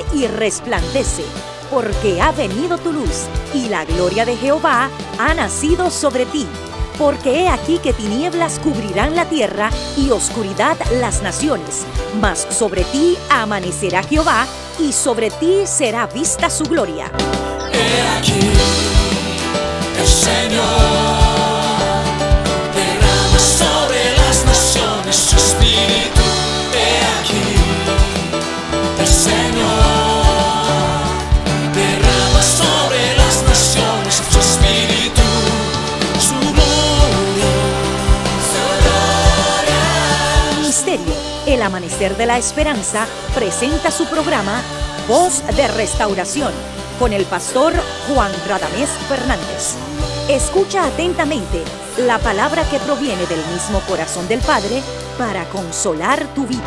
y resplandece, porque ha venido tu luz, y la gloria de Jehová ha nacido sobre ti. Porque he aquí que tinieblas cubrirán la tierra y oscuridad las naciones, mas sobre ti amanecerá Jehová, y sobre ti será vista su gloria. He aquí, el Señor derrama sobre las naciones su espíritu. He aquí, el Señor derrama sobre las naciones su espíritu, su gloria, su gloria. Ministerio El Amanecer de la Esperanza presenta su programa Voz de Restauración con el pastor Juan Radamés Fernández. Escucha atentamente la palabra que proviene del mismo corazón del Padre para consolar tu vida.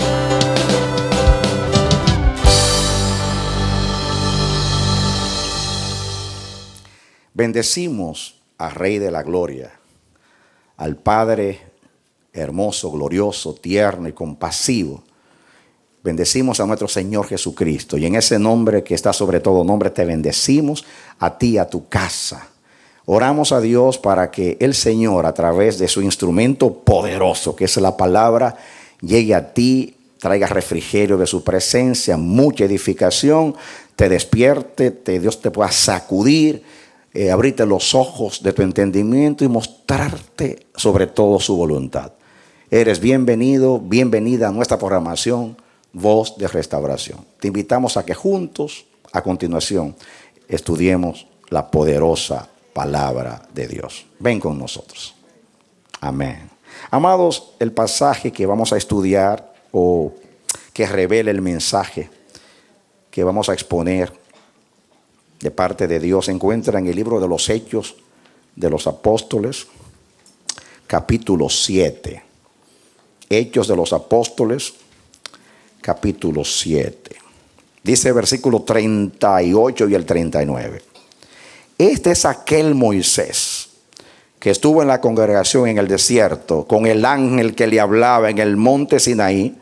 Bendecimos al Rey de la Gloria, al Padre hermoso, glorioso, tierno y compasivo. Bendecimos a nuestro Señor Jesucristo, y en ese nombre que está sobre todo nombre te bendecimos a ti, a tu casa. Oramos a Dios para que el Señor, a través de su instrumento poderoso, que es la palabra, llegue a ti, traiga refrigerio de su presencia, mucha edificación, te despierte, Dios te pueda sacudir, abrirte los ojos de tu entendimiento y mostrarte sobre todo su voluntad. Eres bienvenido, bienvenida a nuestra programación Voz de Restauración. Te invitamos a que juntos, a continuación, estudiemos la poderosa palabra de Dios. Ven con nosotros. Amén. Amados, el pasaje que vamos a estudiar o que revela el mensaje que vamos a exponer de parte de Dios se encuentra en el libro de los Hechos de los Apóstoles, capítulo 7. Hechos de los Apóstoles, capítulo 7. Dice el versículo 38 y el 39. Este es aquel Moisés que estuvo en la congregación en el desierto con el ángel que le hablaba en el monte Sinaí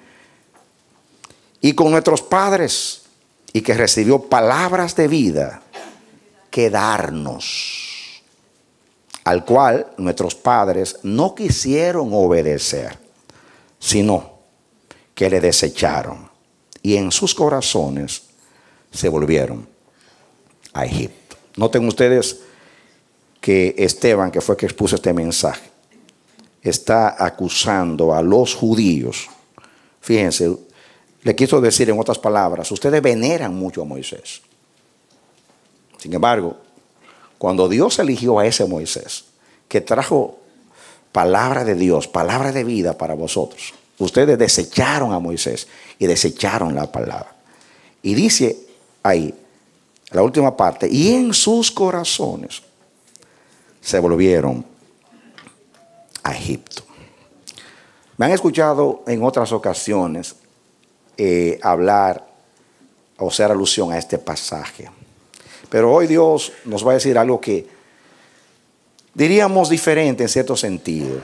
y con nuestros padres, y que recibió palabras de vida que darnos, al cual nuestros padres no quisieron obedecer, sino que le desecharon, y en sus corazones se volvieron a Egipto. Noten ustedes que Esteban, que fue que expuso este mensaje, está acusando a los judíos. Fíjense, le quiso decir en otras palabras, ustedes veneran mucho a Moisés. Sin embargo, cuando Dios eligió a ese Moisés, que trajo palabra de Dios, palabra de vida para vosotros, ustedes desecharon a Moisés y desecharon la palabra. Y dice ahí, la última parte, y en sus corazones se volvieron a Egipto. Me han escuchado en otras ocasiones hablar o hacer alusión a este pasaje. Pero hoy Dios nos va a decir algo que diríamos diferente en cierto sentido.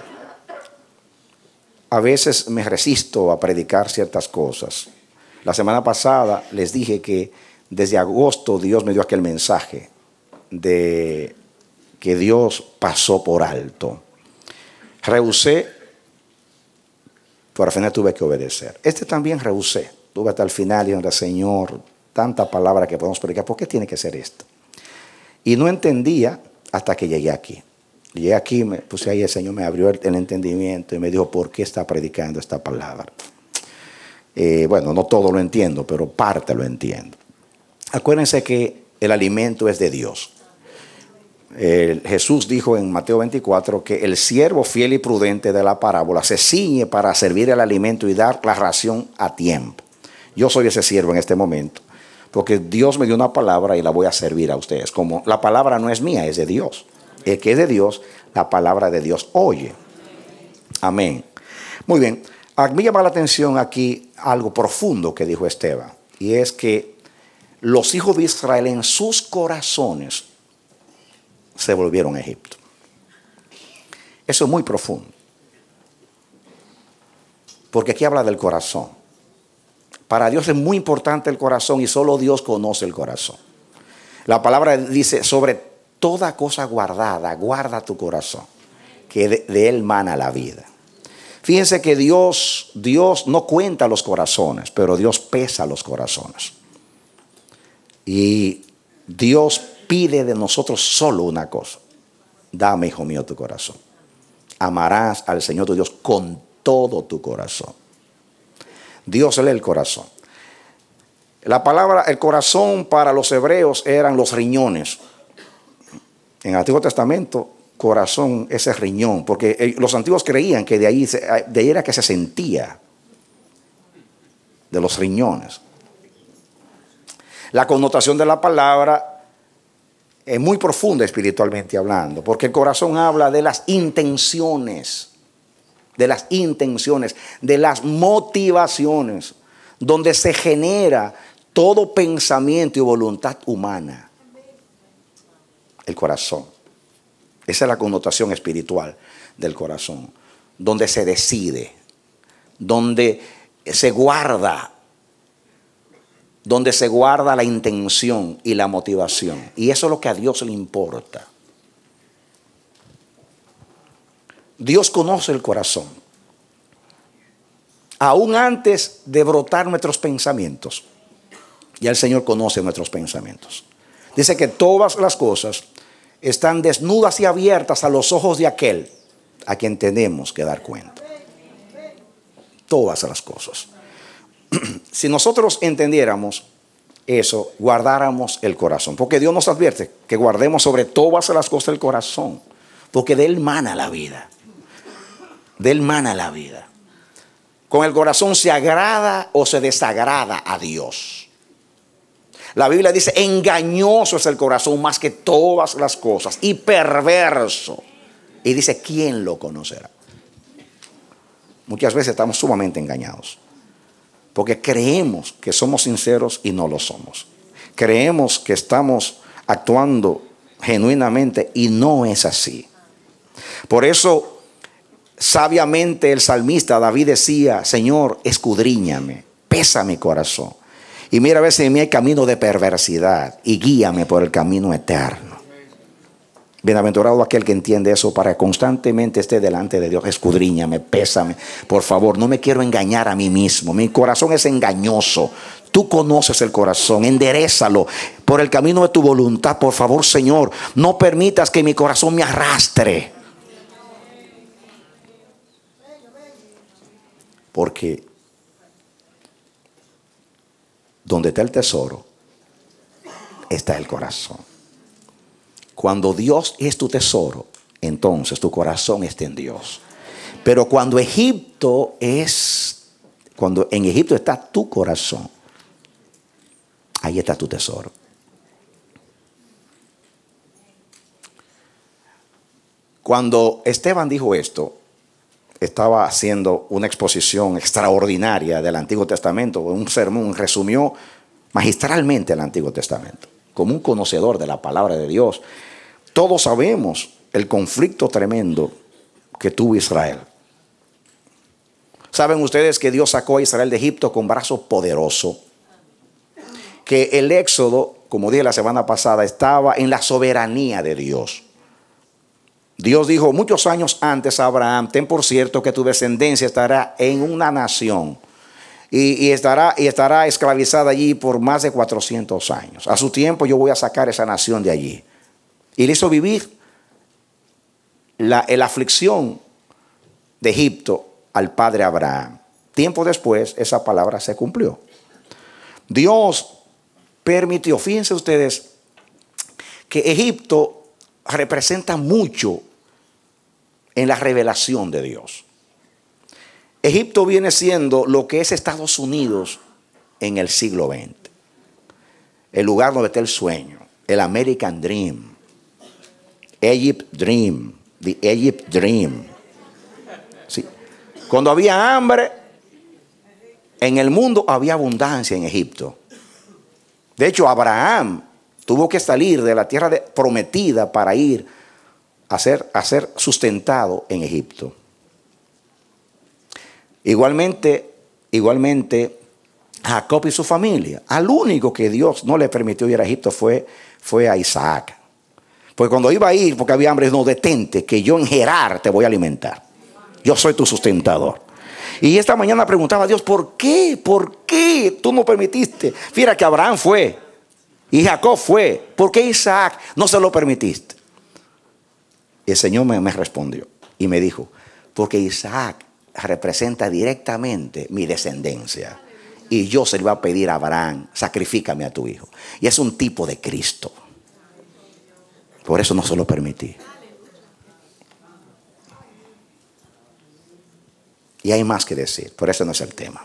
A veces me resisto a predicar ciertas cosas. La semana pasada les dije que desde agosto Dios me dio aquel mensaje de que Dios pasó por alto. Rehusé, pero al final tuve que obedecer. Este también rehusé. Tuve hasta el final y dije, Señor, tanta palabra que podemos predicar, ¿por qué tiene que ser esto? Y no entendía hasta que llegué aquí. Llegué aquí, me puse ahí, el Señor me abrió el entendimiento y me dijo, ¿por qué está predicando esta palabra? Bueno, no todo lo entiendo, pero parte lo entiendo. Acuérdense que el alimento es de Dios. Jesús dijo en Mateo 24 que el siervo fiel y prudente de la parábola se ciñe para servir el alimento y dar la ración a tiempo. Yo soy ese siervo en este momento, porque Dios me dio una palabra y la voy a servir a ustedes. Como la palabra no es mía, es de Dios. El que es de Dios, la palabra de Dios oye. Amén. Muy bien. A mí me llama la atención aquí algo profundo que dijo Esteban, y es que los hijos de Israel en sus corazones se volvieron a Egipto. Eso es muy profundo, porque aquí habla del corazón. Para Dios es muy importante el corazón y solo Dios conoce el corazón. La palabra dice, sobre toda cosa guardada, guarda tu corazón, que de él mana la vida. Fíjense que Dios no cuenta los corazones, pero Dios pesa los corazones. Y Dios pide de nosotros solo una cosa: dame, hijo mío, tu corazón. Amarás al Señor tu Dios con todo tu corazón. Dios lee el corazón. La palabra, el corazón para los hebreos eran los riñones. En el Antiguo Testamento, corazón es el riñón, porque los antiguos creían que de ahí era que se sentía, de los riñones. La connotación de la palabra es muy profunda espiritualmente hablando, porque el corazón habla de las intenciones, de las motivaciones, donde se genera todo pensamiento y voluntad humana. El corazón. Esa es la connotación espiritual del corazón, donde se decide, donde se guarda la intención y la motivación. Y eso es lo que a Dios le importa. Dios conoce el corazón. Aún antes de brotar nuestros pensamientos, ya el Señor conoce nuestros pensamientos. Dice que todas las cosas están desnudas y abiertas a los ojos de aquel a quien tenemos que dar cuenta. Todas las cosas. Si nosotros entendiéramos eso, guardáramos el corazón. Porque Dios nos advierte que guardemos sobre todas las cosas el corazón. Porque de él mana la vida. De él mana la vida. Con el corazón se agrada o se desagrada a Dios. La Biblia dice, engañoso es el corazón más que todas las cosas y perverso. Y dice, ¿quién lo conocerá? Muchas veces estamos sumamente engañados. Porque creemos que somos sinceros y no lo somos. Creemos que estamos actuando genuinamente y no es así. Por eso, sabiamente el salmista David decía, Señor, escudriñame, pesa mi corazón. Y mira a ver si en mí hay camino de perversidad y guíame por el camino eterno. Bienaventurado aquel que entiende eso para que constantemente esté delante de Dios. Escudriñame, pésame. Por favor, no me quiero engañar a mí mismo. Mi corazón es engañoso. Tú conoces el corazón. Enderézalo por el camino de tu voluntad. Por favor, Señor, no permitas que mi corazón me arrastre. Porque donde está el tesoro, está el corazón. Cuando Dios es tu tesoro, entonces tu corazón está en Dios. Pero cuando en Egipto está tu corazón, ahí está tu tesoro. Cuando Esteban dijo esto, estaba haciendo una exposición extraordinaria del Antiguo Testamento, un sermón, resumió magistralmente el Antiguo Testamento, como un conocedor de la palabra de Dios. Todos sabemos el conflicto tremendo que tuvo Israel. ¿Saben ustedes que Dios sacó a Israel de Egipto con brazo poderoso? Que el éxodo, como dije la semana pasada, estaba en la soberanía de Dios. Dios dijo muchos años antes a Abraham, ten por cierto que tu descendencia estará en una nación y estará esclavizada allí por más de 400 años. A su tiempo yo voy a sacar esa nación de allí. Y le hizo vivir la aflicción de Egipto al padre Abraham. Tiempo después esa palabra se cumplió. Dios permitió, fíjense ustedes, que Egipto representa mucho en la revelación de Dios. Egipto viene siendo lo que es Estados Unidos en el siglo XX. El lugar donde está el sueño, el American Dream, Egypt Dream, the Egypt Dream. Sí. Cuando había hambre en el mundo, había abundancia en Egipto. De hecho, Abraham tuvo que salir de la tierra prometida para ir a ser sustentado en Egipto. Igualmente, a Jacob y su familia. Al único que Dios no le permitió ir a Egipto fue a Isaac. Porque cuando iba a ir, porque había hambre, no, detente, que yo en Gerar te voy a alimentar. Yo soy tu sustentador. Y esta mañana preguntaba a Dios, ¿por qué? ¿Por qué tú no permitiste? Mira que Abraham fue y Jacob fue. ¿Por qué Isaac no se lo permitiste? Y el Señor me respondió y me dijo, porque Isaac representa directamente mi descendencia. Y yo se le iba a pedir a Abraham, sacrifícame a tu hijo. Y es un tipo de Cristo. Por eso no se lo permití. Y hay más que decir, pero ese no es el tema.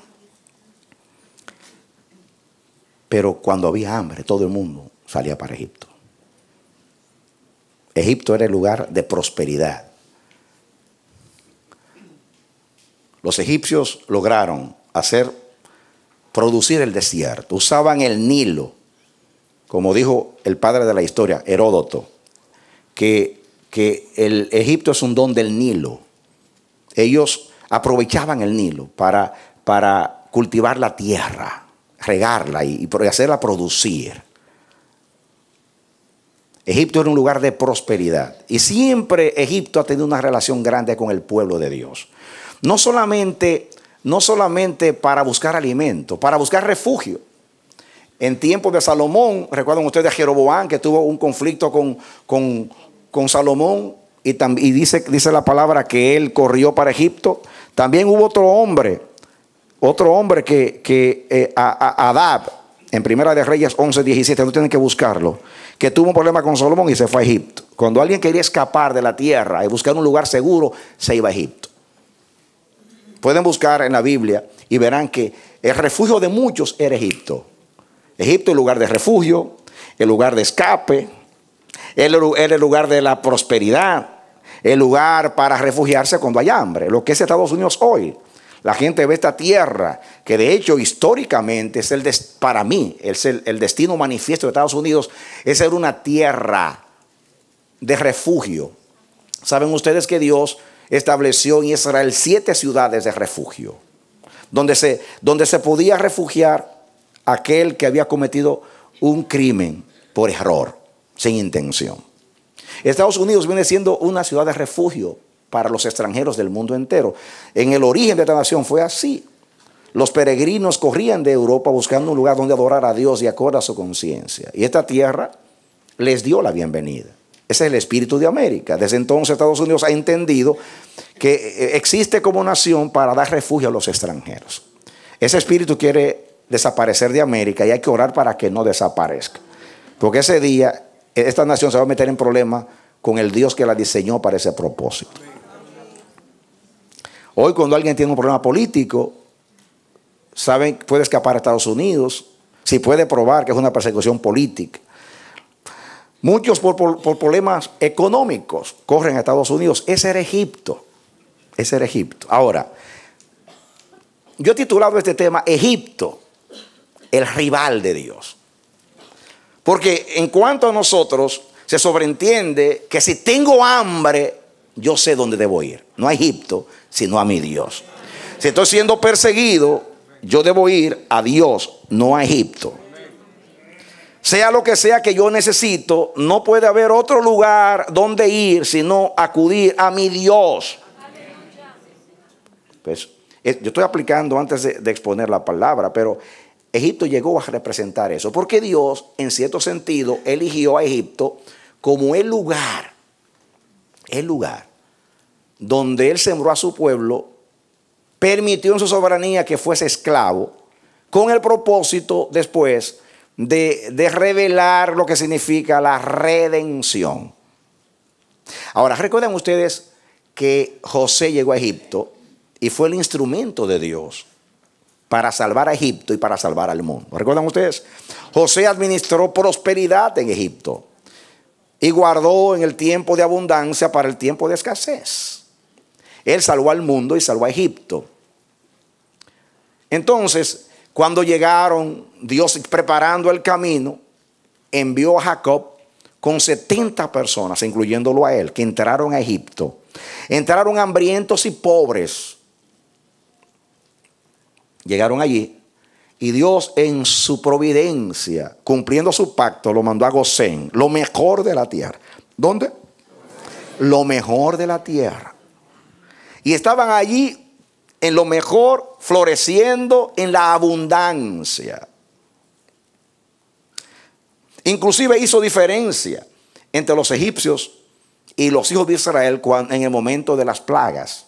Pero cuando había hambre, todo el mundo salía para Egipto. Egipto era el lugar de prosperidad. Los egipcios lograron producir el desierto. Usaban el Nilo, como dijo el padre de la historia, Heródoto, que el Egipto es un don del Nilo. Ellos aprovechaban el Nilo para cultivar la tierra, regarla y hacerla producir. Egipto era un lugar de prosperidad. Y siempre Egipto ha tenido una relación grande con el pueblo de Dios. No solamente para buscar alimento, para buscar refugio. En tiempos de Salomón, recuerdan ustedes a Jeroboam, que tuvo un conflicto con Salomón, y dice la palabra que él corrió para Egipto. También hubo otro hombre que Adab, en Primera de Reyes 11:17, no tienen que buscarlo, que tuvo un problema con Salomón y se fue a Egipto. Cuando alguien quería escapar de la tierra y buscar un lugar seguro, se iba a Egipto. Pueden buscar en la Biblia y verán que el refugio de muchos era Egipto. Egipto es el lugar de refugio, el lugar de escape, era el lugar de la prosperidad, el lugar para refugiarse cuando hay hambre. Lo que es Estados Unidos hoy. La gente ve esta tierra, que de hecho históricamente para mí es el destino manifiesto de Estados Unidos, es ser una tierra de refugio. Saben ustedes que Dios estableció en Israel 7 ciudades de refugio, donde se podía refugiar aquel que había cometido un crimen por error, sin intención. Estados Unidos viene siendo una ciudad de refugio para los extranjeros del mundo entero. En el origen de esta nación fue así. Los peregrinos corrían de Europa buscando un lugar donde adorar a Dios y acorde a su conciencia. Y esta tierra les dio la bienvenida. Ese es el espíritu de América. Desde entonces Estados Unidos ha entendido que existe como nación para dar refugio a los extranjeros. Ese espíritu quiere desaparecer de América y hay que orar para que no desaparezca. Porque ese día esta nación se va a meter en problemas con el Dios que la diseñó para ese propósito. Hoy cuando alguien tiene un problema político, saben, puede escapar a Estados Unidos, si puede probar que es una persecución política. Muchos por problemas económicos corren a Estados Unidos. Ese era Egipto. Ese era Egipto. Ahora, yo he titulado este tema Egipto, el rival de Dios. Porque en cuanto a nosotros, se sobreentiende que si tengo hambre, yo sé dónde debo ir. No a Egipto, sino a mi Dios. Si estoy siendo perseguido, yo debo ir a Dios, no a Egipto. Sea lo que sea que yo necesito, no puede haber otro lugar donde ir, sino acudir a mi Dios. Pues, yo estoy aplicando antes de exponer la palabra, pero Egipto llegó a representar eso, porque Dios, en cierto sentido, eligió a Egipto como el lugar donde Él sembró a su pueblo, permitió en su soberanía que fuese esclavo, con el propósito después de revelar lo que significa la redención. Ahora, recuerden ustedes que José llegó a Egipto y fue el instrumento de Dios para salvar a Egipto y para salvar al mundo. ¿Recuerdan ustedes? José administró prosperidad en Egipto y guardó en el tiempo de abundancia para el tiempo de escasez. Él salvó al mundo y salvó a Egipto. Entonces, cuando llegaron, Dios preparando el camino, envió a Jacob con 70 personas, incluyéndolo a él, que entraron a Egipto. Entraron hambrientos y pobres. Llegaron allí Y Dios en su providencia, cumpliendo su pacto, lo mandó a Gosén, lo mejor de la tierra. ¿Dónde? Lo mejor de la tierra. Y estaban allí en lo mejor, floreciendo en la abundancia. Inclusive hizo diferencia entre los egipcios y los hijos de Israel en el momento de las plagas.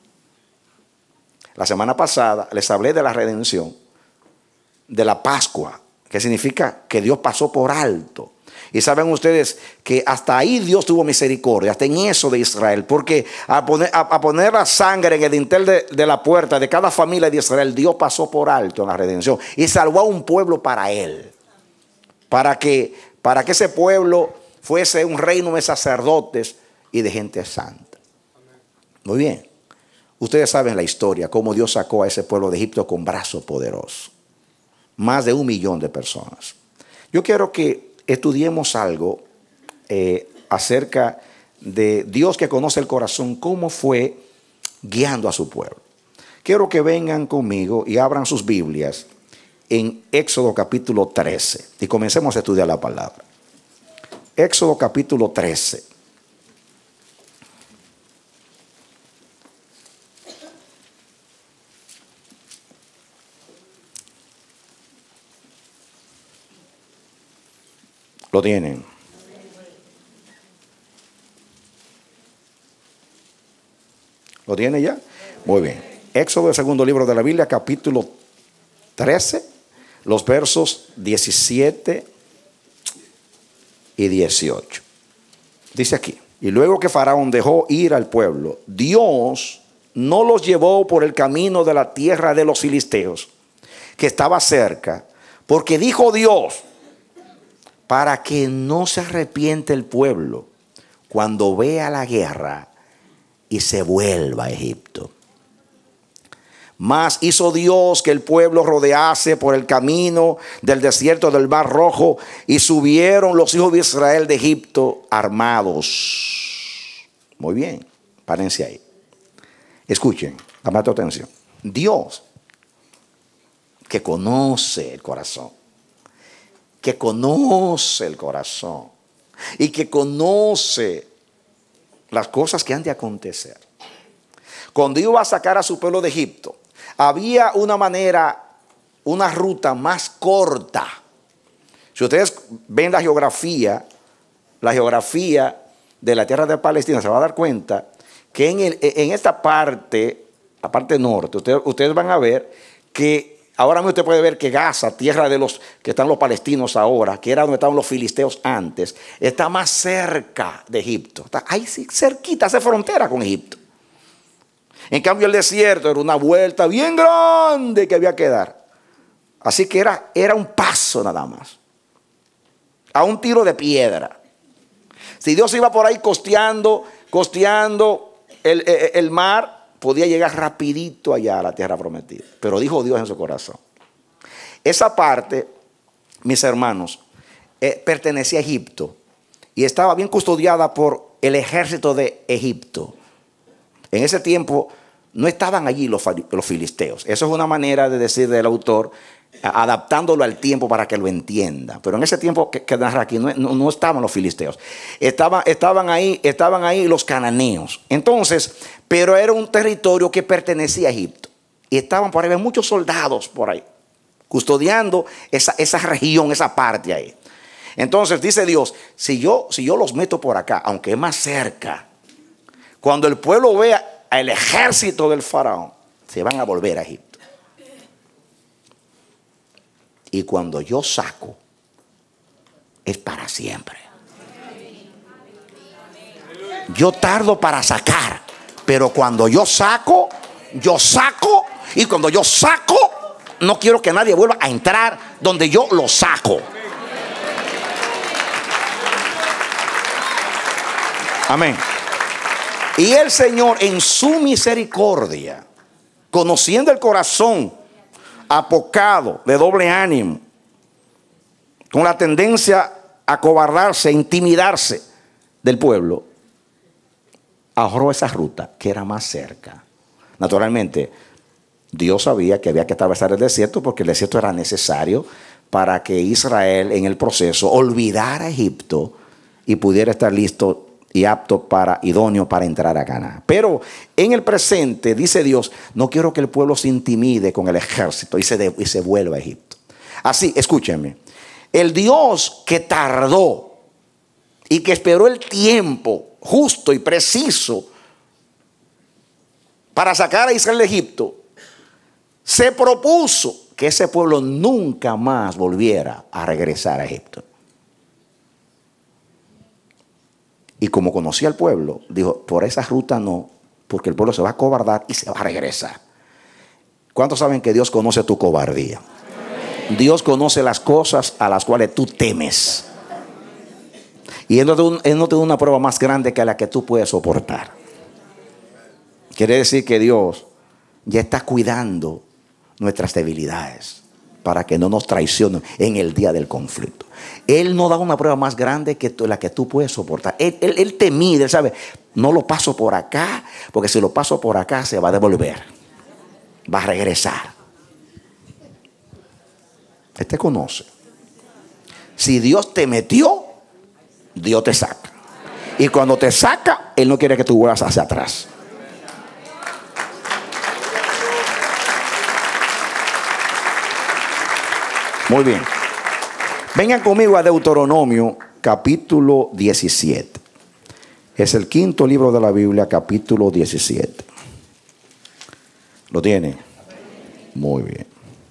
La semana pasada les hablé de la redención, de la Pascua, que significa que Dios pasó por alto. Y saben ustedes que hasta ahí Dios tuvo misericordia, hasta en eso de Israel, porque a poner la sangre en el dintel de la puerta de cada familia de Israel, Dios pasó por alto en la redención y salvó a un pueblo para él, para que ese pueblo fuese un reino de sacerdotes y de gente santa. Muy bien, ustedes saben la historia, cómo Dios sacó a ese pueblo de Egipto con brazo poderoso. Más de 1 millón de personas. Yo quiero que estudiemos algo acerca de Dios que conoce el corazón, cómo fue guiando a su pueblo. Quiero que vengan conmigo y abran sus Biblias en Éxodo capítulo 13 y comencemos a estudiar la palabra. Éxodo capítulo 13. ¿Lo tienen? ¿Lo tiene ya? Muy bien. Éxodo, el segundo libro de la Biblia, capítulo 13, los versos 17 y 18. Dice aquí: y luego que Faraón dejó ir al pueblo, Dios no los llevó por el camino de la tierra de los filisteos, que estaba cerca, porque dijo Dios: para que no se arrepiente el pueblo cuando vea la guerra y se vuelva a Egipto. Mas hizo Dios que el pueblo rodease por el camino del desierto del Mar Rojo, y subieron los hijos de Israel de Egipto armados. Muy bien, párense ahí. Escuchen, dame atención. Dios, que conoce el corazón, que conoce el corazón y que conoce las cosas que han de acontecer. Cuando iba a sacar a su pueblo de Egipto, había una manera, una ruta más corta. Si ustedes ven la geografía de la tierra de Palestina, se va a dar cuenta que en esta parte, la parte norte, ustedes van a ver que ahora mismo usted puede ver que Gaza, tierra de los que están los palestinos ahora, que era donde estaban los filisteos antes, está más cerca de Egipto. Está ahí sí, cerquita, hace frontera con Egipto. En cambio el desierto era una vuelta bien grande que había que dar. Así que era un paso nada más, a un tiro de piedra. Si Dios iba por ahí costeando el mar, podía llegar rapidito allá a la tierra prometida. Pero dijo Dios en su corazón. Esa parte, mis hermanos, pertenecía a Egipto y estaba bien custodiada por el ejército de Egipto. En ese tiempo no estaban allí los filisteos. Eso es una manera de decir del autor, adaptándolo al tiempo para que lo entienda. Pero en ese tiempo que narra aquí no estaban los filisteos. Estaban ahí los cananeos. Entonces, pero era un territorio que pertenecía a Egipto. Y estaban por ahí, había muchos soldados por ahí, custodiando esa región, esa parte ahí. Entonces dice Dios, si yo los meto por acá, aunque es más cerca, cuando el pueblo vea al ejército del faraón, se van a volver a Egipto. Y cuando yo saco, es para siempre. Yo tardo para sacar, pero cuando yo saco, y cuando yo saco, no quiero que nadie vuelva a entrar donde yo lo saco. Amén. Y el Señor, en su misericordia, conociendo el corazón apocado, de doble ánimo, con la tendencia a cobardarse, a intimidarse del pueblo, ahorró esa ruta que era más cerca. Naturalmente, Dios sabía que había que atravesar el desierto porque el desierto era necesario para que Israel en el proceso olvidara Egipto y pudiera estar listo y apto idóneo para entrar a Canaán. Pero en el presente dice Dios, no quiero que el pueblo se intimide con el ejército y se vuelva a Egipto. Así, escúchenme, el Dios que tardó y que esperó el tiempo justo y preciso para sacar a Israel de Egipto, se propuso que ese pueblo nunca más volviera a regresar a Egipto. Y como conocía al pueblo, dijo, por esa ruta no, porque el pueblo se va a cobardar y se va a regresar. ¿Cuántos saben que Dios conoce tu cobardía? Amén. Dios conoce las cosas a las cuales tú temes. Y Él no te da una prueba más grande que la que tú puedes soportar. Quiere decir que Dios ya está cuidando nuestras debilidades para que no nos traicionen en el día del conflicto. Él no da una prueba más grande que la que tú puedes soportar. Él te mide, él sabe, no lo paso por acá, porque si lo paso por acá se va a devolver, va a regresar. Él te conoce. Si Dios te metió, Dios te saca. Y cuando te saca, Él no quiere que tú vuelvas hacia atrás. Muy bien. Vengan conmigo a Deuteronomio capítulo 17. Es el quinto libro de la Biblia, capítulo 17. ¿Lo tiene? Muy bien.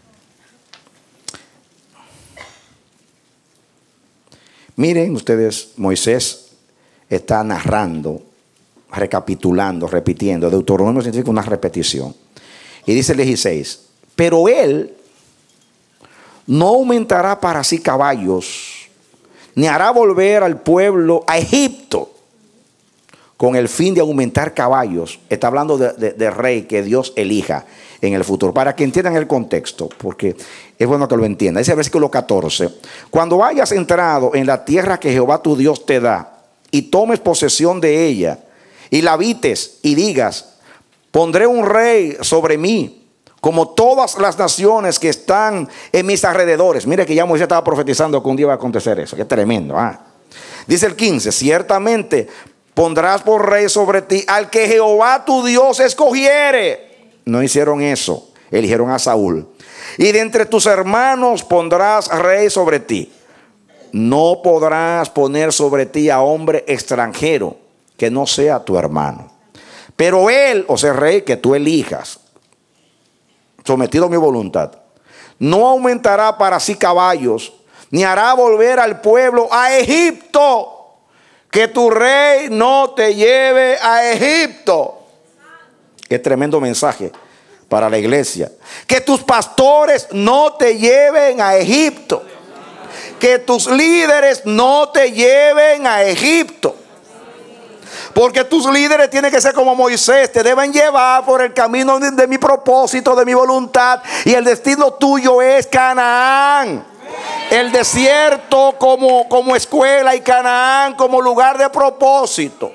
Miren ustedes, Moisés está narrando, recapitulando, repitiendo. Deuteronomio significa una repetición. Y dice el 16, pero él no aumentará para sí caballos, ni hará volver al pueblo a Egipto con el fin de aumentar caballos. Está hablando de rey que Dios elija en el futuro, para que entiendan el contexto, porque es bueno que lo entiendan. Dice el versículo 14, cuando hayas entrado en la tierra que Jehová tu Dios te da, y tomes posesión de ella, y la habites, y digas, pondré un rey sobre mí, como todas las naciones que están en mis alrededores. Mire que ya Moisés estaba profetizando que un día iba a acontecer eso. Qué tremendo. Dice el 15, ciertamente pondrás por rey sobre ti al que Jehová tu Dios escogiere. No hicieron eso, eligieron a Saúl. Y de entre tus hermanos pondrás rey sobre ti. No podrás poner sobre ti a hombre extranjero que no sea tu hermano. Pero él, o sea, rey que tú elijas, sometido a mi voluntad, no aumentará para sí caballos, ni hará volver al pueblo a Egipto. Que tu rey no te lleve a Egipto. Qué tremendo mensaje para la iglesia. Que tus pastores no te lleven a Egipto. Que tus líderes no te lleven a Egipto. Porque tus líderes tienen que ser como Moisés, te deben llevar por el camino de mi propósito, de mi voluntad. Y el destino tuyo es Canaán. El desierto como escuela y Canaán como lugar de propósito.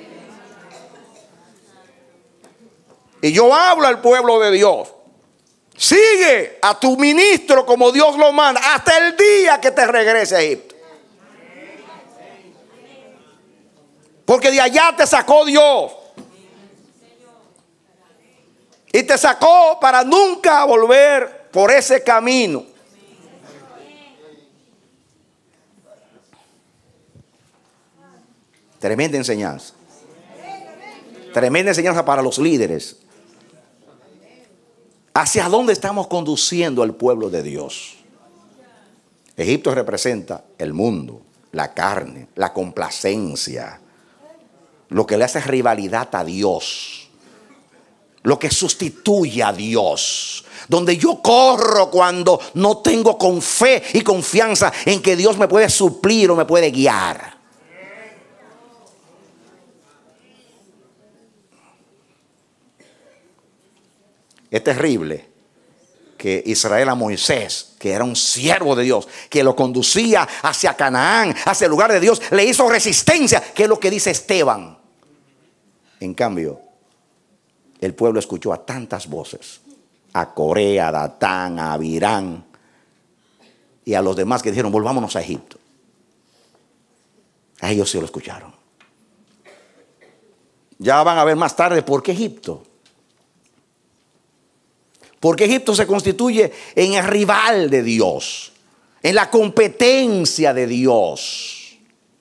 Y yo hablo al pueblo de Dios. Sigue a tu ministro como Dios lo manda hasta el día que te regrese a Egipto. Porque de allá te sacó Dios. Y te sacó para nunca volver por ese camino. Tremenda enseñanza. Tremenda enseñanza para los líderes. ¿Hacia dónde estamos conduciendo al pueblo de Dios? Egipto representa el mundo, la carne, la complacencia, lo que le hace rivalidad a Dios, lo que sustituye a Dios, donde yo corro cuando no tengo con fe y confianza en que Dios me puede suplir o me puede guiar. Es terrible que Israel a Moisés, que era un siervo de Dios, que lo conducía hacia Canaán, hacia el lugar de Dios, le hizo resistencia, que es lo que dice Esteban. En cambio, el pueblo escuchó a tantas voces a Corea, a Datán, a Abirán y a los demás que dijeron, volvámonos a Egipto. A ellos sí lo escucharon. Ya van a ver más tarde por qué Egipto. Porque Egipto se constituye en el rival de Dios, en la competencia de Dios.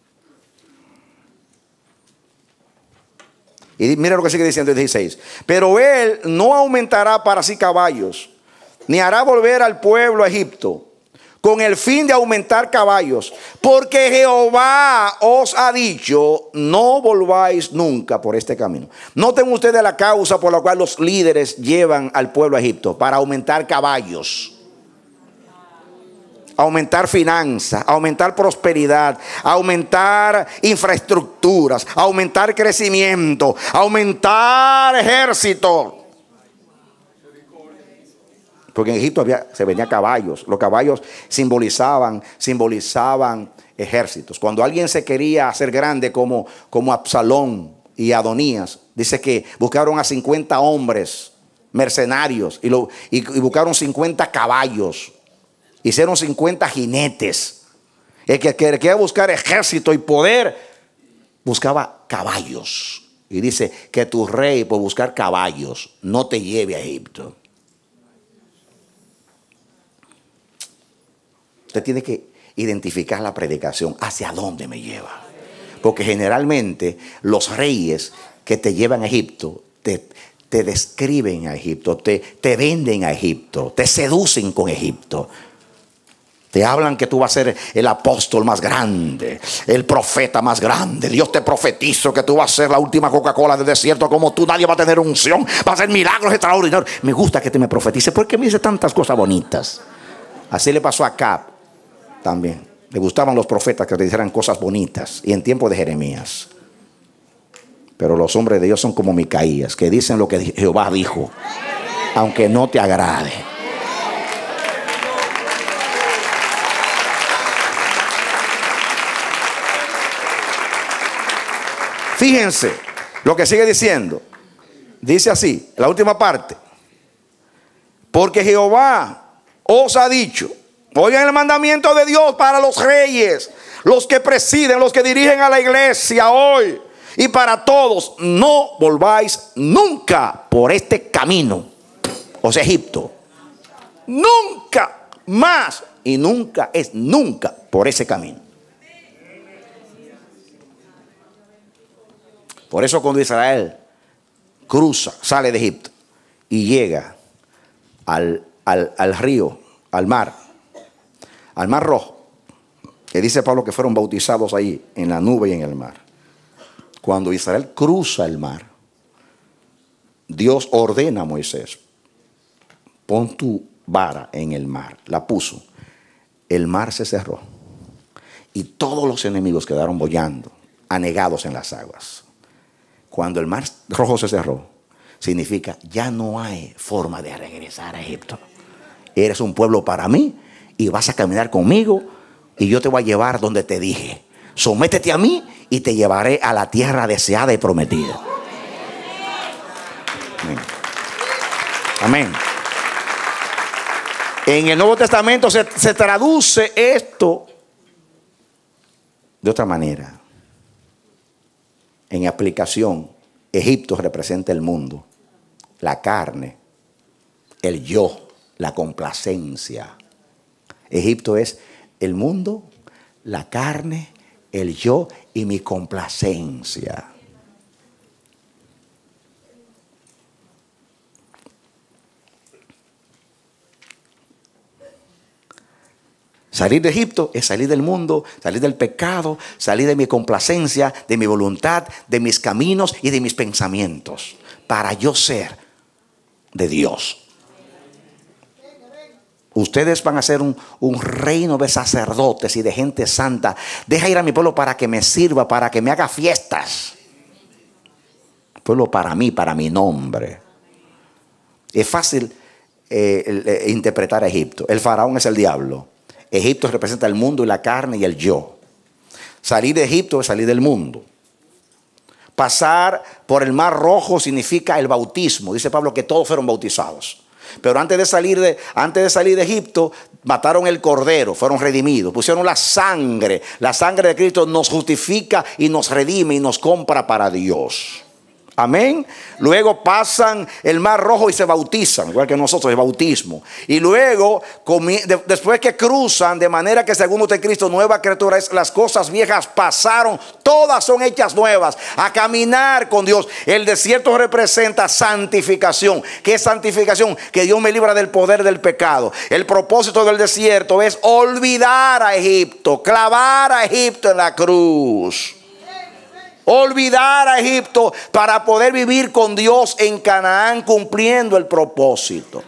Y mira lo que sigue diciendo el 16. Pero él no aumentará para sí caballos, ni hará volver al pueblo a Egipto, con el fin de aumentar caballos. Porque Jehová os ha dicho, no volváis nunca por este camino. Noten ustedes la causa por la cual los líderes llevan al pueblo a Egipto: para aumentar caballos, aumentar finanzas, aumentar prosperidad, aumentar infraestructuras, aumentar crecimiento, aumentar ejército. Porque en Egipto se vendían caballos. Los caballos simbolizaban ejércitos. Cuando alguien se quería hacer grande como Absalón y Adonías, dice que buscaron a 50 hombres mercenarios y buscaron 50 caballos. Hicieron 50 jinetes. El que quería buscar ejército y poder buscaba caballos. Y dice que tu rey, por buscar caballos, no te lleve a Egipto. Usted tiene que identificar la predicación, hacia dónde me lleva. Porque generalmente los reyes que te llevan a Egipto te describen a Egipto, te venden a Egipto, te seducen con Egipto. Te hablan que tú vas a ser el apóstol más grande, el profeta más grande. Dios te profetizo que tú vas a ser la última Coca-Cola del desierto. Como tú, nadie va a tener unción, va a hacer milagros extraordinarios. Me gusta que te me profetice porque me dice tantas cosas bonitas. Así le pasó a Acab también. Le gustaban los profetas que le dijeran cosas bonitas. Y en tiempo de Jeremías. Pero los hombres de Dios son como Micaías, que dicen lo que Jehová dijo, aunque no te agrade. Fíjense lo que sigue diciendo. Dice así, la última parte. Porque Jehová os ha dicho. Oigan el mandamiento de Dios para los reyes, los que presiden, los que dirigen a la iglesia hoy. Y para todos, no volváis nunca por este camino, o sea, Egipto. Nunca más. Y nunca es nunca por ese camino. Por eso cuando Israel cruza, sale de Egipto y llega al río, al mar Rojo, que dice Pablo que fueron bautizados ahí en la nube y en el mar. Cuando Israel cruza el mar, Dios ordena a Moisés: pon tu vara en el mar. La puso. El mar se cerró y todos los enemigos quedaron boyando, anegados en las aguas. Cuando el mar rojo se cerró, significa ya no hay forma de regresar a Egipto. Eres un pueblo para mí y vas a caminar conmigo y yo te voy a llevar donde te dije. Sométete a mí y te llevaré a la tierra deseada y prometida. Amén. Amén. En el Nuevo Testamento se traduce esto de otra manera. En aplicación, Egipto representa el mundo, la carne, el yo, la complacencia. Egipto es el mundo, la carne, el yo y mi complacencia. Salir de Egipto es salir del mundo, salir del pecado, salir de mi complacencia, de mi voluntad, de mis caminos y de mis pensamientos, para yo ser de Dios. Ustedes van a ser un reino de sacerdotes y de gente santa. Deja ir a mi pueblo para que me sirva, para que me haga fiestas. Pueblo para mí, para mi nombre. Es fácil interpretar a Egipto. El faraón es el diablo. Egipto representa el mundo y la carne y el yo. Salir de Egipto es salir del mundo. Pasar por el mar rojo significa el bautismo. Dice Pablo que todos fueron bautizados. Pero antes de salir de Egipto, mataron el cordero, fueron redimidos, pusieron la sangre. La sangre de Cristo nos justifica y nos redime y nos compra para Dios. Amén. Luego pasan el mar rojo y se bautizan, igual que nosotros, el bautismo. Y luego, después que cruzan, de manera que según usted Cristo, nueva criatura es, las cosas viejas pasaron, todas son hechas nuevas, a caminar con Dios. El desierto representa santificación. ¿Qué es santificación? Que Dios me libra del poder del pecado. El propósito del desierto es olvidar a Egipto, clavar a Egipto en la cruz. Olvidar a Egipto para poder vivir con Dios en Canaán, cumpliendo el propósito.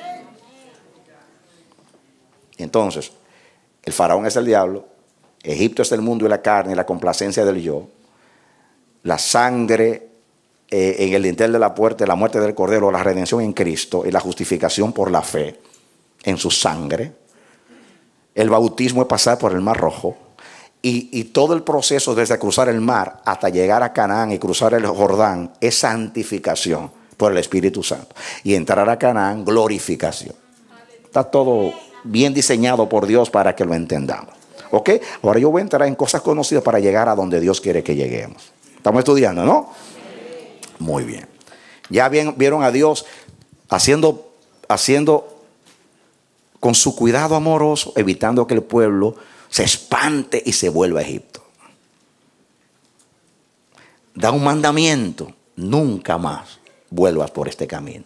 Entonces, el faraón es el diablo, Egipto es el mundo y la carne y la complacencia del yo. La sangre en el dintel de la puerta, la muerte del cordero, la redención en Cristo y la justificación por la fe en su sangre. El bautismo es pasar por el mar rojo. Y todo el proceso desde cruzar el mar hasta llegar a Canaán y cruzar el Jordán es santificación por el Espíritu Santo. Y entrar a Canaán, glorificación. Está todo bien diseñado por Dios para que lo entendamos. ¿Ok? Ahora yo voy a entrar en cosas conocidas para llegar a donde Dios quiere que lleguemos. Estamos estudiando, ¿no? Muy bien. Ya vieron a Dios haciendo con su cuidado amoroso, evitando que el pueblo se espante y se vuelva a Egipto. Da un mandamiento: nunca más vuelvas por este camino.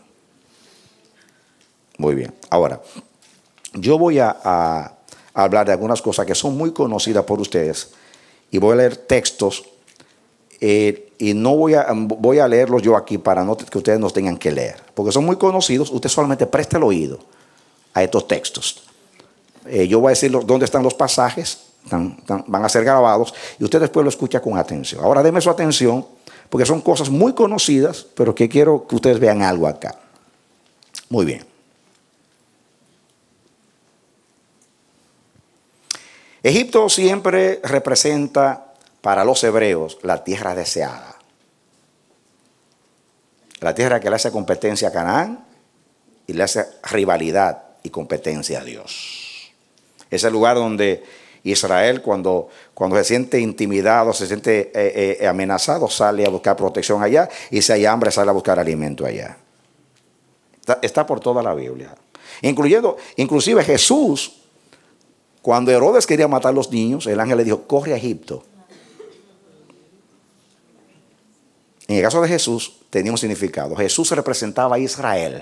Muy bien. Ahora, yo voy a hablar de algunas cosas que son muy conocidas por ustedes. Y voy a leer textos. Y no voy a leerlos yo aquí para que ustedes no tengan que leer. Porque son muy conocidos. Usted solamente preste el oído a estos textos. Yo voy a decir dónde están los pasajes, van a ser grabados y usted después lo escucha con atención. Ahora denme su atención porque son cosas muy conocidas, pero que quiero que ustedes vean algo acá. Muy bien. Egipto siempre representa para los hebreos la tierra deseada. La tierra que le hace competencia a Canaán y le hace rivalidad y competencia a Dios. Es el lugar donde Israel, cuando se siente intimidado, se siente amenazado, sale a buscar protección allá. Y si hay hambre, sale a buscar alimento allá. Está por toda la Biblia. Inclusive Jesús, cuando Herodes quería matar a los niños, el ángel le dijo: corre a Egipto. En el caso de Jesús tenía un significado. Jesús representaba a Israel.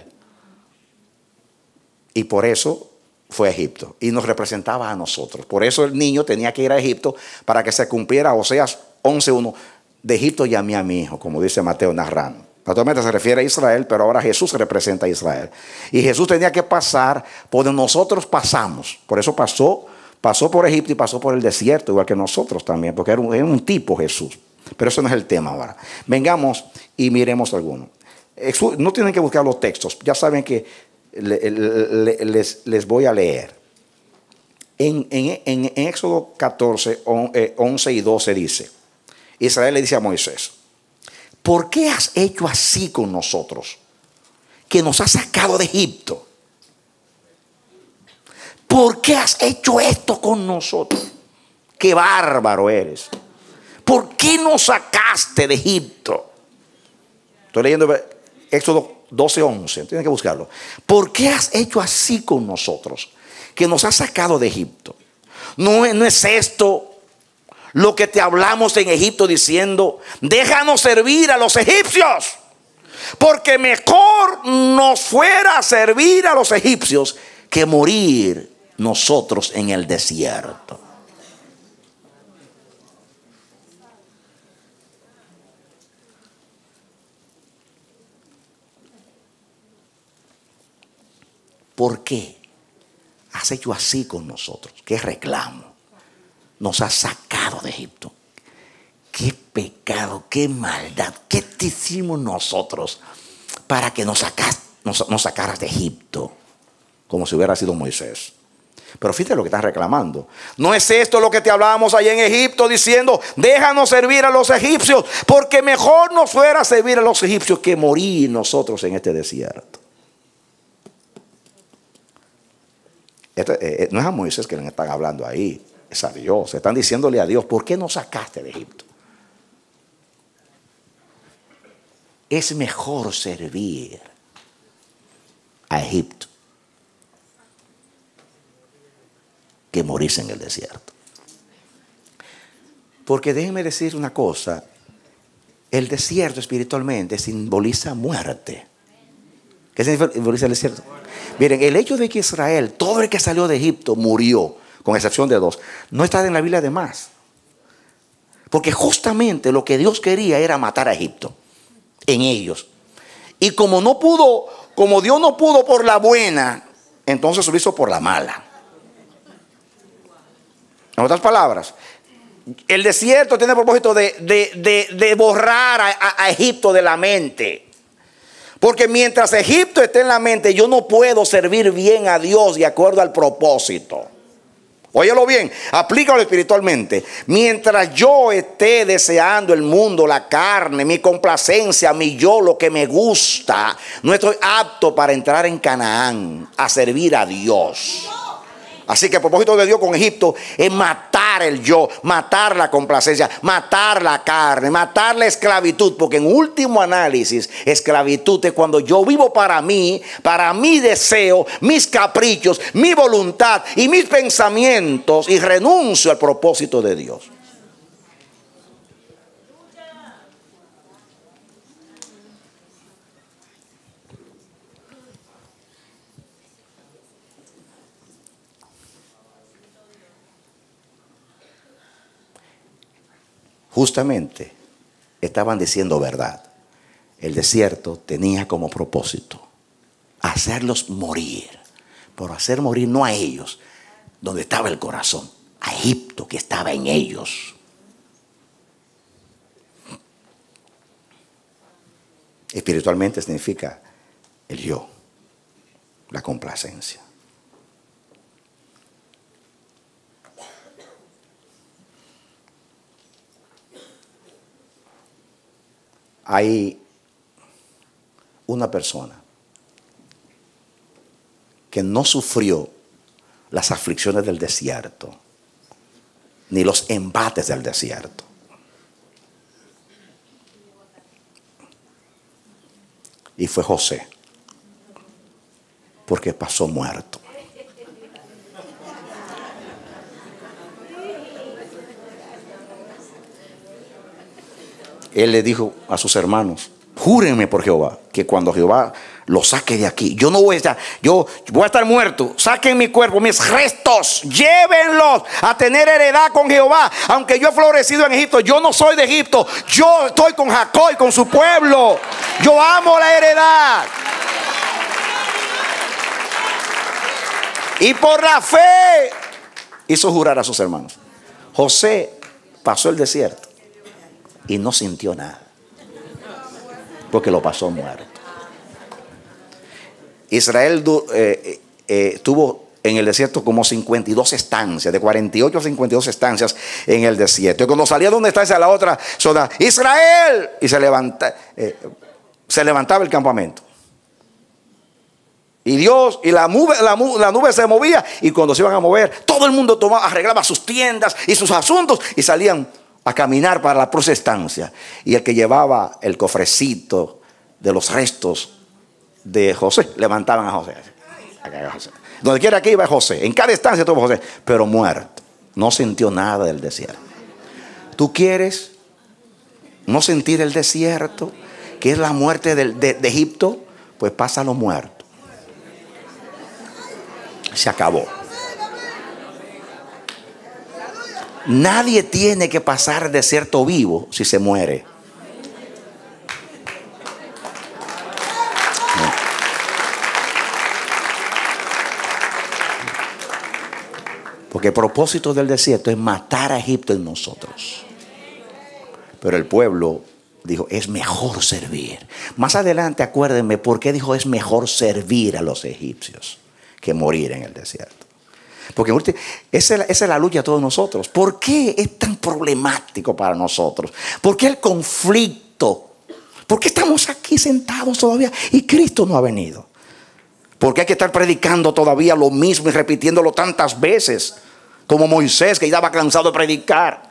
Y por eso fue a Egipto y nos representaba a nosotros. Por eso el niño tenía que ir a Egipto para que se cumpliera Oseas 11:1. De Egipto llamé a mi hijo, como dice Mateo narrando. Naturalmente se refiere a Israel, pero ahora Jesús representa a Israel. Y Jesús tenía que pasar por donde nosotros pasamos. Por eso pasó por Egipto y pasó por el desierto, igual que nosotros también, porque era un tipo Jesús. Pero eso no es el tema ahora. Vengamos y miremos algunos. No tienen que buscar los textos. Ya saben que les voy a leer. En Éxodo 14, 11 y 12 dice: Israel le dice a Moisés: ¿por qué has hecho así con nosotros, que nos has sacado de Egipto? ¿Por qué has hecho esto con nosotros? ¡Qué bárbaro eres! ¿Por qué nos sacaste de Egipto? Estoy leyendo Éxodo 12:11. Tienen que buscarlo. ¿Por qué has hecho así con nosotros, que nos has sacado de Egipto? ¿No es esto lo que te hablamos en Egipto diciendo: déjanos servir a los egipcios? Porque mejor nos fuera servir a los egipcios que morir nosotros en el desierto. ¿Por qué has hecho así con nosotros? ¿Qué reclamo? Nos has sacado de Egipto. ¿Qué pecado, qué maldad, qué te hicimos nosotros para que nos sacaras de Egipto? Como si hubiera sido Moisés. Pero fíjate lo que están reclamando. ¿No es esto lo que te hablábamos allá en Egipto diciendo: déjanos servir a los egipcios, porque mejor nos fuera servir a los egipcios que morir nosotros en este desierto? No es a Moisés que le están hablando ahí, es a Dios. Están diciéndole a Dios, ¿por qué nos sacaste de Egipto? Es mejor servir a Egipto que morirse en el desierto. Porque déjenme decir una cosa, el desierto espiritualmente simboliza muerte. ¿Qué simboliza el desierto? Miren, el hecho de que Israel, todo el que salió de Egipto murió, con excepción de 2, no está en la Biblia de más. Porque justamente lo que Dios quería era matar a Egipto en ellos. Y como Dios no pudo por la buena, entonces lo hizo por la mala. En otras palabras, el desierto tiene el propósito de borrar a Egipto de la mente. Porque mientras Egipto esté en la mente, yo no puedo servir bien a Dios de acuerdo al propósito. Óyelo bien, aplícalo espiritualmente. Mientras yo esté deseando el mundo, la carne, mi complacencia, mi yo, lo que me gusta, no estoy apto para entrar en Canaán a servir a Dios. Así que el propósito de Dios con Egipto es matar el yo, matar la complacencia, matar la carne, matar la esclavitud. Porque en último análisis, esclavitud es cuando yo vivo para mí, para mi deseo, mis caprichos, mi voluntad y mis pensamientos y renuncio al propósito de Dios. Justamente estaban diciendo verdad. El desierto tenía como propósito hacerlos morir, pero hacer morir no a ellos, donde estaba el corazón, a Egipto que estaba en ellos. Espiritualmente significa el yo, la complacencia. Hay una persona que no sufrió las aflicciones del desierto, ni los embates del desierto. Y fue José, porque pasó muerto. Él le dijo a sus hermanos, júrenme por Jehová, que cuando Jehová lo saque de aquí, yo no voy a estar, yo voy a estar muerto. Saquen mi cuerpo, mis restos, llévenlos a tener heredad con Jehová. Aunque yo he florecido en Egipto, yo no soy de Egipto, yo estoy con Jacob y con su pueblo. Yo amo la heredad. Y por la fe hizo jurar a sus hermanos. José pasó el desierto y no sintió nada, porque lo pasó muerto. Israel tuvo en el desierto como 52 estancias, de 48 a 52 estancias en el desierto. Y cuando salía de una estancia a la otra, sonaba Israel, y se levantaba el campamento. Y Dios, y la nube se movía, y cuando se iban a mover, todo el mundo arreglaba sus tiendas y sus asuntos y salían a caminar para la próxima estancia. Y el que llevaba el cofrecito de los restos de José, levantaban a José. Donde quiera que iba José, en cada estancia estuvo José, pero muerto. No sintió nada del desierto. ¿Tú quieres no sentir el desierto, que es la muerte de Egipto? Pues pásalo muerto. Se acabó. Nadie tiene que pasar el desierto vivo si se muere. Porque el propósito del desierto es matar a Egipto en nosotros. Pero el pueblo dijo, es mejor servir. Más adelante acuérdenme por qué dijo es mejor servir a los egipcios que morir en el desierto. Porque esa es la lucha de todos nosotros. ¿Por qué es tan problemático para nosotros? ¿Por qué el conflicto? ¿Por qué estamos aquí sentados todavía y Cristo no ha venido? ¿Por qué hay que estar predicando todavía lo mismo y repitiéndolo tantas veces? Como Moisés, que ya estaba cansado de predicar.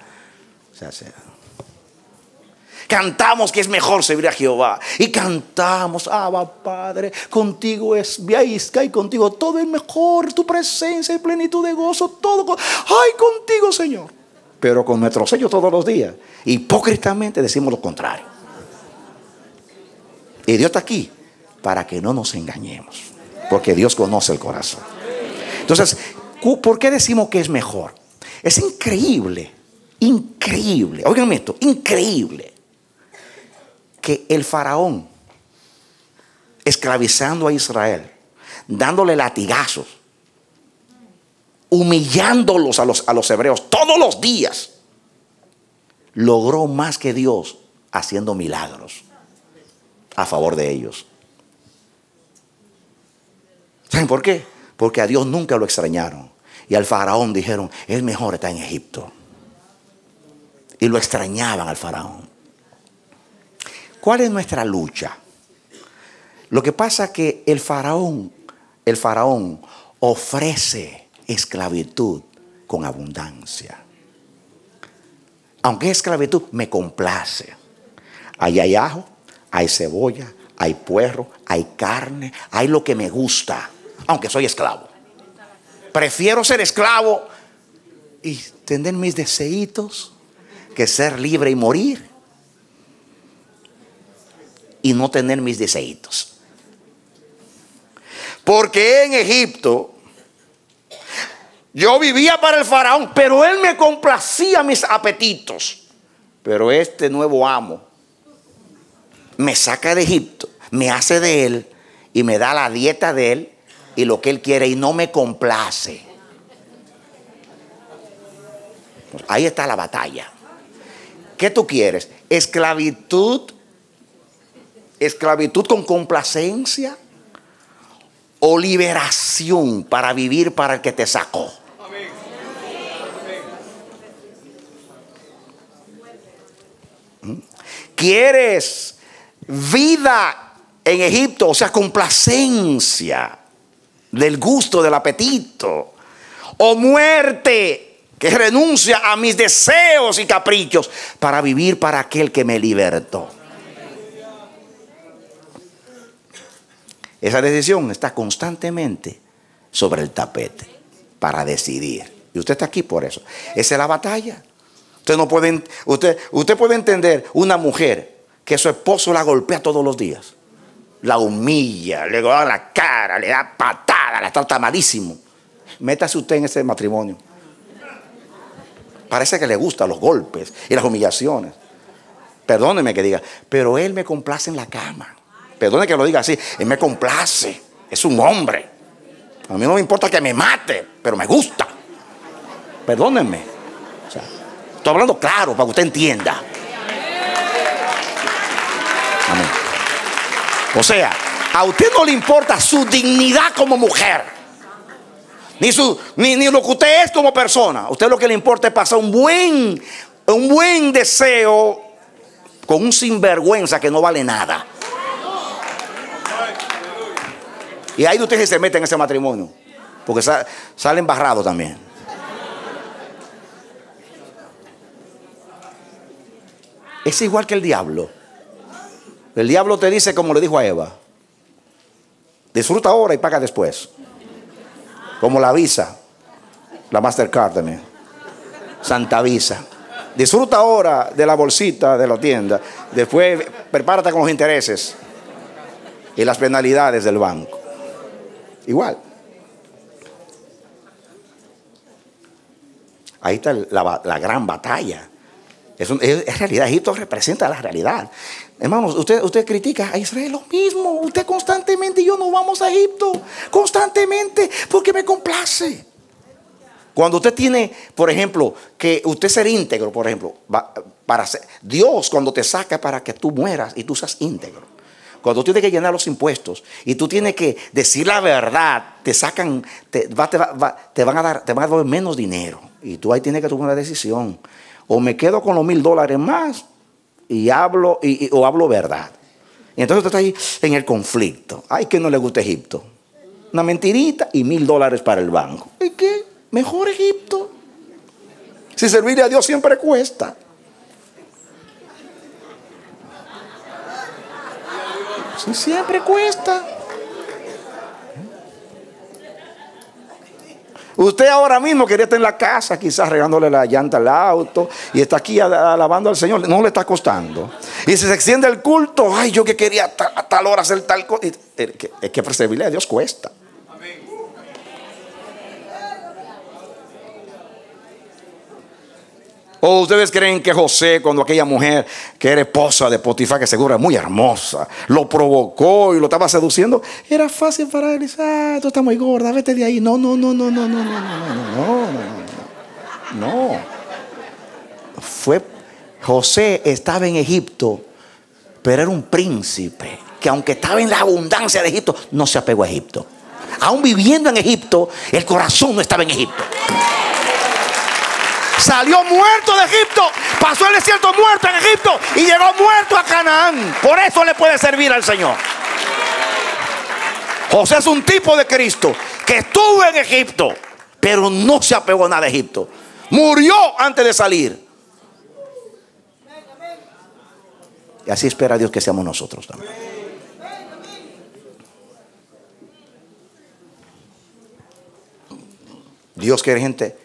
Cantamos que es mejor servir a Jehová. Y cantamos, Abba Padre, contigo es Viaisca y contigo todo es mejor. Tu presencia y plenitud de gozo, todo. Ay, contigo, Señor. Pero con nuestro sello todos los días, hipócritamente decimos lo contrario. Y Dios está aquí para que no nos engañemos, porque Dios conoce el corazón. Entonces, ¿por qué decimos que es mejor? Es increíble, increíble. Óiganme esto, increíble. Que el faraón, esclavizando a Israel, dándole latigazos, humillándolos a los hebreos todos los días, logró más que Dios haciendo milagros a favor de ellos. ¿Saben por qué? Porque a Dios nunca lo extrañaron. Y al faraón dijeron, es mejor estar en Egipto. Y lo extrañaban al faraón. ¿Cuál es nuestra lucha? Lo que pasa es que el faraón ofrece esclavitud con abundancia. Aunque es esclavitud, me complace. Ahí hay ajo, hay cebolla, hay puerro, hay carne, hay lo que me gusta, aunque soy esclavo. Prefiero ser esclavo y tener mis deseitos que ser libre y morir y no tener mis deseitos. Porque en Egipto yo vivía para el faraón, pero él me complacía mis apetitos. Pero este nuevo amo me saca de Egipto, me hace de él y me da la dieta de él y lo que él quiere y no me complace. Ahí está la batalla. ¿Qué tú quieres? ¿Esclavitud con complacencia o liberación para vivir para el que te sacó? ¿Quieres vida en Egipto, o sea, complacencia del gusto, del apetito, o muerte, que renuncia a mis deseos y caprichos para vivir para aquel que me libertó? Esa decisión está constantemente sobre el tapete para decidir. Y usted está aquí por eso. Esa es la batalla. Usted puede entender una mujer que su esposo la golpea todos los días, la humilla, le da la cara, le da patada, la trata malísimo. Métase usted en ese matrimonio. Parece que le gustan los golpes y las humillaciones. Perdóneme que diga, pero él me complace en la cama. Perdone que lo diga así, él me complace, es un hombre. A mí no me importa que me mate, pero me gusta. Perdónenme. O sea, estoy hablando claro para que usted entienda. Amén. O sea, a usted no le importa su dignidad como mujer, ni lo que usted es como persona. A usted lo que le importa es pasar un buen deseo con un sinvergüenza que no vale nada. Y ahí usted se mete en ese matrimonio, porque sale embarrado también. Es igual que el diablo. El diablo te dice como le dijo a Eva: disfruta ahora y paga después. Como la Visa, la Mastercard también, Santa Visa. Disfruta ahora de la bolsita de la tienda, después prepárate con los intereses y las penalidades del banco. Igual. Ahí está la gran batalla. Es realidad. Egipto representa la realidad. Hermanos, usted critica a Israel, lo mismo. Usted constantemente y yo no vamos a Egipto. Constantemente, porque me complace. Cuando usted tiene, por ejemplo, que usted ser íntegro, por ejemplo, Dios cuando te saca para que tú mueras y tú seas íntegro. Cuando tú tienes que llenar los impuestos y tú tienes que decir la verdad, te van a dar menos dinero. Y tú ahí tienes que tomar una decisión. O me quedo con los $1,000 más y o hablo verdad. Y entonces usted está ahí en el conflicto. Ay, que no le gusta Egipto. una mentirita y $1000 para el banco. ¿Y qué? Mejor Egipto. Si servirle a Dios siempre cuesta. Sí, siempre cuesta. Usted ahora mismo quería estar en la casa, quizás regándole la llanta al auto, y está aquí alabando al Señor. No le está costando. Y si se extiende el culto, ay, yo que quería a tal hora hacer tal cosa. Es que servirle a Dios cuesta. ¿O ustedes creen que José, cuando aquella mujer que era esposa de Potifar, que seguro era muy hermosa, lo provocó y lo estaba seduciendo, era fácil para él? Dice, ah, tú estás muy gorda, vete de ahí. No. José estaba en Egipto, pero era un príncipe que, aunque estaba en la abundancia de Egipto, no se apegó a Egipto. Aún viviendo en Egipto, el corazón no estaba en Egipto. Salió muerto de Egipto, pasó el desierto muerto en Egipto y llegó muerto a Canaán. Por eso le puede servir al Señor. José es un tipo de Cristo que estuvo en Egipto, pero no se apegó a nada de Egipto. Murió antes de salir. Y así espera Dios que seamos nosotros también. Dios quiere gente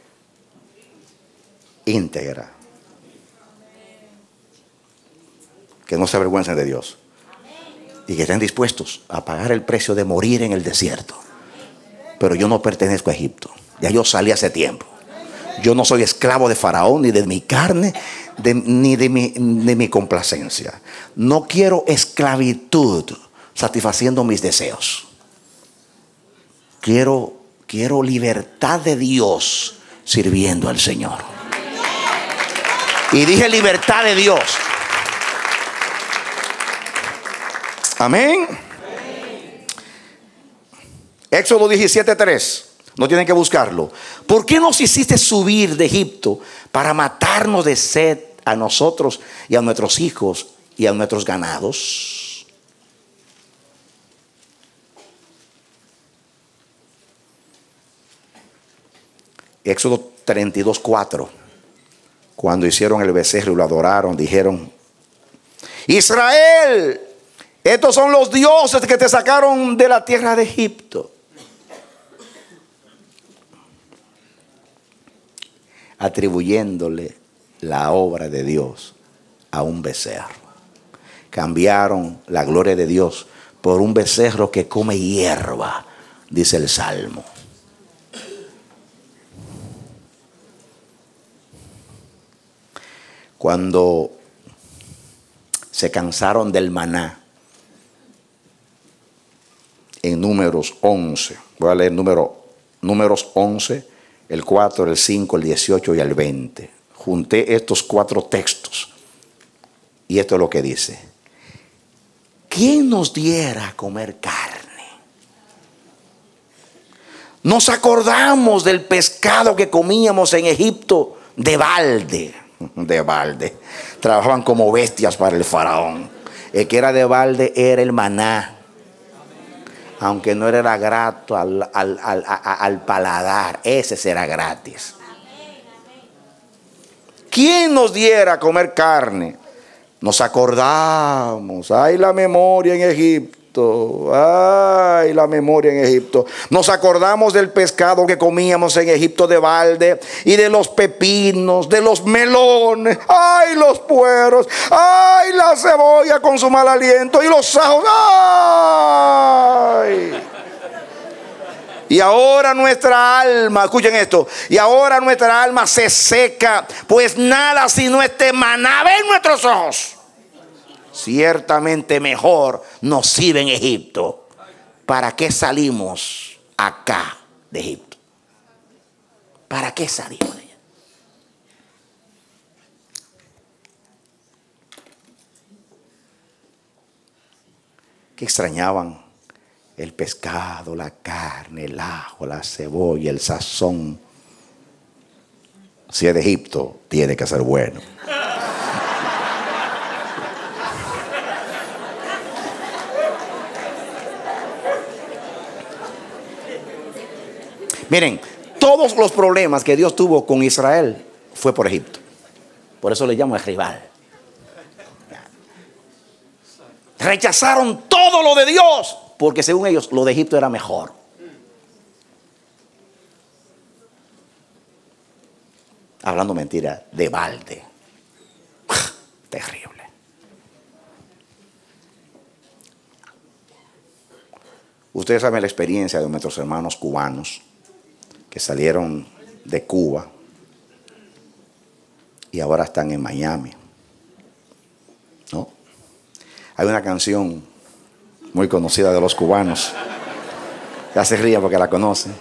íntegra, que no se avergüencen de Dios y que estén dispuestos a pagar el precio de morir en el desierto. Pero yo no pertenezco a Egipto, ya yo salí hace tiempo. Yo no soy esclavo de Faraón, ni de mi carne, ni de mi complacencia. No quiero esclavitud satisfaciendo mis deseos. Quiero libertad de Dios sirviendo al Señor. Y dije libertad de Dios. Amén. Éxodo 17:3. No tienen que buscarlo. ¿Por qué nos hiciste subir de Egipto para matarnos de sed a nosotros y a nuestros hijos y a nuestros ganados? Éxodo 32:4. Cuando hicieron el becerro y lo adoraron, dijeron: Israel, estos son los dioses que te sacaron de la tierra de Egipto. Atribuyéndole la obra de Dios a un becerro. Cambiaron la gloria de Dios por un becerro que come hierba, dice el Salmo. Cuando se cansaron del maná, en Números 11, voy a leer Números 11, el 4, el 5, el 18 y el 20. Junté estos 4 textos y esto es lo que dice: ¿quién nos diera a comer carne? Nos acordamos del pescado que comíamos en Egipto de balde. Trabajaban como bestias para el faraón. El que era de balde era el maná, aunque no era grato al paladar. Ese será gratis. ¿Quién nos diera a comer carne? Nos acordamos. Ay, la memoria en Egipto. Ay, la memoria en Egipto. Nos acordamos del pescado que comíamos en Egipto de balde, y de los pepinos, de los melones. Ay, los pueros. Ay, la cebolla con su mal aliento y los ajos. Ay. Y ahora nuestra alma, escuchen esto, y ahora nuestra alma se seca, pues nada sino este maná ve en nuestros ojos. Ciertamente mejor nos sirve en Egipto. ¿Para qué salimos acá de Egipto? ¿Para qué salimos de allá? Que extrañaban el pescado, la carne, el ajo, la cebolla, el sazón. Si es de Egipto, tiene que ser bueno. Miren, todos los problemas que Dios tuvo con Israel fue por Egipto. Por eso le llamo el rival. Rechazaron todo lo de Dios, porque según ellos lo de Egipto era mejor. Hablando mentira de balde. Terrible. Ustedes saben la experiencia de nuestros hermanos cubanos que salieron de Cuba y ahora están en Miami, ¿no? Hay una canción muy conocida de los cubanos. Ya se ríen porque la conocen.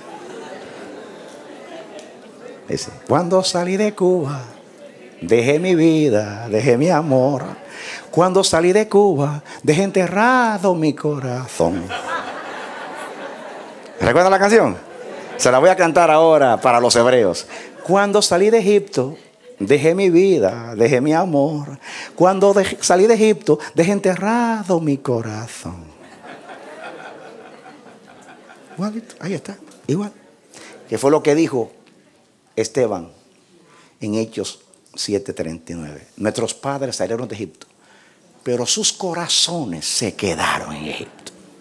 Dice: cuando salí de Cuba, dejé mi vida, dejé mi amor. Cuando salí de Cuba, dejé enterrado mi corazón. ¿Recuerdan la canción? Se la voy a cantar ahora para los hebreos. Cuando salí de Egipto, dejé mi vida, dejé mi amor. Cuando salí de Egipto, dejé enterrado mi corazón. Igualito, ahí está, igual. ¿Qué fue lo que dijo Esteban en Hechos 7:39? Nuestros padres salieron de Egipto, pero sus corazones se quedaron en Egipto.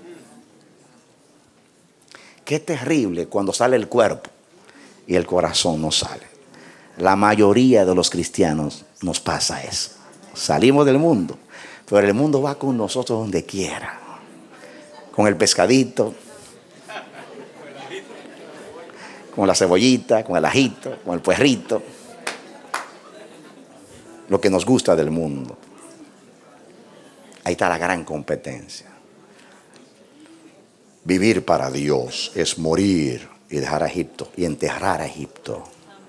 Qué terrible cuando sale el cuerpo y el corazón no sale. La mayoría de los cristianos nos pasa eso. Salimos del mundo, pero el mundo va con nosotros donde quiera. Con el pescadito, con la cebollita, con el ajito, con el puerrito. Lo que nos gusta del mundo. Ahí está la gran competencia. Vivir para Dios es morir y dejar a Egipto y enterrar a Egipto.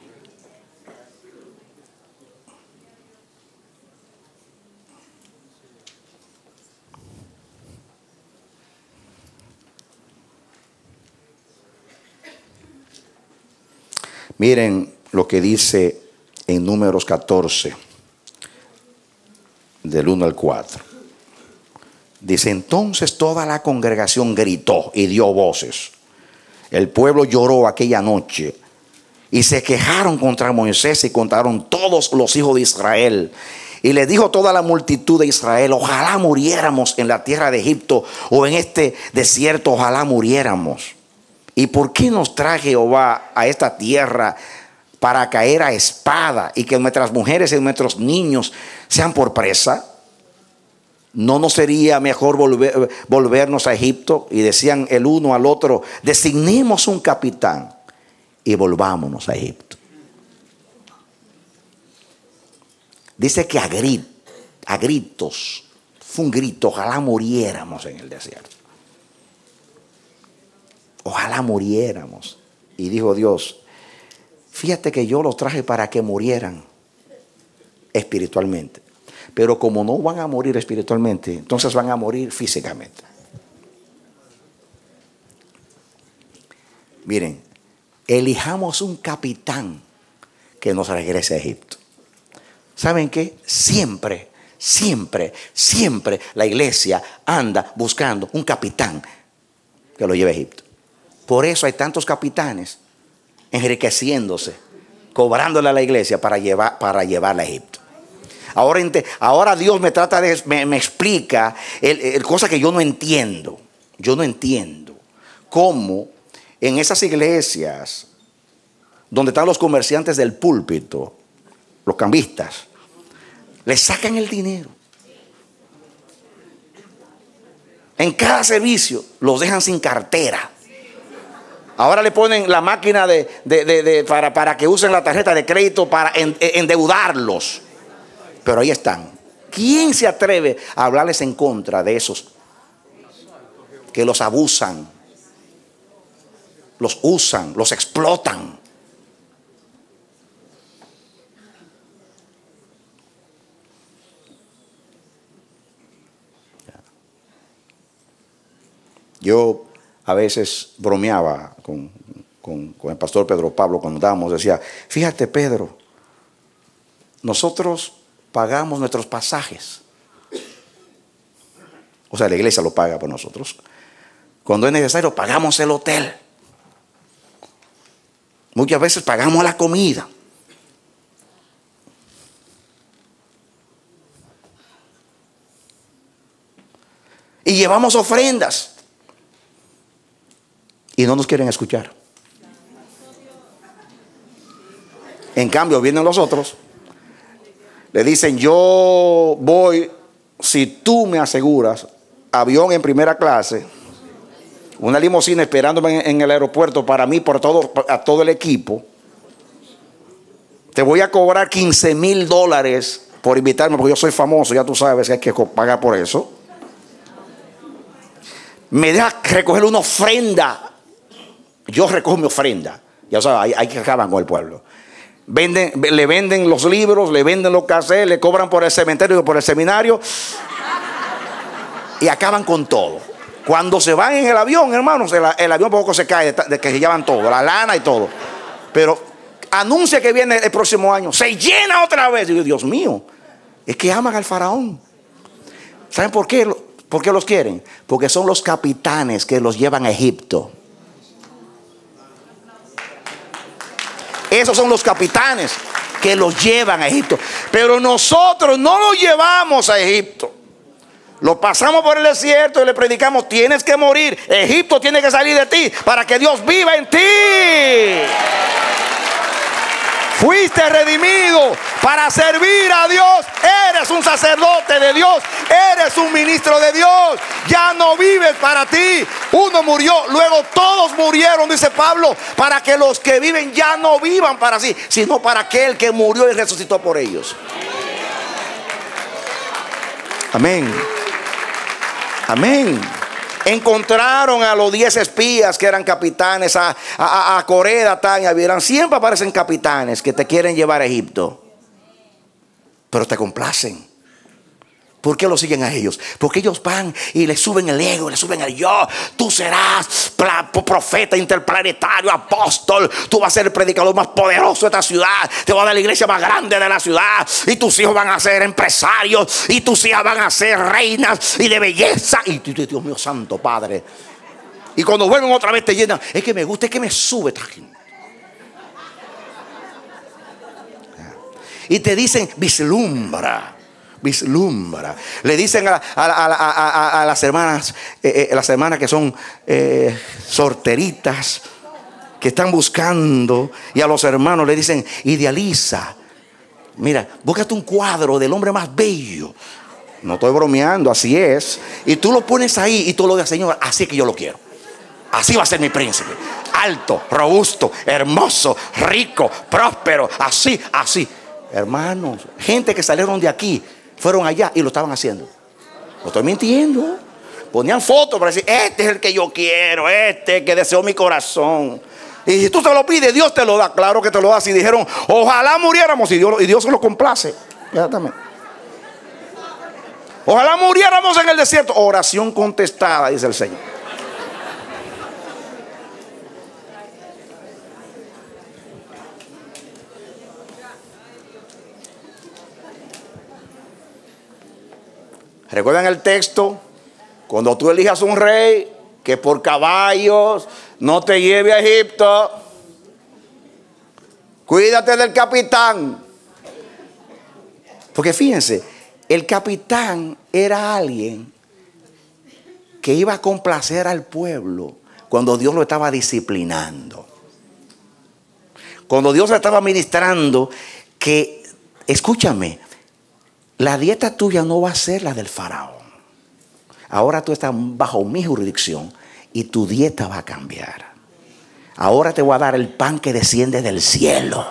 Miren lo que dice en Números 14, del 1 al 4. Dice: entonces toda la congregación gritó y dio voces. El pueblo lloró aquella noche y se quejaron contra Moisés y contaron todos los hijos de Israel. Y le dijo toda la multitud de Israel: ojalá muriéramos en la tierra de Egipto o en este desierto, ojalá muriéramos. ¿Y por qué nos trae Jehová a esta tierra para caer a espada y que nuestras mujeres y nuestros niños sean por presa? ¿No nos sería mejor volvernos a Egipto? Y decían el uno al otro: designemos un capitán y volvámonos a Egipto. Dice que a gritos, fue un grito: ojalá muriéramos en el desierto. Ojalá muriéramos. Y dijo Dios: fíjate que yo los traje para que murieran espiritualmente. Pero como no van a morir espiritualmente, entonces van a morir físicamente. Miren, elijamos un capitán que nos regrese a Egipto. ¿Saben qué? Siempre la iglesia anda buscando un capitán que lo lleve a Egipto. Por eso hay tantos capitanes enriqueciéndose, cobrándole a la iglesia para llevarla a Egipto. Ahora Dios me trata me explica cosas que yo no entiendo. Yo no entiendo cómo en esas iglesias donde están los comerciantes del púlpito, los cambistas, les sacan el dinero. En cada servicio los dejan sin cartera. Ahora le ponen la máquina para que usen la tarjeta de crédito para endeudarlos. Pero ahí están. ¿Quién se atreve a hablarles en contra de esos que los abusan, los usan, los explotan? Yo a veces bromeaba con el pastor Pedro Pablo cuando dábamos, decía: fíjate, Pedro, nosotros pagamos nuestros pasajes. O sea, la iglesia lo paga por nosotros. Cuando es necesario, pagamos el hotel. Muchas veces pagamos la comida. Y llevamos ofrendas. Y no nos quieren escuchar. En cambio, vienen los otros. Le dicen, yo voy, si tú me aseguras, avión en primera clase, una limusina esperándome en el aeropuerto para mí, a todo el equipo. Te voy a cobrar $15,000 por invitarme, porque yo soy famoso, ya tú sabes que hay que pagar por eso. Me deja recoger una ofrenda. Yo recojo mi ofrenda. Ya sabes, hay que acabar con el pueblo. Le venden los libros, le venden los cassettes, le cobran por el cementerio y por el seminario. Y acaban con todo. Cuando se van en el avión, hermanos, el avión poco se cae de que se llevan todo, la lana y todo. Pero anuncia que viene el próximo año, se llena otra vez. Y yo, Dios mío, es que aman al faraón. ¿Saben por qué? ¿Por qué los quieren? Porque son los capitanes que los llevan a Egipto. Esos son los capitanes que los llevan a Egipto. Pero nosotros no los llevamos a Egipto. Lo pasamos por el desierto y le predicamos, tienes que morir. Egipto tiene que salir de ti para que Dios viva en ti. Fuiste redimido para servir a Dios. Eres un sacerdote de Dios. Eres un ministro de Dios. Ya no vives para ti. Uno murió, luego todos murieron, dice Pablo, para que los que viven ya no vivan para sí, sino para aquel que murió y resucitó por ellos. Amén. Amén. Encontraron a los 10 espías que eran capitanes, a Coré, Datán y Abiram. Siempre aparecen capitanes que te quieren llevar a Egipto, pero te complacen. ¿Por qué lo siguen a ellos? Porque ellos van y le suben el ego, le suben el yo. Tú serás profeta interplanetario, apóstol. Tú vas a ser el predicador más poderoso de esta ciudad. Te voy a dar la iglesia más grande de la ciudad. Y tus hijos van a ser empresarios. Y tus hijas van a ser reinas y de belleza. Y Dios mío santo, Padre. Y cuando vuelven otra vez te llenan. Es que me gusta, es que me sube. Y te dicen, vislumbra. Le dicen a las hermanas que son sorteritas, que están buscando, y a los hermanos le dicen, idealiza. Mira, búscate un cuadro del hombre más bello. No estoy bromeando, así es. Y tú lo pones ahí y tú lo dices, Señor, así es que yo lo quiero. Así va a ser mi príncipe. Alto, robusto, hermoso, rico, próspero. Así. Hermanos, gente que salieron de aquí fueron allá y lo estaban haciendo. No estoy mintiendo. Ponían fotos para decir, este es el que yo quiero, este que deseo mi corazón. Y si tú se lo pides, Dios te lo da. Claro que te lo da. Si dijeron, ojalá muriéramos, y Dios se lo complace. Exactamente. Ojalá muriéramos en el desierto. Oración contestada, dice el Señor. ¿Recuerdan el texto? Cuando tú elijas un rey que por caballos no te lleve a Egipto, cuídate del capitán. Porque fíjense, el capitán era alguien que iba a complacer al pueblo cuando Dios lo estaba disciplinando. Cuando Dios le estaba ministrando que, escúchame, la dieta tuya no va a ser la del faraón. Ahora tú estás bajo mi jurisdicción y tu dieta va a cambiar. Ahora te voy a dar el pan que desciende del cielo.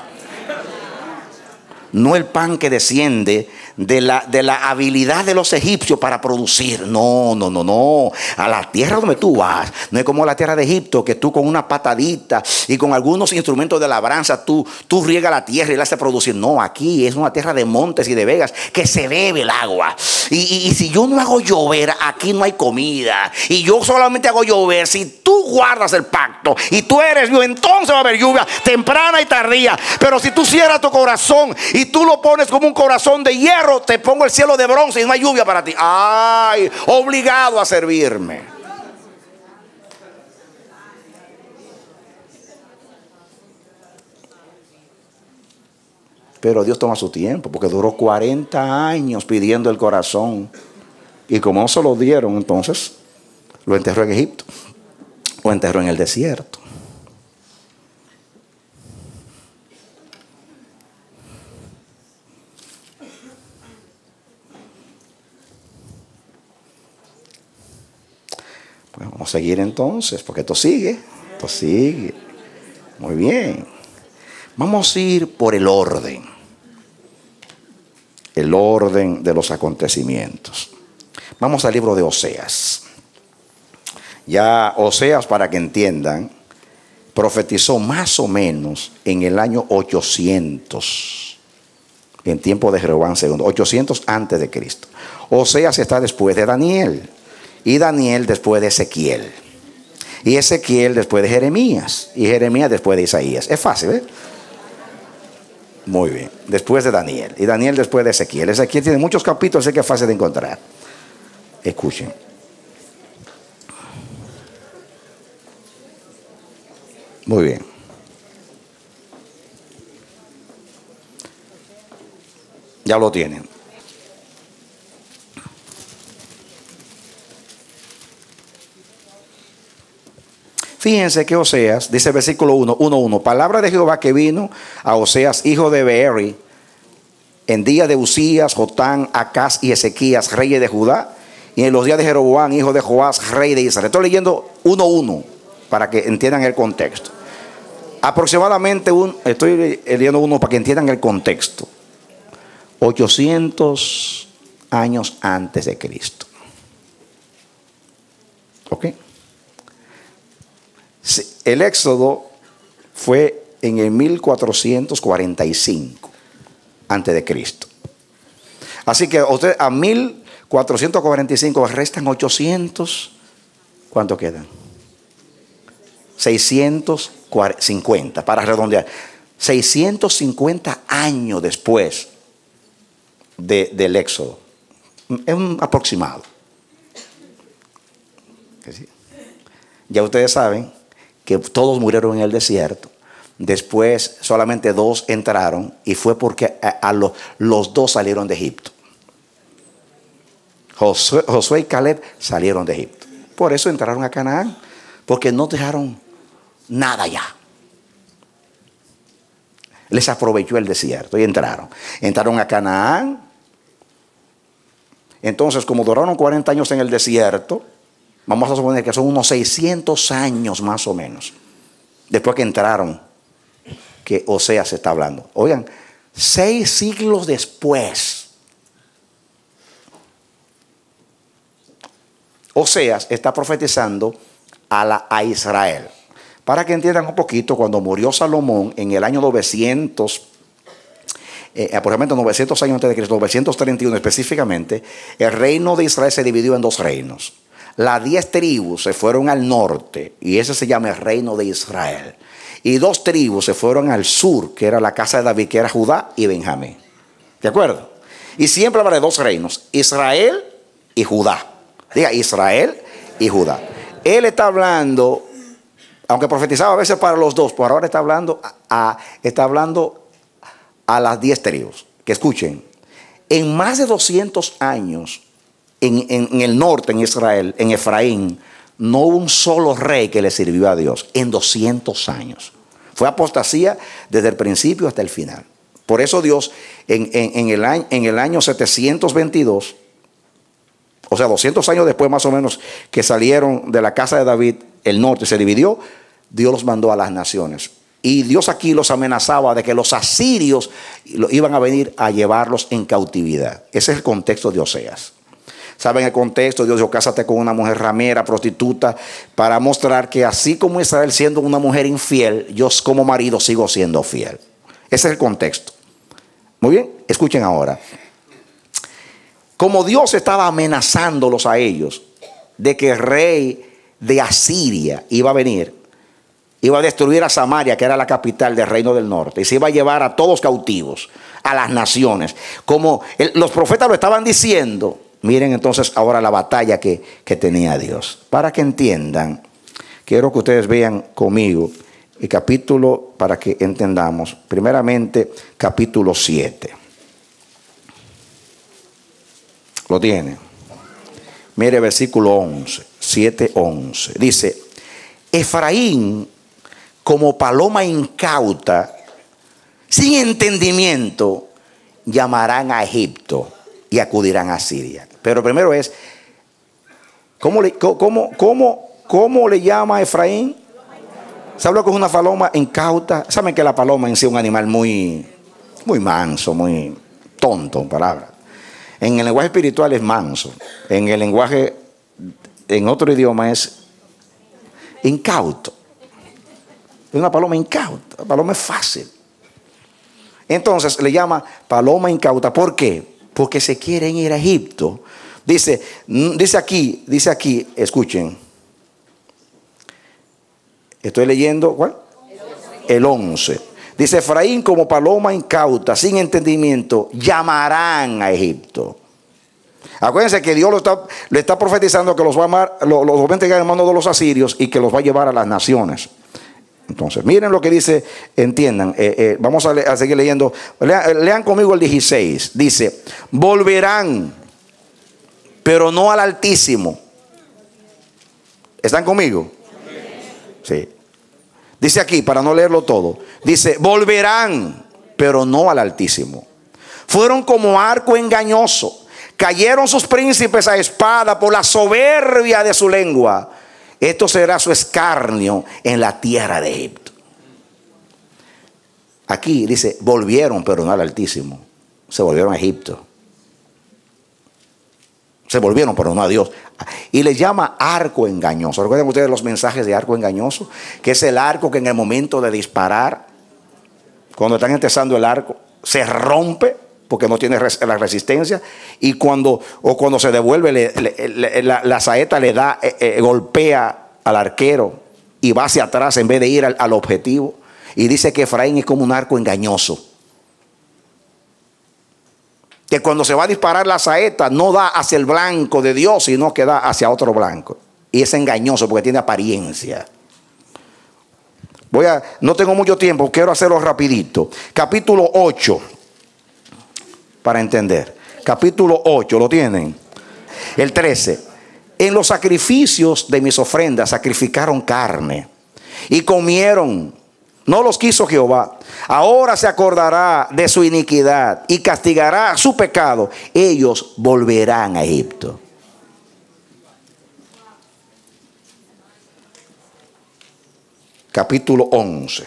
No el pan que desciende de la habilidad de los egipcios para producir. No. A la tierra donde tú vas, no es como la tierra de Egipto, que tú con una patadita y con algunos instrumentos de labranza tú riegas la tierra y la haces producir. No, aquí es una tierra de montes y de vegas que se bebe el agua. Y si yo no hago llover, aquí no hay comida. Y yo solamente hago llover si tú guardas el pacto y tú eres mío, entonces va a haber lluvia temprana y tardía. Pero si tú cierras tu corazón y tú lo pones como un corazón de hierro, te pongo el cielo de bronce y no hay lluvia para ti. Ay, obligado a servirme. Pero Dios toma su tiempo, porque duró 40 años pidiendo el corazón. Y como no se lo dieron, entonces lo enterró en Egipto. Lo enterró en el desierto. Bueno, vamos a seguir entonces, porque esto sigue. Esto sigue. Muy bien. Vamos a ir por el orden. El orden de los acontecimientos. Vamos al libro de Oseas. Ya Oseas, para que entiendan, profetizó más o menos en el año 800, en tiempo de Jeroboam II, 800 antes de Cristo. Oseas está después de Daniel, y Daniel después de Ezequiel, y Ezequiel después de Jeremías, y Jeremías después de Isaías. Es fácil, ¿eh? Muy bien. Después de Daniel, y Daniel después de Ezequiel. Ezequiel tiene muchos capítulos, así que es fácil de encontrar. Escuchen. Muy bien. Ya lo tienen. Fíjense que Oseas, dice el versículo 1:1, palabra de Jehová que vino a Oseas, hijo de Beeri, en día de Usías, Jotán, Acaz y Ezequías, reyes de Judá, y en los días de Jeroboam, hijo de Joás, rey de Israel. Estoy leyendo 1:1 para que entiendan el contexto. Aproximadamente, estoy leyendo uno para que entiendan el contexto. 800 años antes de Cristo. ¿Ok? El éxodo fue en el 1445 antes de Cristo. Así que usted a 1445 restan 800. ¿Cuánto quedan? 650, para redondear. 650 años después del éxodo. Es un aproximado. Ya ustedes saben que todos murieron en el desierto. Después solamente 2 entraron, y fue porque los 2 salieron de Egipto. Josué y Caleb salieron de Egipto. Por eso entraron a Canaán, porque no dejaron nada allá. Les aprovechó el desierto y entraron a Canaán. Entonces, como duraron 40 años en el desierto, vamos a suponer que son unos 600 años más o menos después que entraron, que Oseas está hablando. Oigan, 6 siglos después, Oseas está profetizando a Israel. Para que entiendan un poquito, cuando murió Salomón en el año 900, aproximadamente 900 años antes de Cristo, 931 específicamente, el reino de Israel se dividió en 2 reinos. Las 10 tribus se fueron al norte, y ese se llama el reino de Israel. Y 2 tribus se fueron al sur, que era la casa de David, que era Judá y Benjamín. ¿De acuerdo? Y siempre habla de 2 reinos, Israel y Judá. Diga, Israel y Judá. Él está hablando, aunque profetizaba a veces para los 2, por ahora está hablando a las 10 tribus. Que escuchen, en más de 200 años, en el norte, en Israel, en Efraín, no hubo un solo rey que le sirvió a Dios en 200 años. Fue apostasía desde el principio hasta el final. Por eso Dios en el año 722, o sea 200 años después más o menos que salieron de la casa de David, el norte se dividió, Dios los mandó a las naciones. Y Dios aquí los amenazaba de que los asirios iban a venir a llevarlos en cautividad. Ese es el contexto de Oseas. ¿Saben el contexto? Dios dijo, cásate con una mujer ramera, prostituta, para mostrar que así como Israel siendo una mujer infiel, yo como marido sigo siendo fiel. Ese es el contexto. Muy bien, escuchen ahora. Como Dios estaba amenazándolos a ellos de que el rey de Asiria iba a venir, iba a destruir a Samaria, que era la capital del reino del norte, y se iba a llevar a todos cautivos, a las naciones. Como los profetas lo estaban diciendo, miren entonces ahora la batalla que tenía Dios. Para que entiendan, quiero que ustedes vean conmigo y capítulo, para que entendamos, primeramente capítulo 7. ¿Lo tiene? Mire versículo 11, 7:11. Dice, Efraín como paloma incauta, sin entendimiento, llamarán a Egipto y acudirán a Siria. Pero primero es, ¿cómo le llama Efraín? ¿Sabe lo que es una paloma incauta? Saben que la paloma en sí es un animal muy manso, muy tonto en palabras. En el lenguaje espiritual es manso. En el lenguaje, en otro idioma es incauto. Es una paloma incauta. La paloma es fácil. Entonces le llama paloma incauta. ¿Por qué? Porque se quieren ir a Egipto. Dice aquí, escuchen. Estoy leyendo, ¿cuál? El 11. Dice, Efraín como paloma incauta, sin entendimiento, llamarán a Egipto. Acuérdense que Dios le está profetizando que los va a entregar en manos de los asirios y que los va a llevar a las naciones. Entonces, miren lo que dice, entiendan. Vamos a seguir leyendo. Lean conmigo el 16. Dice, volverán, pero no al Altísimo. ¿Están conmigo? Sí. Dice aquí, para no leerlo todo, dice, volverán, pero no al Altísimo. Fueron como arco engañoso. Cayeron sus príncipes a espada por la soberbia de su lengua. Esto será su escarnio en la tierra de Egipto. Aquí dice, volvieron, pero no al Altísimo. Se volvieron a Egipto. Se volvieron, pero no a Dios. Y les llama arco engañoso. ¿Recuerdan ustedes los mensajes de arco engañoso? Que es el arco que en el momento de disparar, cuando están empezando el arco, se rompe porque no tiene la resistencia. Y cuando se devuelve, la saeta le da, golpea al arquero y va hacia atrás en vez de ir al objetivo. Y dice que Efraín es como un arco engañoso. Que cuando se va a disparar la saeta no da hacia el blanco de Dios, sino que da hacia otro blanco. Y es engañoso porque tiene apariencia. No tengo mucho tiempo, quiero hacerlo rapidito. Capítulo 8, para entender. Capítulo 8, ¿lo tienen? El 13. En los sacrificios de mis ofrendas sacrificaron carne y comieron. No los quiso Jehová. Ahora se acordará de su iniquidad y castigará su pecado. Ellos volverán a Egipto. Capítulo 11.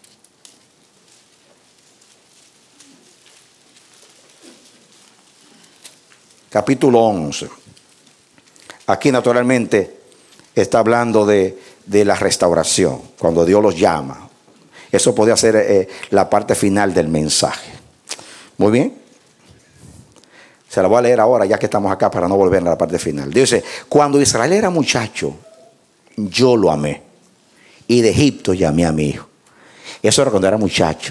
Capítulo 11. Aquí naturalmente está hablando de la restauración, cuando Dios los llama. Eso podría ser la parte final del mensaje. Muy bien. Se la voy a leer ahora ya que estamos acá para no volver a la parte final. Dice, cuando Israel era muchacho, yo lo amé. Y de Egipto llamé a mi hijo. Eso era cuando era muchacho.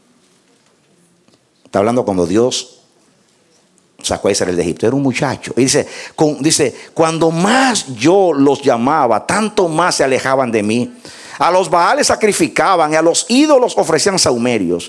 Está hablando cuando Dios sacó a Israel de Egipto. Era un muchacho. Y dice, cuando más yo los llamaba, tanto más se alejaban de mí. A los baales sacrificaban y a los ídolos ofrecían sahumerios.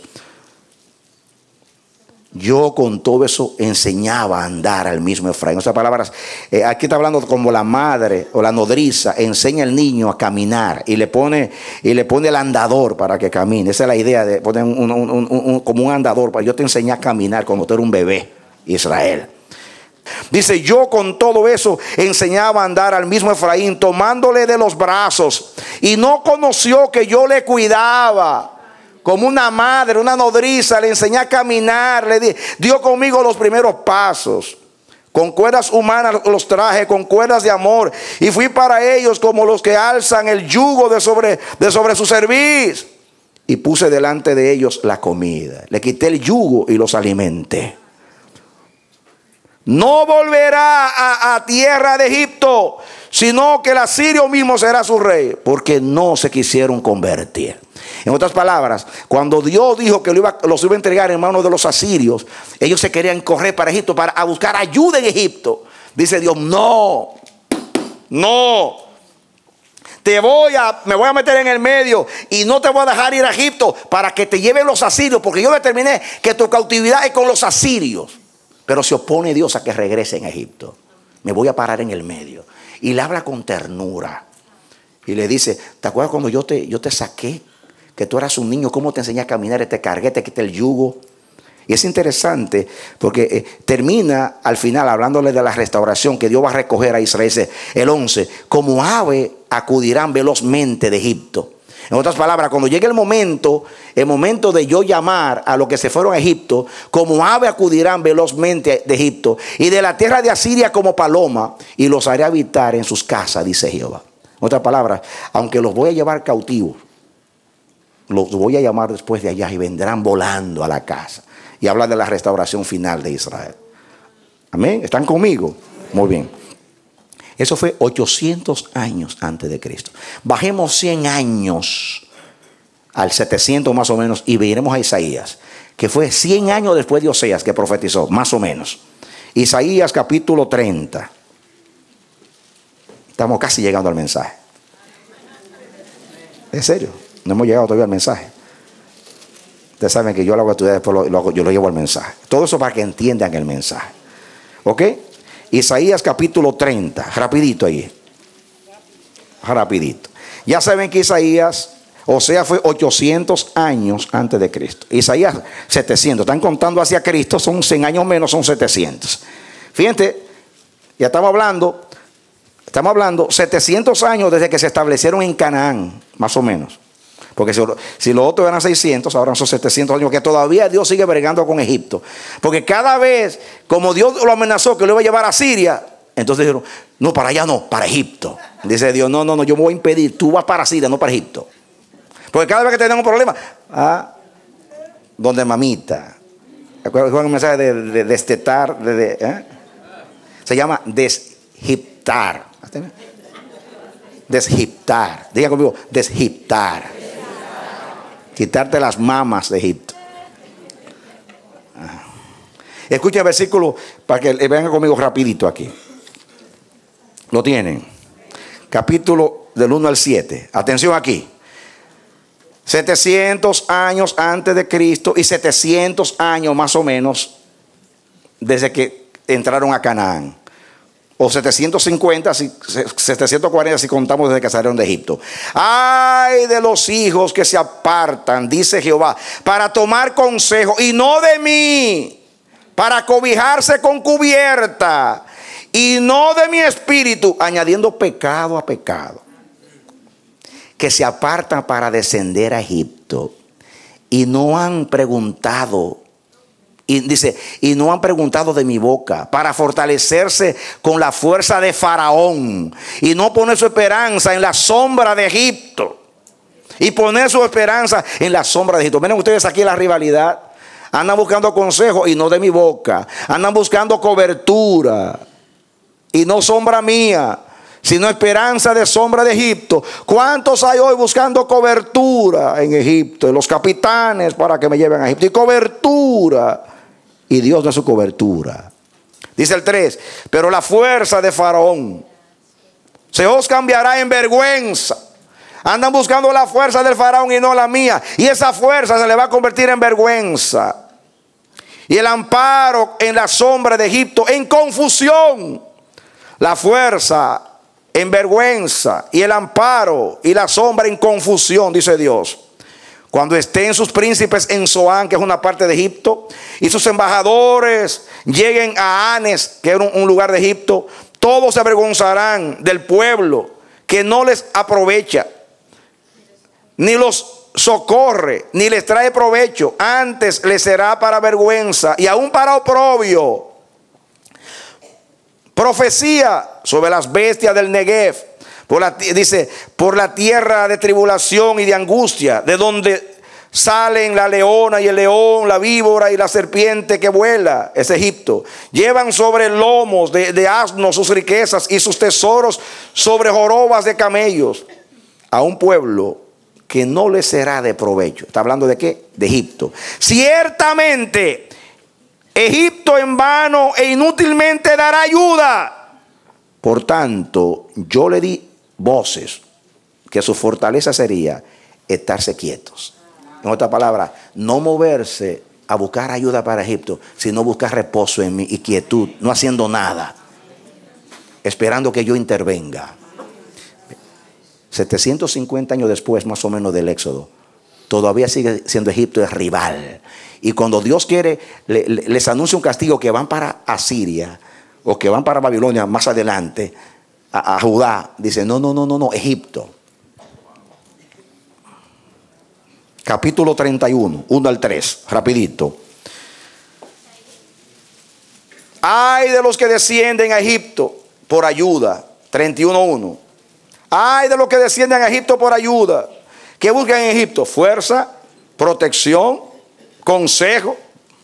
Yo con todo eso enseñaba a andar al mismo Efraín. O sea, palabras, aquí está hablando como la madre o la nodriza enseña al niño a caminar y le pone el andador para que camine. Esa es la idea de poner como un andador. Yo te enseñé a caminar cuando tú eras un bebé, Israel. Dice, yo con todo eso enseñaba a andar al mismo Efraín, tomándole de los brazos, y no conoció que yo le cuidaba. Como una madre, una nodriza, le enseñé a caminar, dio conmigo los primeros pasos. Con cuerdas humanas los traje, con cuerdas de amor, y fui para ellos como los que alzan el yugo de sobre su cerviz. Y puse delante de ellos la comida. Le quité el yugo y los alimenté. No volverá a tierra de Egipto, sino que el asirio mismo será su rey, porque no se quisieron convertir. En otras palabras, cuando Dios dijo que los iba a entregar en manos de los asirios, ellos se querían correr para Egipto para buscar ayuda en Egipto. Dice Dios, no. me voy a meter en el medio y no te voy a dejar ir a Egipto para que te lleven los asirios, porque yo determiné que tu cautividad es con los asirios. Pero se opone Dios a que regrese en Egipto. Me voy a parar en el medio. Y le habla con ternura. Y le dice, ¿te acuerdas cuando yo te saqué? Que tú eras un niño, ¿cómo te enseñé a caminar? Y te cargué, te quité el yugo. Y es interesante porque termina al final hablándole de la restauración que Dios va a recoger a Israel. Dice el 11, como ave acudirán velozmente de Egipto. En otras palabras, cuando llegue el momento de yo llamar a los que se fueron a Egipto, como ave acudirán velozmente de Egipto, y de la tierra de Asiria como paloma, y los haré habitar en sus casas, dice Jehová. En otras palabras, aunque los voy a llevar cautivos, los voy a llamar después de allá y vendrán volando a la casa. Y habla de la restauración final de Israel. Amén. ¿Están conmigo? Muy bien. Eso fue 800 años antes de Cristo. Bajemos 100 años al 700 más o menos y veremos a Isaías, que fue 100 años después de Oseas que profetizó, más o menos. Isaías capítulo 30. Estamos casi llegando al mensaje. ¿En serio? No hemos llegado todavía al mensaje. Ustedes saben que yo lo hago a estudiar, después yo lo llevo al mensaje. Todo eso para que entiendan el mensaje. ¿Ok? Isaías capítulo 30. Rapidito ahí. Rapidito. Ya saben que Oseas fue 800 años antes de Cristo. Isaías 700. Están contando hacia Cristo. Son 100 años menos, son 700. Fíjense, ya estamos hablando 700 años desde que se establecieron en Canaán, más o menos. Porque si los otros eran 600, ahora son 700 años que todavía Dios sigue bregando con Egipto. Porque cada vez, como Dios lo amenazó que lo iba a llevar a Siria, entonces dijeron, no, para allá no, para Egipto. Dice Dios, no, yo me voy a impedir, tú vas para Siria, no para Egipto. Porque cada vez que tenemos un problema, donde mamita. ¿Recuerdan el mensaje de destetar? Se llama desgiptar. Desgiptar. Diga conmigo, desgiptar. Quitarte las mamas de Egipto. Escucha el versículo para que vengan conmigo rapidito aquí. Lo tienen. Capítulo del 1 al 7. Atención aquí. 700 años antes de Cristo y 700 años más o menos desde que entraron a Canaán. O 750, 740 si contamos desde que salieron de Egipto. Ay de los hijos que se apartan, dice Jehová, para tomar consejo y no de mí, para cobijarse con cubierta y no de mi espíritu, añadiendo pecado a pecado. Que se apartan para descender a Egipto y no han preguntado. Y dice, y no han preguntado de mi boca, para fortalecerse con la fuerza de Faraón y no poner su esperanza en la sombra de Egipto. Y poner su esperanza en la sombra de Egipto. Miren ustedes aquí la rivalidad. Andan buscando consejo y no de mi boca. Andan buscando cobertura y no sombra mía, sino esperanza de sombra de Egipto. ¿Cuántos hay hoy buscando cobertura en Egipto? Los capitanes para que me lleven a Egipto. Y cobertura. Y Dios no es su cobertura. Dice el 3. Pero la fuerza de Faraón se os cambiará en vergüenza. Andan buscando la fuerza del Faraón y no la mía. Y esa fuerza se le va a convertir en vergüenza. Y el amparo en la sombra de Egipto en confusión. La fuerza en vergüenza y el amparo y la sombra en confusión, dice Dios. Cuando estén sus príncipes en Zoán, que es una parte de Egipto, y sus embajadores lleguen a Anes, que era un lugar de Egipto, todos se avergonzarán del pueblo que no les aprovecha, ni los socorre, ni les trae provecho. Antes les será para vergüenza y aún para oprobio. Profecía sobre las bestias del Negev. Dice, por la tierra de tribulación y de angustia, de donde salen la leona y el león, la víbora y la serpiente que vuela, es Egipto. Llevan sobre lomos de asnos sus riquezas y sus tesoros sobre jorobas de camellos. A un pueblo que no les será de provecho. ¿Está hablando de qué? De Egipto. Ciertamente, Egipto en vano e inútilmente dará ayuda. Por tanto, yo le di voces que su fortaleza sería estarse quietos. En otras palabras, no moverse a buscar ayuda para Egipto, sino buscar reposo en mí y quietud, no haciendo nada, esperando que yo intervenga. 750 años después, más o menos, del Éxodo, todavía sigue siendo Egipto el rival. Y cuando Dios quiere, les anuncia un castigo, que van para Asiria o que van para Babilonia más adelante, a Judá, dice: no, Egipto. Capítulo 31, 1 al 3, rapidito. Ay de los que descienden a Egipto por ayuda. 31:1. Ay de los que descienden a Egipto por ayuda. ¿Qué buscan en Egipto? Fuerza, protección, consejo.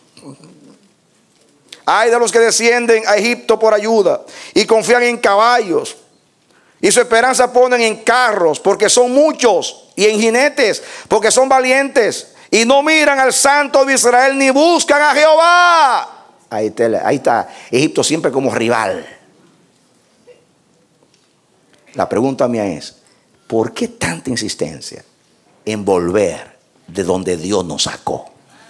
Ay de los que descienden a Egipto por ayuda y confían en caballos, y su esperanza ponen en carros, porque son muchos, y en jinetes, porque son valientes, y no miran al Santo de Israel ni buscan a Jehová. Ahí está Egipto siempre como rival. La pregunta mía es: ¿por qué tanta insistencia en volver de donde Dios nos sacó?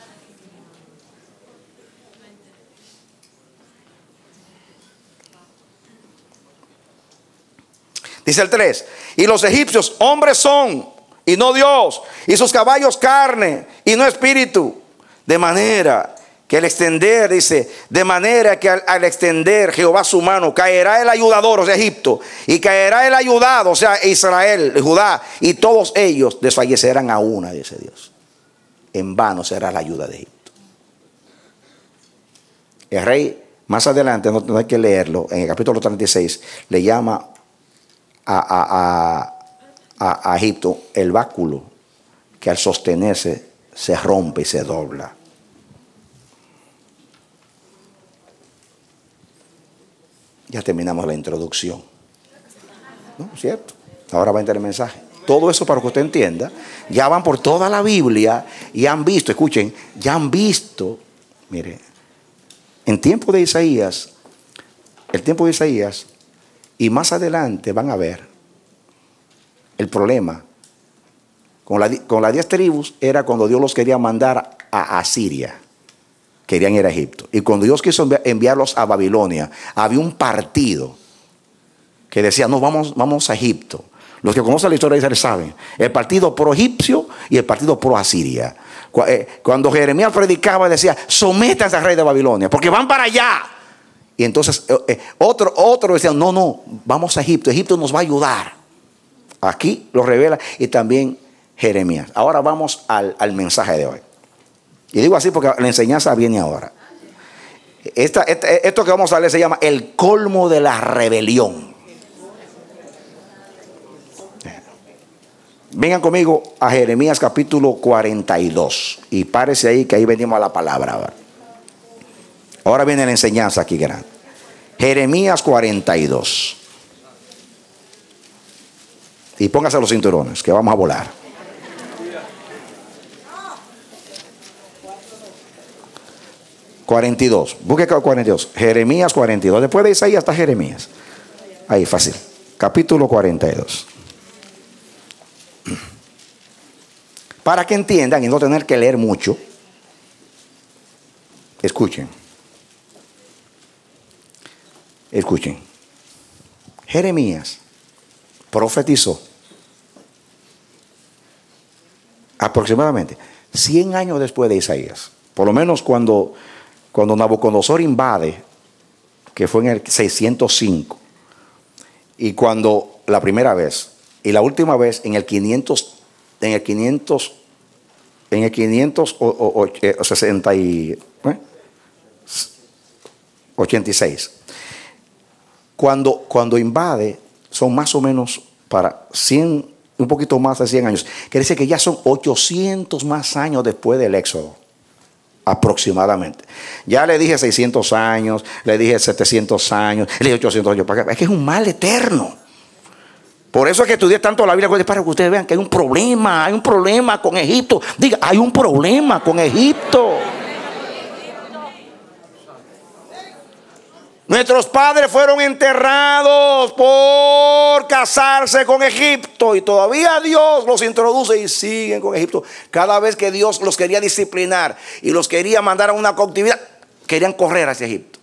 Dice el 3: y los egipcios hombres son, y no Dios, y sus caballos carne, y no espíritu. De manera que al extender, dice, de manera que al extender Jehová su mano, caerá el ayudador, o sea, Egipto, y caerá el ayudado, o sea, Israel, Judá, y todos ellos desfallecerán a una, dice Dios. En vano será la ayuda de Egipto. El rey, más adelante, no hay que leerlo, en el capítulo 36, le llama a Egipto el báculo, que al sostenerse se rompe y se dobla. Ya terminamos la introducción, ¿no? ¿Cierto? Ahora va a entrar el mensaje. Todo eso, para que usted entienda, ya van por toda la Biblia y han visto, escuchen, ya han visto, mire, en tiempo de Isaías, el tiempo de Isaías, y más adelante van a ver el problema. Con las 10 tribus era cuando Dios los quería mandar a Asiria. Querían ir a Egipto. Y cuando Dios quiso enviarlos a Babilonia, había un partido que decía: no, vamos a Egipto. Los que conocen la historia de Israel saben. El partido pro egipcio y el partido pro asiria. Cuando Jeremías predicaba, decía: sométanse al rey de Babilonia, porque van para allá. Y entonces otro decía: no, vamos a Egipto. Egipto nos va a ayudar. Aquí lo revela, y también Jeremías. Ahora vamos al mensaje de hoy. Y digo así porque la enseñanza viene ahora. Esto que vamos a leer se llama el colmo de la rebelión. Vengan conmigo a Jeremías capítulo 42. Y párese ahí, que ahí venimos a la palabra. Ahora viene la enseñanza aquí grande. Jeremías 42. Y póngase los cinturones, que vamos a volar. Busque 42. Jeremías 42. Después de Isaías está Jeremías. Ahí, fácil. Capítulo 42. Para que entiendan y no tener que leer mucho, escuchen. Jeremías profetizó aproximadamente 100 años después de Isaías. Por lo menos cuando Nabucodonosor invade, que fue en el 605, y cuando la primera vez y la última vez en el 86. Cuando invade, son más o menos para 100, un poquito más de 100 años. Quiere decir que ya son 800 más años después del Éxodo. Aproximadamente. Ya le dije 600 años, le dije 700 años, le dije 800 años. Es que es un mal eterno. Por eso es que estudié tanto la Biblia, para que ustedes vean que hay un problema con Egipto. Diga, hay un problema con Egipto. Nuestros padres fueron enterrados por casarse con Egipto y todavía Dios los introduce y siguen con Egipto. Cada vez que Dios los quería disciplinar y los quería mandar a una cautividad, querían correr hacia Egipto.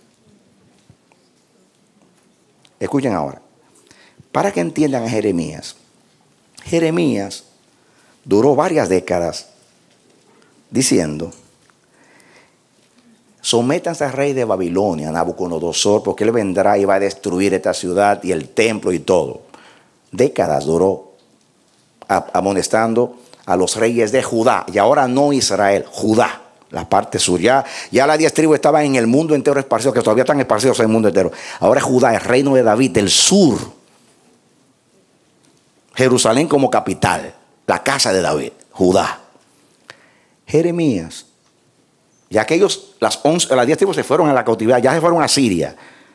Escuchen ahora, para que entiendan a Jeremías. Jeremías duró varias décadas diciendo: sométanse al rey de Babilonia, Nabucodonosor, porque él vendrá y va a destruir esta ciudad y el templo y todo. Décadas duró amonestando a los reyes de Judá, y ahora no Israel, Judá, la parte sur. Ya las 10 tribus estaban en el mundo entero esparcidos, que todavía están esparcidos en el mundo entero. Ahora Judá, el reino de David, del sur. Jerusalén como capital, la casa de David, Judá. Jeremías, ya que ellos, las 10 tribus se fueron a la cautividad, ya se fueron a Siria.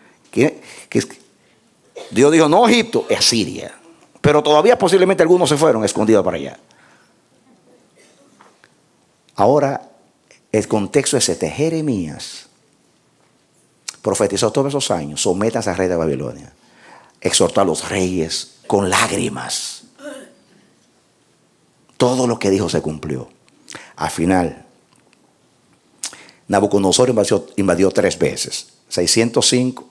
Dios dijo, no Egipto, es Siria. Pero todavía posiblemente algunos se fueron escondidos para allá. Ahora, el contexto es este. Jeremías profetizó todos esos años: sométanse al rey de Babilonia. Exhortó a los reyes con lágrimas. Todo lo que dijo se cumplió. Al final, Nabucodonosor invadió 3 veces: 605,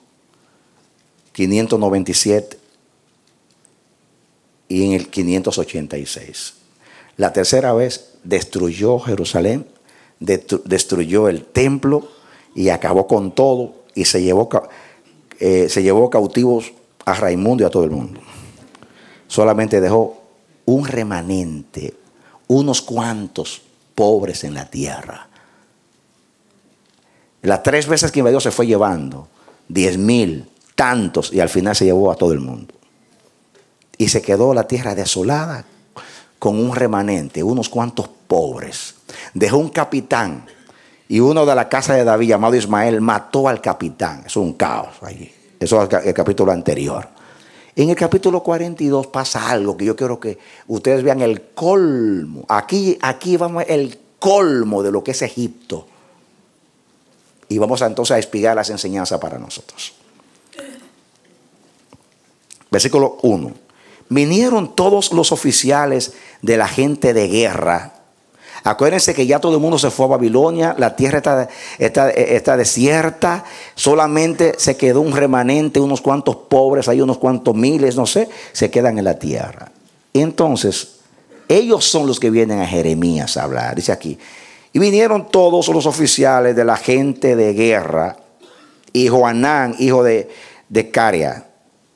597 y en el 586. La tercera vez destruyó Jerusalén, destruyó el templo y acabó con todo, y se llevó cautivos a Raimundo y a todo el mundo. Solamente dejó un remanente, unos cuantos pobres en la tierra. Las 3 veces que invadió se fue llevando 10,000, tantos, y al final se llevó a todo el mundo. Y se quedó la tierra desolada con un remanente, unos cuantos pobres. Dejó un capitán, y uno de la casa de David llamado Ismael mató al capitán. Eso es un caos allí. Eso es el capítulo anterior. En el capítulo 42 pasa algo que yo quiero que ustedes vean el colmo. Aquí vamos a ver el colmo de lo que es Egipto. Y vamos entonces a explicar las enseñanzas para nosotros. Versículo 1. Vinieron todos los oficiales de la gente de guerra. Acuérdense que ya todo el mundo se fue a Babilonia. La tierra está desierta. Solamente se quedó un remanente, unos cuantos pobres, hay unos cuantos miles, no sé, se quedan en la tierra. Y entonces, ellos son los que vienen a Jeremías a hablar. Dice aquí: y vinieron todos los oficiales de la gente de guerra, y Joanán, hijo de Carea,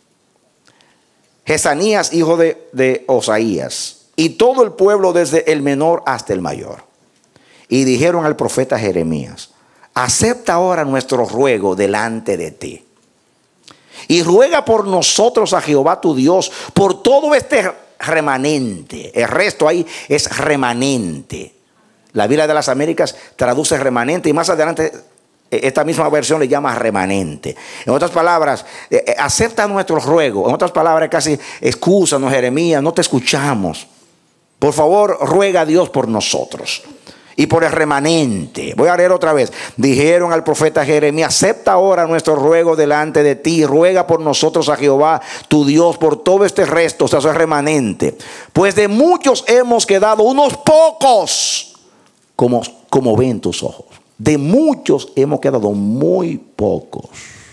Jesanías, hijo de Osaías, y todo el pueblo desde el menor hasta el mayor. Y dijeron al profeta Jeremías: acepta ahora nuestro ruego delante de ti, y ruega por nosotros a Jehová tu Dios, por todo este remanente. El resto ahí es remanente. La Biblia de las Américas traduce remanente, y más adelante esta misma versión le llama remanente. En otras palabras, acepta nuestro ruego. En otras palabras, casi excúsanos, Jeremías, no te escuchamos. Por favor, ruega a Dios por nosotros y por el remanente. Voy a leer otra vez. Dijeron al profeta Jeremías: acepta ahora nuestro ruego delante de ti, ruega por nosotros a Jehová tu Dios, por todo este resto, o sea, eso es remanente. Pues de muchos hemos quedado unos pocos, como ven tus ojos. De muchos hemos quedado muy pocos.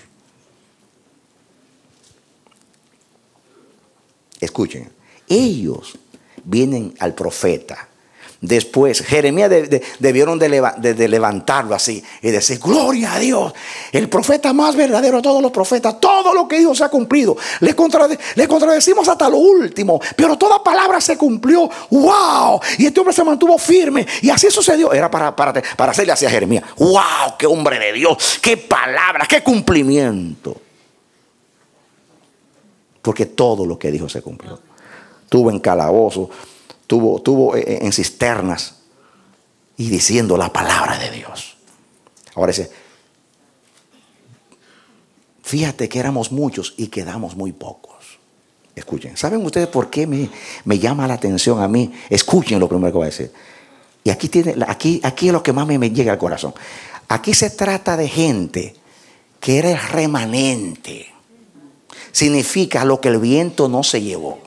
Escuchen, ellos vienen al profeta. Después Jeremías debieron de levantarlo así y decir: gloria a Dios, el profeta más verdadero de todos los profetas, todo lo que dijo se ha cumplido. Le contradecimos hasta lo último, pero toda palabra se cumplió. ¡Wow! Y este hombre se mantuvo firme, y así sucedió. Era para hacerle así a Jeremías: ¡wow! ¡Qué hombre de Dios! ¡Qué palabra! ¡Qué cumplimiento! Porque todo lo que dijo se cumplió. Estuvo en calabozo, Tuvo en cisternas, y diciendo la palabra de Dios. Ahora dice: fíjate que éramos muchos y quedamos muy pocos. Escuchen, ¿saben ustedes por qué me llama la atención a mí? Escuchen lo primero que voy a decir. Y aquí es lo que más me llega al corazón. Aquí se trata de gente que era el remanente. Significa lo que el viento no se llevó.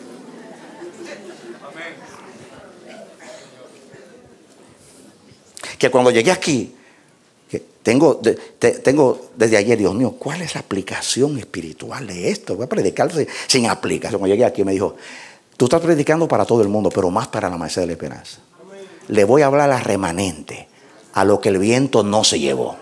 Que cuando llegué aquí, tengo desde ayer, Dios mío, ¿cuál es la aplicación espiritual de esto? Voy a predicar sin aplicación. Cuando llegué aquí me dijo, tú estás predicando para todo el mundo, pero más para la Amanecer de la Esperanza. Le voy a hablar a remanente, a lo que el viento no se llevó.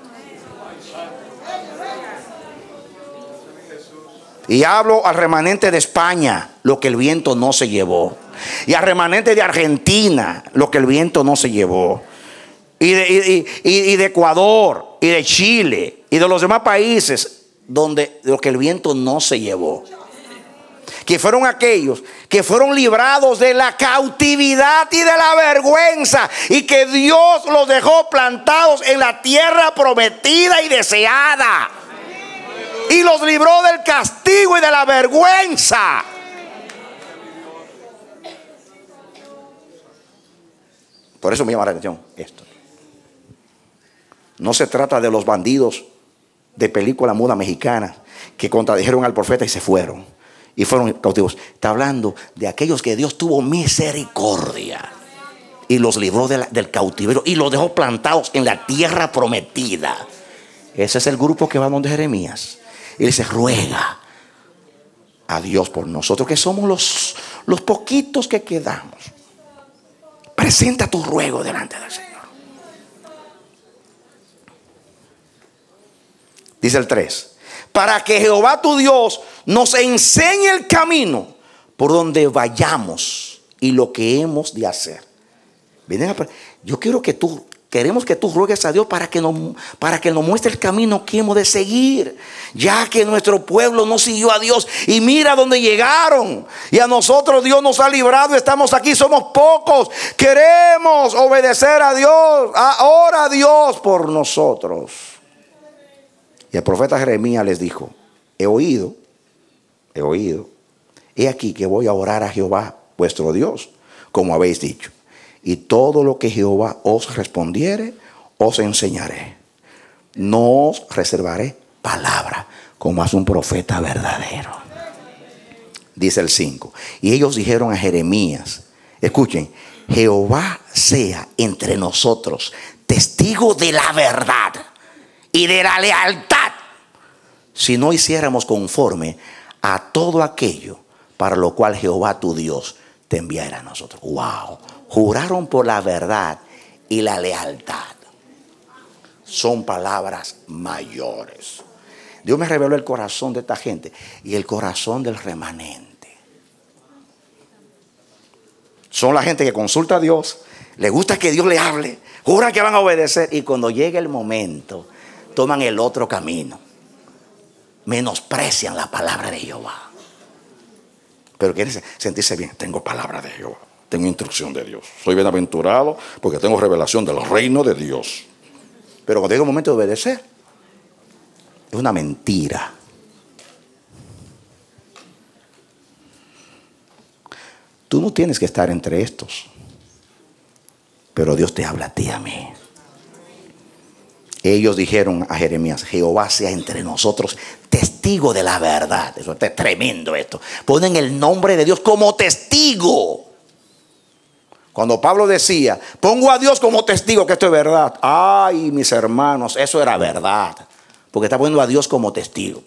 Y hablo al remanente de España, lo que el viento no se llevó. Y al remanente de Argentina, lo que el viento no se llevó. Y de Ecuador, y de Chile, y de los demás países donde lo que el viento no se llevó. Que fueron aquellos que fueron librados de la cautividad y de la vergüenza, y que Dios los dejó plantados en la tierra prometida y deseada, y los libró del castigo y de la vergüenza. Por eso me llama la atención esto. No se trata de los bandidos de película muda mexicana que contradijeron al profeta y se fueron y fueron cautivos. Está hablando de aquellos que Dios tuvo misericordia y los libró del cautiverio y los dejó plantados en la tierra prometida. Ese es el grupo que va donde Jeremías y dice: ruega a Dios por nosotros, que somos los poquitos que quedamos. Presenta tu ruego delante del Señor. Dice el 3: para que Jehová tu Dios nos enseñe el camino por donde vayamos y lo que hemos de hacer. Yo queremos que tú ruegues a Dios para que nos muestre el camino que hemos de seguir, ya que nuestro pueblo no siguió a Dios y mira dónde llegaron, y a nosotros Dios nos ha librado, estamos aquí, somos pocos, queremos obedecer a Dios. Ora a Dios por nosotros. Y el profeta Jeremías les dijo: he oído, he aquí que voy a orar a Jehová vuestro Dios, como habéis dicho, y todo lo que Jehová os respondiere, os enseñaré. No os reservaré palabra, como hace un profeta verdadero. Dice el 5: y ellos dijeron a Jeremías, escuchen, Jehová sea entre nosotros testigo de la verdad y de la lealtad, si no hiciéramos conforme a todo aquello para lo cual Jehová tu Dios te enviara a nosotros. Wow. Juraron por la verdad y la lealtad. Son palabras mayores. Dios me reveló el corazón de esta gente y el corazón del remanente. Son la gente que consulta a Dios, le gusta que Dios le hable, jura que van a obedecer, y cuando llega el momento toman el otro camino, menosprecian la palabra de Jehová. Pero quieren sentirse bien: tengo palabra de Jehová, tengo instrucción de Dios, soy bienaventurado porque tengo revelación del reino de Dios. Pero cuando llega el momento de obedecer, es una mentira. Tú no tienes que estar entre estos, pero Dios te habla a ti y a mí. Ellos dijeron a Jeremías: Jehová sea entre nosotros testigo de la verdad. Eso es tremendo esto. Ponen el nombre de Dios como testigo. Cuando Pablo decía: pongo a Dios como testigo que esto es verdad. Ay, mis hermanos, eso era verdad, porque está poniendo a Dios como testigo.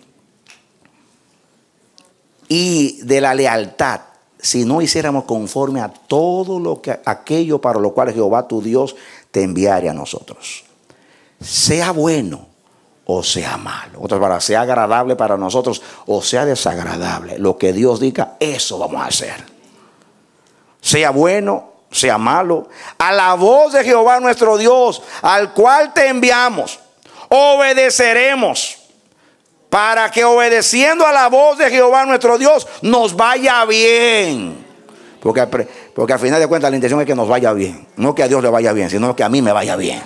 Y de la lealtad, si no hiciéramos conforme a todo aquello para lo cual Jehová tu Dios te enviaría a nosotros, sea bueno o sea malo, otras palabras, sea agradable para nosotros o sea desagradable, lo que Dios diga, eso vamos a hacer. Sea bueno, sea malo, a la voz de Jehová nuestro Dios, al cual te enviamos, obedeceremos, para que obedeciendo a la voz de Jehová nuestro Dios nos vaya bien. Porque al final de cuentas la intención es que nos vaya bien, no que a Dios le vaya bien, sino que a mí me vaya bien.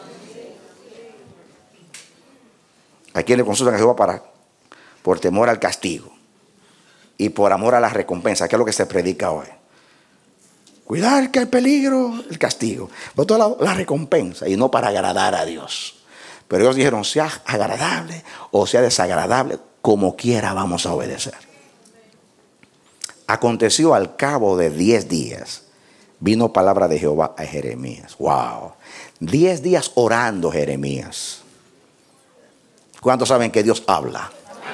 ¿A quién le consultan a Jehová por temor al castigo y por amor a la recompensa? Que es lo que se predica hoy. Cuidar que el peligro, el castigo, pero toda la recompensa, y no para agradar a Dios. Pero ellos dijeron, sea agradable o sea desagradable, como quiera vamos a obedecer. Aconteció al cabo de 10 días, vino palabra de Jehová a Jeremías. Wow. 10 días orando Jeremías. ¿Cuántos saben que Dios habla?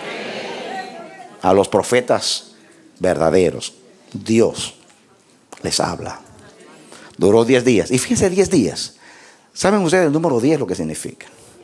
A los profetas verdaderos, Dios les habla. Duró 10 días. Y fíjense, 10 días. ¿Saben ustedes el número 10 lo que significa?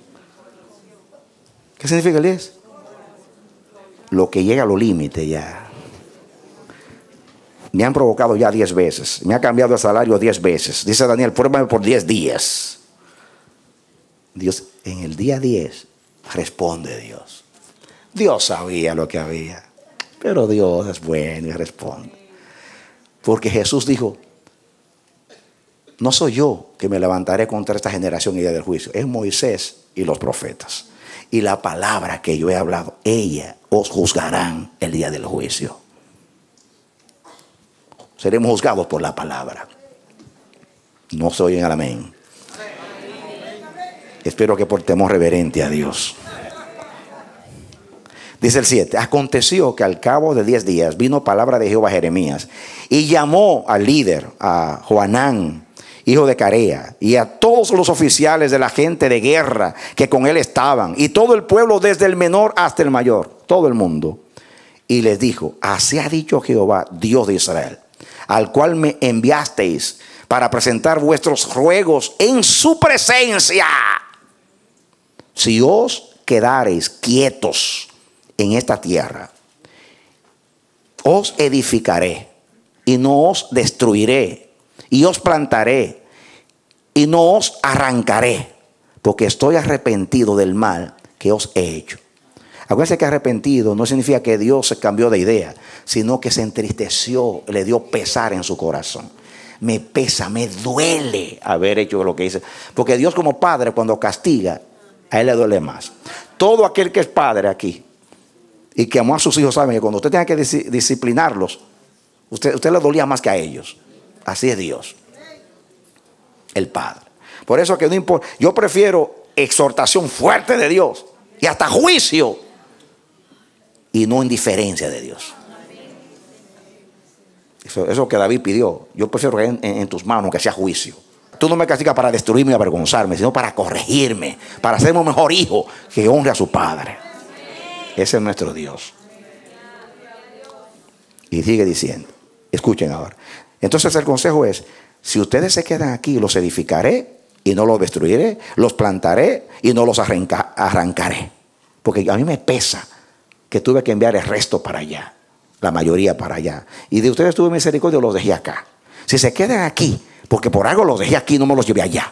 ¿Qué significa el 10? Lo que llega a los límites ya. Me han provocado ya 10 veces. Me ha cambiado el salario 10 veces. Dice Daniel, pruébame por 10 días. Dios, en el día 10, responde Dios. Dios sabía lo que había. Pero Dios es bueno y responde. Porque Jesús dijo, no soy yo que me levantaré contra esta generación y día del juicio. Es Moisés y los profetas. Y la palabra que yo he hablado, ella os juzgarán el día del juicio. Seremos juzgados por la palabra. No se oyen el amén. Espero que por temor reverente a Dios. Dice el 7. Aconteció que al cabo de 10 días vino palabra de Jehová a Jeremías y llamó al líder, a Joanán, hijo de Carea, y a todos los oficiales de la gente de guerra que con él estaban, y todo el pueblo desde el menor hasta el mayor, todo el mundo. Y les dijo, así ha dicho Jehová, Dios de Israel, al cual me enviasteis para presentar vuestros ruegos en su presencia. Si os quedareis quietos en esta tierra, os edificaré y no os destruiré, y os plantaré y no os arrancaré, porque estoy arrepentido del mal que os he hecho. Acuérdense que arrepentido no significa que Dios se cambió de idea, sino que se entristeció, le dio pesar en su corazón. Me pesa, me duele haber hecho lo que hice. Porque Dios como padre, cuando castiga, a él le duele más. Todo aquel que es padre aquí y que amó a sus hijos saben que cuando usted tenga que disciplinarlos, usted le dolía más que a ellos. Así es Dios, el Padre. Por eso que no importa, yo prefiero exhortación fuerte de Dios y hasta juicio, y no indiferencia de Dios. Eso que David pidió, yo prefiero que en tus manos que sea juicio. Tú no me castigas para destruirme y avergonzarme, sino para corregirme, para ser un mejor hijo que honre a su padre. Ese es nuestro Dios. Y sigue diciendo, escuchen ahora. Entonces el consejo es, si ustedes se quedan aquí, los edificaré y no los destruiré, los plantaré y no los arrancaré. Porque a mí me pesa que tuve que enviar el resto para allá, la mayoría para allá. Y de ustedes tuve misericordia, los dejé acá. Si se quedan aquí, porque por algo los dejé aquí, no me los llevé allá.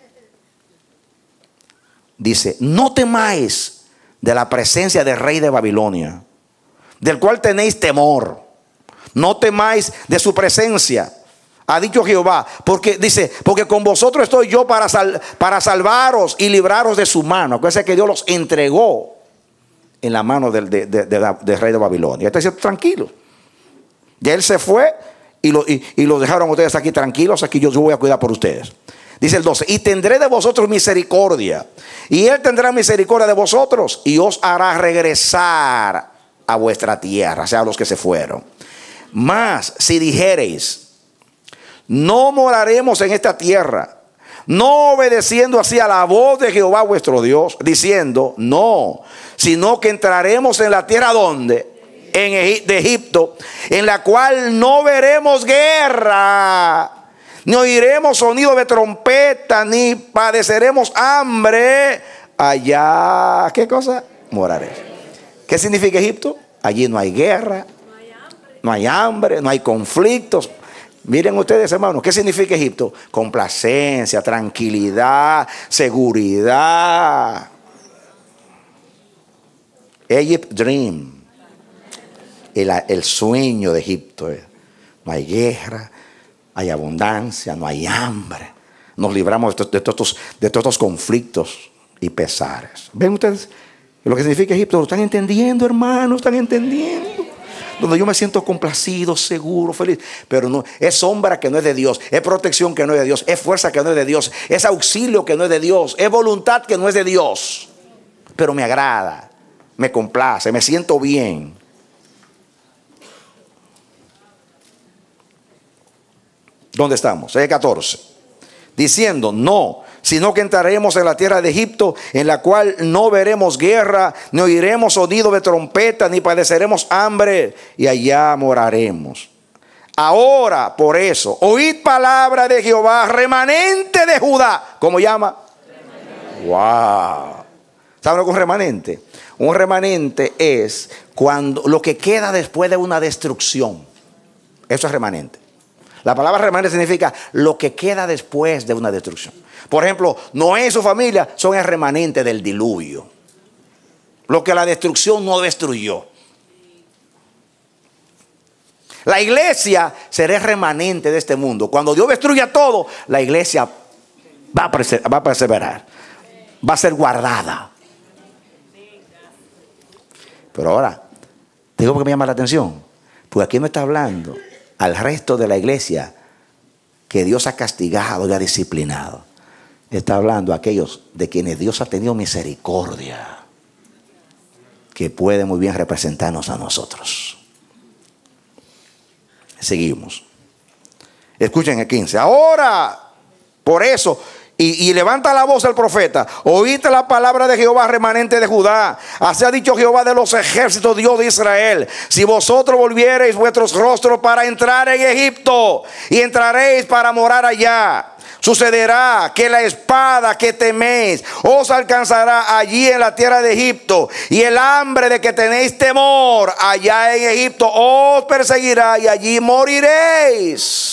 Dice, no temáis de la presencia del rey de Babilonia, del cual tenéis temor. No temáis de su presencia, ha dicho Jehová, porque dice, porque con vosotros estoy yo para salvaros y libraros de su mano. Acuérdense que Dios los entregó en la mano del rey de Babilonia. Está diciendo, tranquilos. Ya él se fue y los dejaron ustedes aquí tranquilos. Aquí yo voy a cuidar por ustedes. Dice el 12, y tendré de vosotros misericordia, y él tendrá misericordia de vosotros, y os hará regresar a vuestra tierra, o sea, a los que se fueron. Mas si dijereis, no moraremos en esta tierra, no obedeciendo así a la voz de Jehová vuestro Dios, diciendo, no, sino que entraremos en la tierra donde, de Egipto, en la cual no veremos guerra, ni oiremos sonido de trompeta, ni padeceremos hambre. Allá, ¿qué cosa? Moraremos. ¿Qué significa Egipto? Allí no hay guerra, no hay hambre, no hay conflictos. Miren ustedes, hermanos, ¿qué significa Egipto? Complacencia, tranquilidad, seguridad. Egypt Dream, el sueño de Egipto. No hay guerra, hay abundancia, no hay hambre. Nos libramos de todos estos conflictos y pesares. ¿Ven ustedes lo que significa Egipto? ¿Lo están entendiendo, hermanos? ¿Están entendiendo? donde yo me siento complacido, seguro, feliz. Pero no, es sombra que no es de Dios, es protección que no es de Dios, es fuerza que no es de Dios, es auxilio que no es de Dios, es voluntad que no es de Dios. Pero me agrada, me complace, me siento bien. ¿Dónde estamos? 14. Diciendo, no, sino que entraremos en la tierra de Egipto, en la cual no veremos guerra, ni oiremos sonido de trompeta, ni padeceremos hambre, y allá moraremos. Ahora, por eso, oíd palabra de Jehová, remanente de Judá. ¿Cómo llama? Remanente. Wow. ¿Saben lo que es un remanente? Un remanente es cuando lo que queda después de una destrucción. Eso es remanente. La palabra remanente significa lo que queda después de una destrucción. Por ejemplo, Noé y su familia son el remanente del diluvio. Lo que la destrucción no destruyó. La iglesia será el remanente de este mundo. Cuando Dios destruya todo, la iglesia va a perseverar. Va a ser guardada. Pero ahora, te digo porque me llama la atención. Porque aquí no está hablando al resto de la iglesia que Dios ha castigado y ha disciplinado. Está hablando a aquellos de quienes Dios ha tenido misericordia, que puede muy bien representarnos a nosotros. Seguimos. Escuchen el 15. Ahora, por eso, y levanta la voz el profeta, oíste la palabra de Jehová, remanente de Judá. Así ha dicho Jehová de los ejércitos, Dios de Israel: si vosotros volviereis vuestros rostros para entrar en Egipto, y entraréis para morar allá, sucederá que la espada que teméis os alcanzará allí en la tierra de Egipto, y el hambre de que tenéis temor allá en Egipto os perseguirá, y allí moriréis.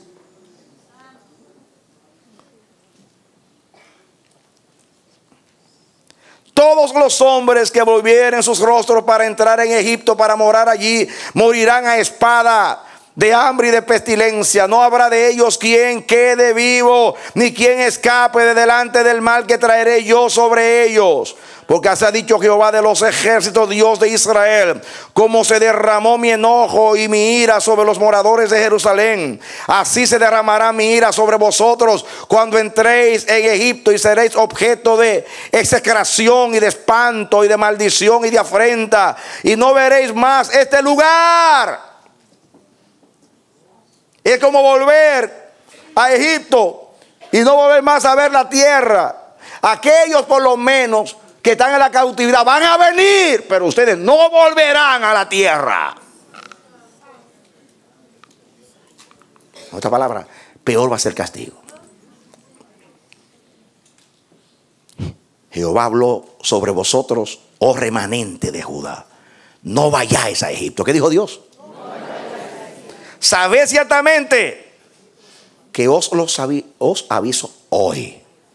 Todos los hombres que volvieren sus rostros para entrar en Egipto, para morar allí, morirán a espada, de hambre y de pestilencia. No habrá de ellos quien quede vivo, ni quien escape de delante del mal que traeré yo sobre ellos. Porque así ha dicho Jehová de los ejércitos, Dios de Israel: como se derramó mi enojo y mi ira sobre los moradores de Jerusalén, así se derramará mi ira sobre vosotros cuando entréis en Egipto, y seréis objeto de execración y de espanto y de maldición y de afrenta, y no veréis más este lugar. Es como volver a Egipto y no volver más a ver la tierra. Aquellos, por lo menos, que están en la cautividad van a venir, pero ustedes no volverán a la tierra. En otra palabra, peor va a ser el castigo. Jehová habló sobre vosotros, oh remanente de Judá: no vayáis a Egipto. ¿Qué dijo Dios? Sabed ciertamente que os aviso hoy.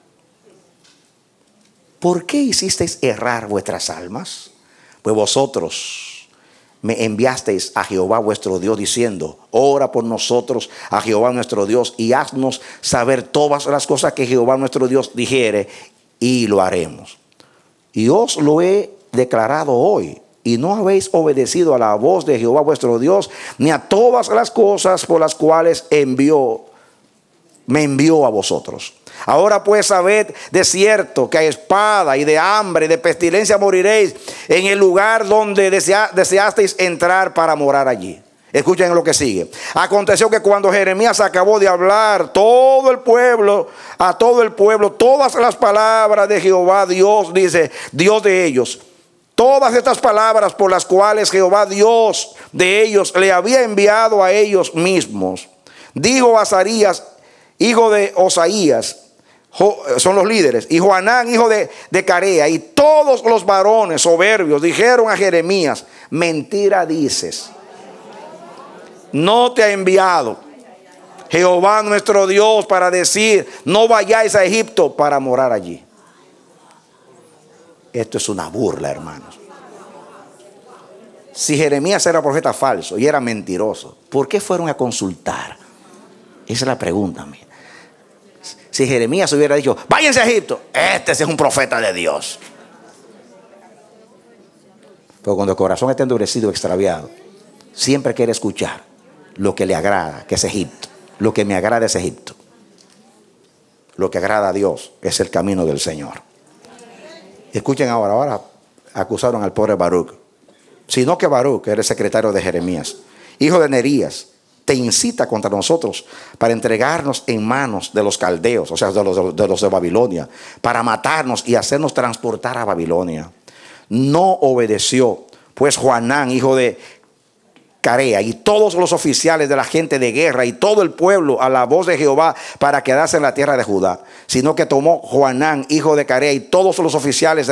¿Por qué hicisteis errar vuestras almas? Pues vosotros me enviasteis a Jehová vuestro Dios, diciendo: ora por nosotros a Jehová nuestro Dios, y haznos saber todas las cosas que Jehová nuestro Dios dijere, y lo haremos. Y os lo he declarado hoy, y no habéis obedecido a la voz de Jehová vuestro Dios, ni a todas las cosas por las cuales me envió a vosotros. Ahora pues sabed de cierto que a espada y de hambre y de pestilencia moriréis en el lugar donde deseasteis entrar para morar allí. Escuchen lo que sigue. Aconteció que cuando Jeremías acabó de hablar a todo el pueblo, todas las palabras de Jehová Dios, dice, Dios de ellos, todas estas palabras por las cuales Jehová Dios de ellos le había enviado a ellos mismos, dijo Azarías, hijo de Osaías, son los líderes, y Joanán, hijo de Carea, y todos los varones soberbios dijeron a Jeremías: mentira dices, no te ha enviado Jehová nuestro Dios para decir: no vayáis a Egipto para morar allí. Esto es una burla, hermanos. Si Jeremías era profeta falso y era mentiroso, ¿por qué fueron a consultar? Esa es la pregunta mía. Si Jeremías hubiera dicho: váyanse a Egipto, este es un profeta de Dios. Pero cuando el corazón está endurecido, extraviado, siempre quiere escuchar lo que le agrada, que es Egipto. Lo que me agrada es Egipto. Lo que agrada a Dios es el camino del Señor. Escuchen ahora acusaron al pobre Baruch. Sino que Baruch, que era el secretario de Jeremías, hijo de Nerías, te incita contra nosotros para entregarnos en manos de los caldeos, o sea, de los de Babilonia, para matarnos y hacernos transportar a Babilonia. No obedeció, pues Joanán, hijo de Carea, y todos los oficiales de la gente de guerra y todo el pueblo a la voz de Jehová para quedarse en la tierra de Judá, sino que tomó Joanán, hijo de Carea, y todos los oficiales de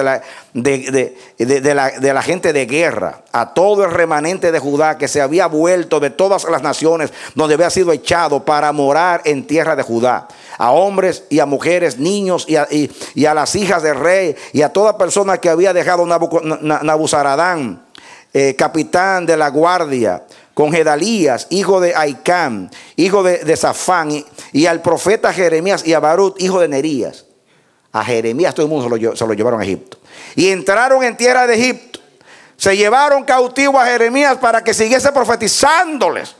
la gente de guerra, a todo el remanente de Judá que se había vuelto de todas las naciones donde había sido echado para morar en tierra de Judá, a hombres y a mujeres, niños y a las hijas del rey, y a toda persona que había dejado Nabuzaradán, capitán de la guardia, con Gedalías, hijo de Aicam, hijo de Safán, y al profeta Jeremías, y a Baruch, hijo de Nerías. A Jeremías todo el mundo se lo llevaron a Egipto. Y entraron en tierra de Egipto. Se llevaron cautivo a Jeremías para que siguiese profetizándoles.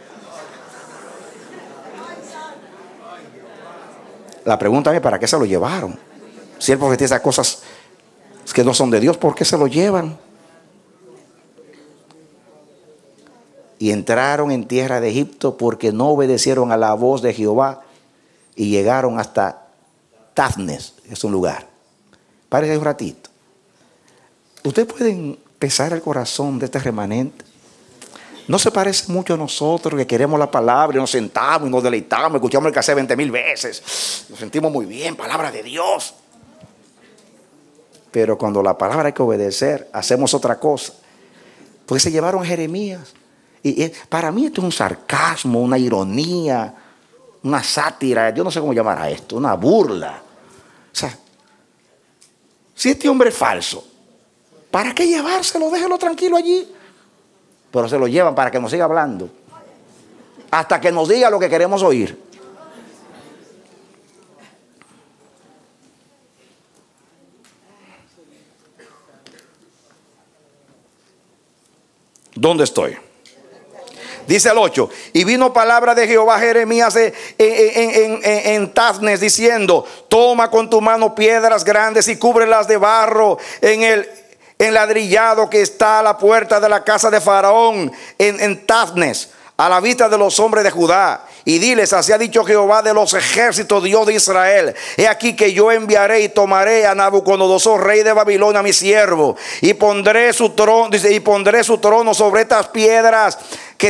La pregunta es, ¿para qué se lo llevaron? Si él profetiza cosas que no son de Dios, ¿por qué se lo llevan? Y entraron en tierra de Egipto porque no obedecieron a la voz de Jehová y llegaron hasta Tafnes, es un lugar. Párese un ratito. Ustedes pueden pesar el corazón de este remanente. No se parece mucho a nosotros que queremos la palabra y nos sentamos y nos deleitamos, escuchamos el cassette 20,000 veces. Nos sentimos muy bien, palabra de Dios. Pero cuando la palabra hay que obedecer, hacemos otra cosa. Porque se llevaron a Jeremías. Y para mí esto es un sarcasmo, una ironía, una sátira, yo no sé cómo llamar a esto, una burla. O sea, si este hombre es falso, ¿para qué llevárselo? Déjelo tranquilo allí. Pero se lo llevan para que nos siga hablando, hasta que nos diga lo que queremos oír. ¿Dónde estoy? Dice el 8, y vino palabra de Jehová a Jeremías en Tafnes diciendo, toma con tu mano piedras grandes y cúbrelas de barro en el ladrillado que está a la puerta de la casa de Faraón en Tafnes, a la vista de los hombres de Judá. Y diles, así ha dicho Jehová de los ejércitos, Dios de Israel: he aquí que yo enviaré y tomaré a Nabucodonosor, rey de Babilonia, mi siervo, y pondré su trono, dice, y pondré su trono sobre estas piedras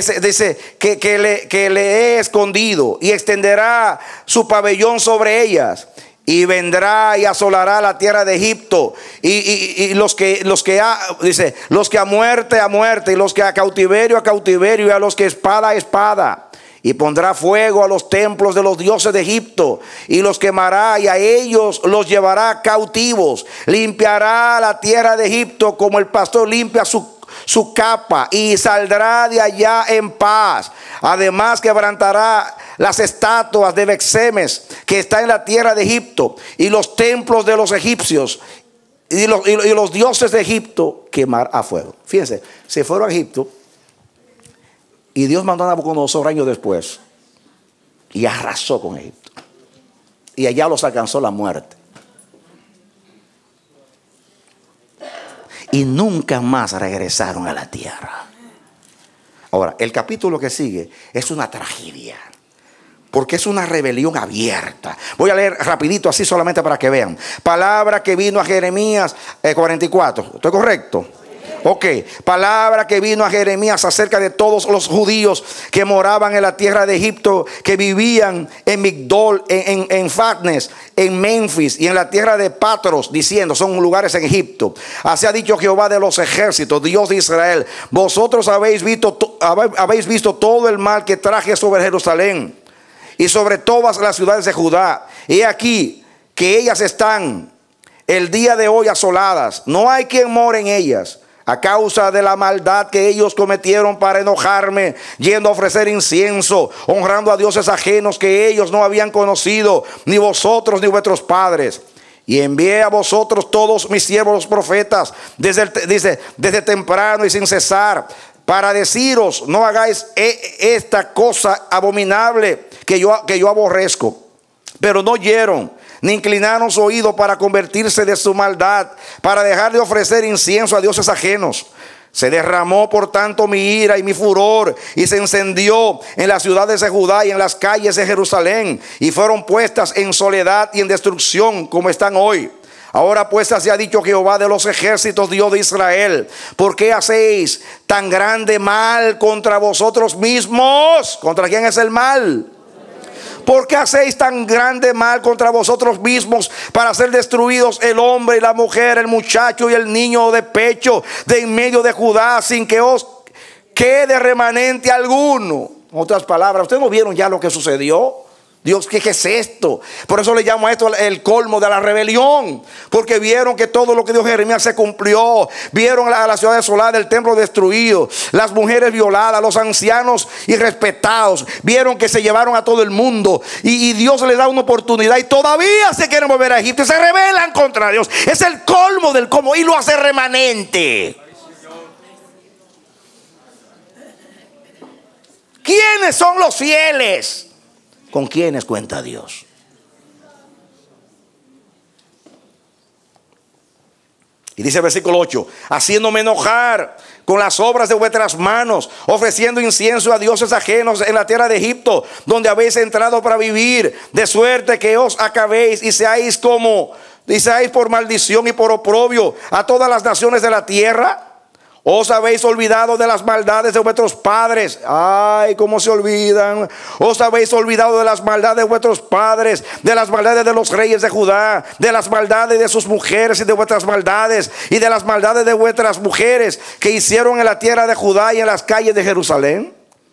que le he escondido, y extenderá su pabellón sobre ellas. Y vendrá y asolará la tierra de Egipto, y los que a muerte, y los que a cautiverio, y a los que espada, espada. Y pondrá fuego a los templos de los dioses de Egipto, y los quemará, y a ellos los llevará cautivos. Limpiará la tierra de Egipto como el pastor limpia su capa, y saldrá de allá en paz. Además quebrantará las estatuas de Bexemes que está en la tierra de Egipto, y los templos de los egipcios, y los dioses de Egipto quemar a fuego. Fíjense, se fueron a Egipto, y Dios mandó a Nabucodonosor años después, y arrasó con Egipto, y allá los alcanzó la muerte. Y nunca más regresaron a la tierra. Ahora, el capítulo que sigue es una tragedia, porque es una rebelión abierta. Voy a leer rapidito así solamente para que vean. Palabra que vino a Jeremías 44. ¿Estoy correcto? Ok, palabra que vino a Jeremías acerca de todos los judíos que moraban en la tierra de Egipto, que vivían en Migdol, en Fatnes, en Memphis y en la tierra de Patros, diciendo, son lugares en Egipto. Así ha dicho Jehová de los ejércitos, Dios de Israel: vosotros habéis visto todo el mal que traje sobre Jerusalén y sobre todas las ciudades de Judá. He aquí que ellas están el día de hoy asoladas, no hay quien more en ellas, a causa de la maldad que ellos cometieron para enojarme, yendo a ofrecer incienso, honrando a dioses ajenos que ellos no habían conocido, ni vosotros ni vuestros padres. Y envié a vosotros todos mis siervos los profetas, desde temprano y sin cesar, para deciros, no hagáis esta cosa abominable que yo aborrezco. Pero no oyeron, ni inclinaron su oído para convertirse de su maldad, para dejar de ofrecer incienso a dioses ajenos. Se derramó por tanto mi ira y mi furor, y se encendió en las ciudades de Judá y en las calles de Jerusalén, y fueron puestas en soledad y en destrucción como están hoy. Ahora pues así ha dicho Jehová de los ejércitos, Dios de Israel: ¿por qué hacéis tan grande mal contra vosotros mismos? ¿Contra quién es el mal? ¿Por qué hacéis tan grande mal contra vosotros mismos, para ser destruidos el hombre y la mujer, el muchacho y el niño de pecho de en medio de Judá, sin que os quede remanente alguno? En otras palabras, ¿ustedes no vieron ya lo que sucedió? Dios, ¿qué es esto? Por eso le llamo a esto el colmo de la rebelión, porque vieron que todo lo que dijo Jeremías se cumplió. Vieron a la ciudad desolada, el templo destruido, las mujeres violadas, los ancianos irrespetados. Vieron que se llevaron a todo el mundo, y Dios les da una oportunidad, y todavía se quieren volver a Egipto y se rebelan contra Dios. Es el colmo del colmo, y lo hace remanente. ¿Quiénes son los fieles? ¿Con quiénes cuenta Dios? Y dice el versículo 8: haciéndome enojar con las obras de vuestras manos, ofreciendo incienso a dioses ajenos en la tierra de Egipto, donde habéis entrado para vivir, de suerte que os acabéis y seáis por maldición y por oprobio a todas las naciones de la tierra. Os habéis olvidado de las maldades de vuestros padres. Ay, cómo se olvidan. Os habéis olvidado de las maldades de vuestros padres, de las maldades de los reyes de Judá, de las maldades de sus mujeres y de vuestras maldades, y de las maldades de vuestras mujeres que hicieron en la tierra de Judá y en las calles de Jerusalén.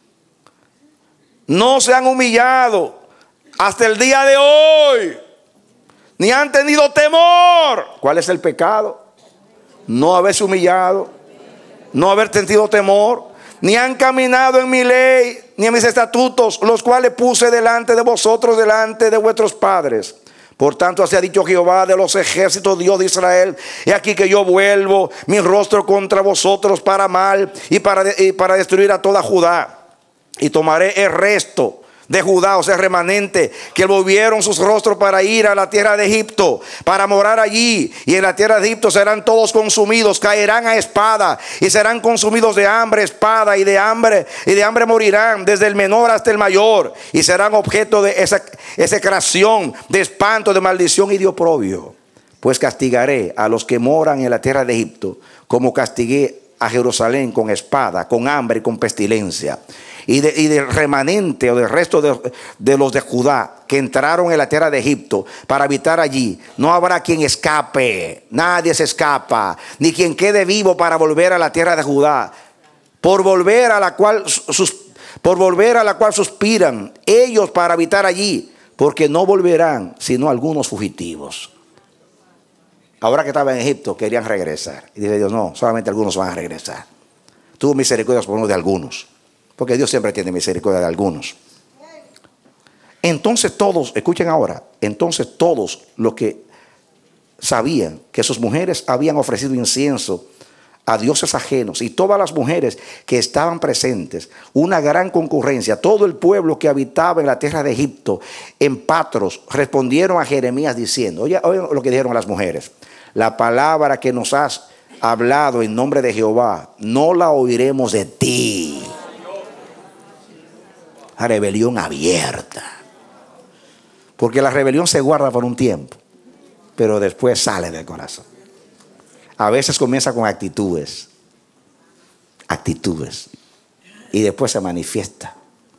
No se han humillado hasta el día de hoy, ni han tenido temor. ¿Cuál es el pecado? No haberse humillado, no haber sentido temor, ni han caminado en mi ley, ni en mis estatutos, los cuales puse delante de vosotros, delante de vuestros padres. Por tanto, así ha dicho Jehová de los ejércitos, Dios de Israel: he aquí que yo vuelvo mi rostro contra vosotros para mal, y para destruir a toda Judá. Y tomaré el resto de Judá, o sea, remanente, que volvieron sus rostros para ir a la tierra de Egipto, para morar allí. Y en la tierra de Egipto serán todos consumidos, caerán a espada, y serán consumidos de hambre, espada, y de hambre morirán, desde el menor hasta el mayor, y serán objeto de esa execración, de espanto, de maldición y de oprobio. Pues castigaré a los que moran en la tierra de Egipto, como castigué a Jerusalén con espada, con hambre y con pestilencia. Y del remanente o del resto de los de Judá que entraron en la tierra de Egipto para habitar allí, no habrá quien escape. Nadie se escapa, ni quien quede vivo para volver a la tierra de Judá, por volver a la cual suspiran ellos para habitar allí, porque no volverán sino algunos fugitivos. Ahora que estaban en Egipto querían regresar, y dice Dios: no, solamente algunos van a regresar. Tuvo misericordia por uno de algunos, porque Dios siempre tiene misericordia de algunos. Entonces todos, escuchen ahora, entonces todos los que sabían que sus mujeres habían ofrecido incienso a dioses ajenos, y todas las mujeres que estaban presentes, una gran concurrencia, todo el pueblo que habitaba en la tierra de Egipto, en Patros, respondieron a Jeremías diciendo: oye lo que dijeron las mujeres: la palabra que nos has hablado en nombre de Jehová, no la oiremos de ti. Rebelión abierta, porque la rebelión se guarda por un tiempo, pero después sale del corazón. A veces comienza con actitudes, y después se manifiesta.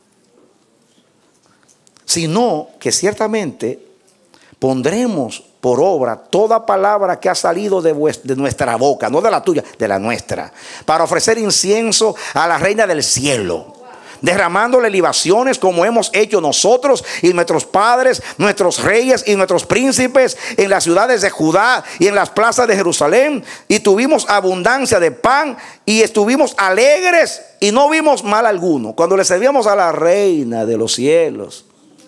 Sino que ciertamente pondremos por obra toda palabra que ha salido de nuestra boca, no de la tuya, de la nuestra, para ofrecer incienso a la reina del cielo, derramándole libaciones como hemos hecho nosotros y nuestros padres, nuestros reyes y nuestros príncipes en las ciudades de Judá y en las plazas de Jerusalén. Y tuvimos abundancia de pan y estuvimos alegres y no vimos mal alguno cuando le servíamos a la reina de los cielos.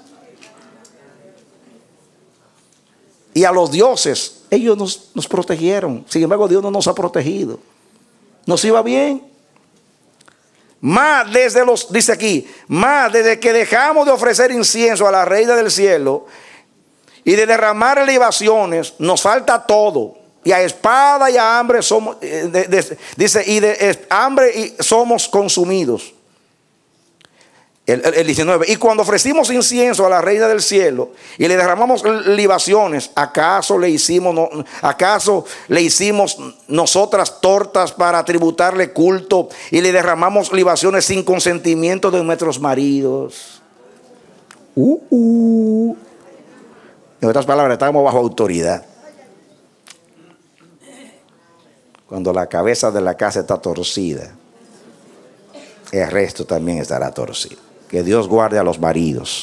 Y a los dioses, ellos nos protegieron. Sin embargo, Dios no nos ha protegido. Nos iba bien. Más dice aquí, más desde que dejamos de ofrecer incienso a la reina del cielo y de derramar libaciones, nos falta todo. Y a espada y a hambre somos, dice, y de hambre y somos consumidos. El 19. Y cuando ofrecimos incienso a la reina del cielo y le derramamos libaciones, ¿acaso le hicimos nosotras tortas para tributarle culto y le derramamos libaciones sin consentimiento de nuestros maridos? En otras palabras, estamos bajo autoridad. Cuando la cabeza de la casa está torcida, el resto también estará torcido. Que Dios guarde a los maridos.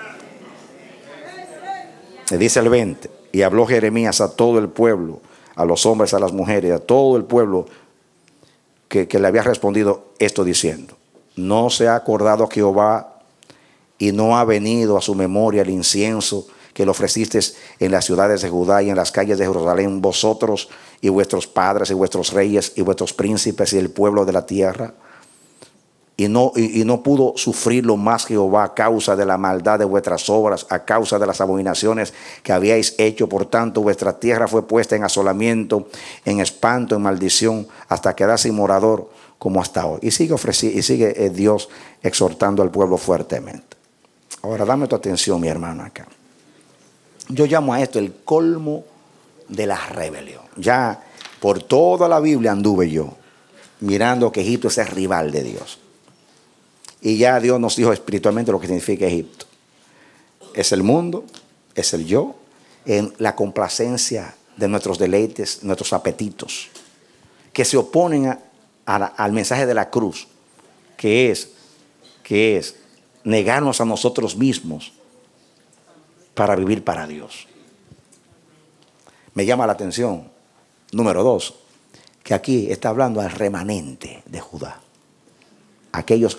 Le dice el 20. Y habló Jeremías a todo el pueblo, a los hombres, a las mujeres, a todo el pueblo que le había respondido esto diciendo: no se ha acordado Jehová y no ha venido a su memoria el incienso que le ofrecisteis en las ciudades de Judá y en las calles de Jerusalén, vosotros y vuestros padres y vuestros reyes y vuestros príncipes y el pueblo de la tierra. Y no pudo sufrirlo más Jehová a causa de la maldad de vuestras obras, a causa de las abominaciones que habíais hecho. Por tanto, vuestra tierra fue puesta en asolamiento, en espanto, en maldición, hasta quedar sin morador como hasta hoy. Y sigue Dios exhortando al pueblo fuertemente. Ahora, dame tu atención, mi hermano, acá. Yo llamo a esto el colmo de la rebelión. Ya por toda la Biblia anduve yo mirando que Egipto es el rival de Dios. Y ya Dios nos dijo espiritualmente lo que significa Egipto. Es el mundo, es el yo, en la complacencia de nuestros deleites, nuestros apetitos, que se oponen al mensaje de la cruz, que es negarnos a nosotros mismos para vivir para Dios. Me llama la atención, número 2, que aquí está hablando al remanente de Judá. Aquellos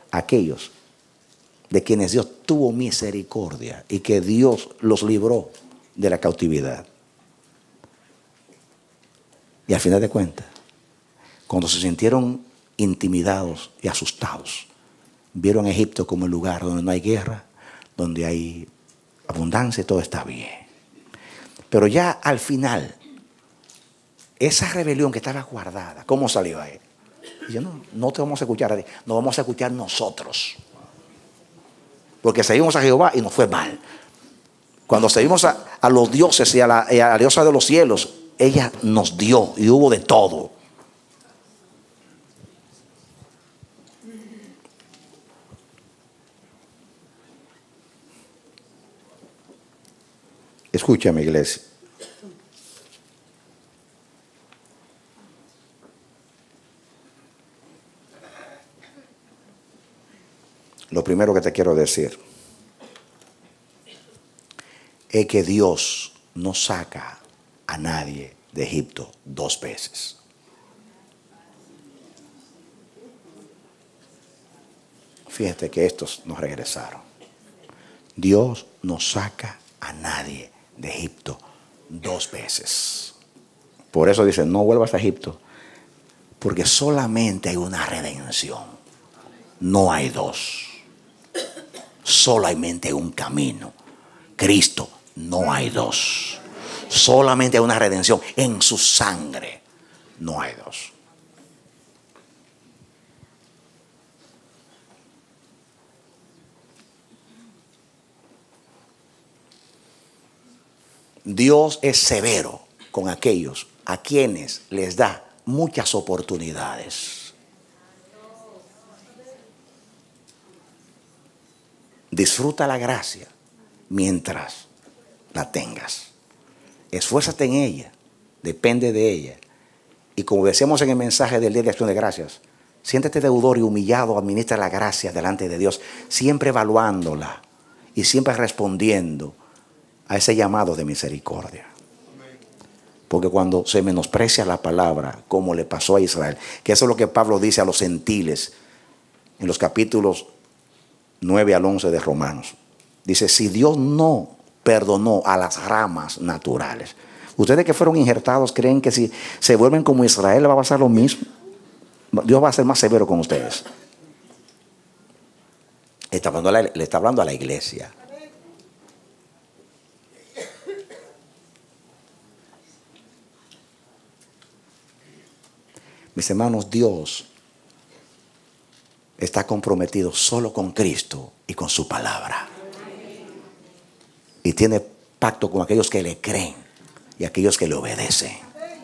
de quienes Dios tuvo misericordia y que Dios los libró de la cautividad. Y al final de cuentas, cuando se sintieron intimidados y asustados, vieron a Egipto como el lugar donde no hay guerra, donde hay abundancia y todo está bien. Pero ya al final, esa rebelión que estaba guardada, ¿cómo salió ahí? Y yo, no te vamos a escuchar a ti, nos vamos a escuchar nosotros. Porque seguimos a Jehová y nos fue mal. Cuando seguimos a los dioses y a la diosa de los cielos, ella nos dio y hubo de todo. Escúchame, iglesia. Lo primero que te quiero decir es que Dios no saca a nadie de Egipto 2 veces. Fíjate que estos nos regresaron. Dios no saca a nadie de Egipto 2 veces. Por eso dice, no vuelvas a Egipto, porque solamente hay una redención, no hay 2. Solamente hay un camino, Cristo, no hay 2. Solamente hay una redención en su sangre, no hay 2. Dios es severo con aquellos a quienes les da muchas oportunidades. Disfruta la gracia mientras la tengas. Esfuérzate en ella, depende de ella. Y como decíamos en el mensaje del Día de Acción de Gracias, siéntete deudor y humillado, administra la gracia delante de Dios, siempre evaluándola y siempre respondiendo a ese llamado de misericordia. Porque cuando se menosprecia la palabra, como le pasó a Israel, que eso es lo que Pablo dice a los gentiles en los capítulos 9 al 11 de Romanos. Dice, si Dios no perdonó a las ramas naturales, ustedes que fueron injertados creen que si se vuelven como Israel va a pasar lo mismo. Dios va a ser más severo con ustedes. Le está hablando a la iglesia. Mis hermanos, Dios está comprometido solo con Cristo y con su palabra. Y tiene pacto con aquellos que le creen y aquellos que le obedecen.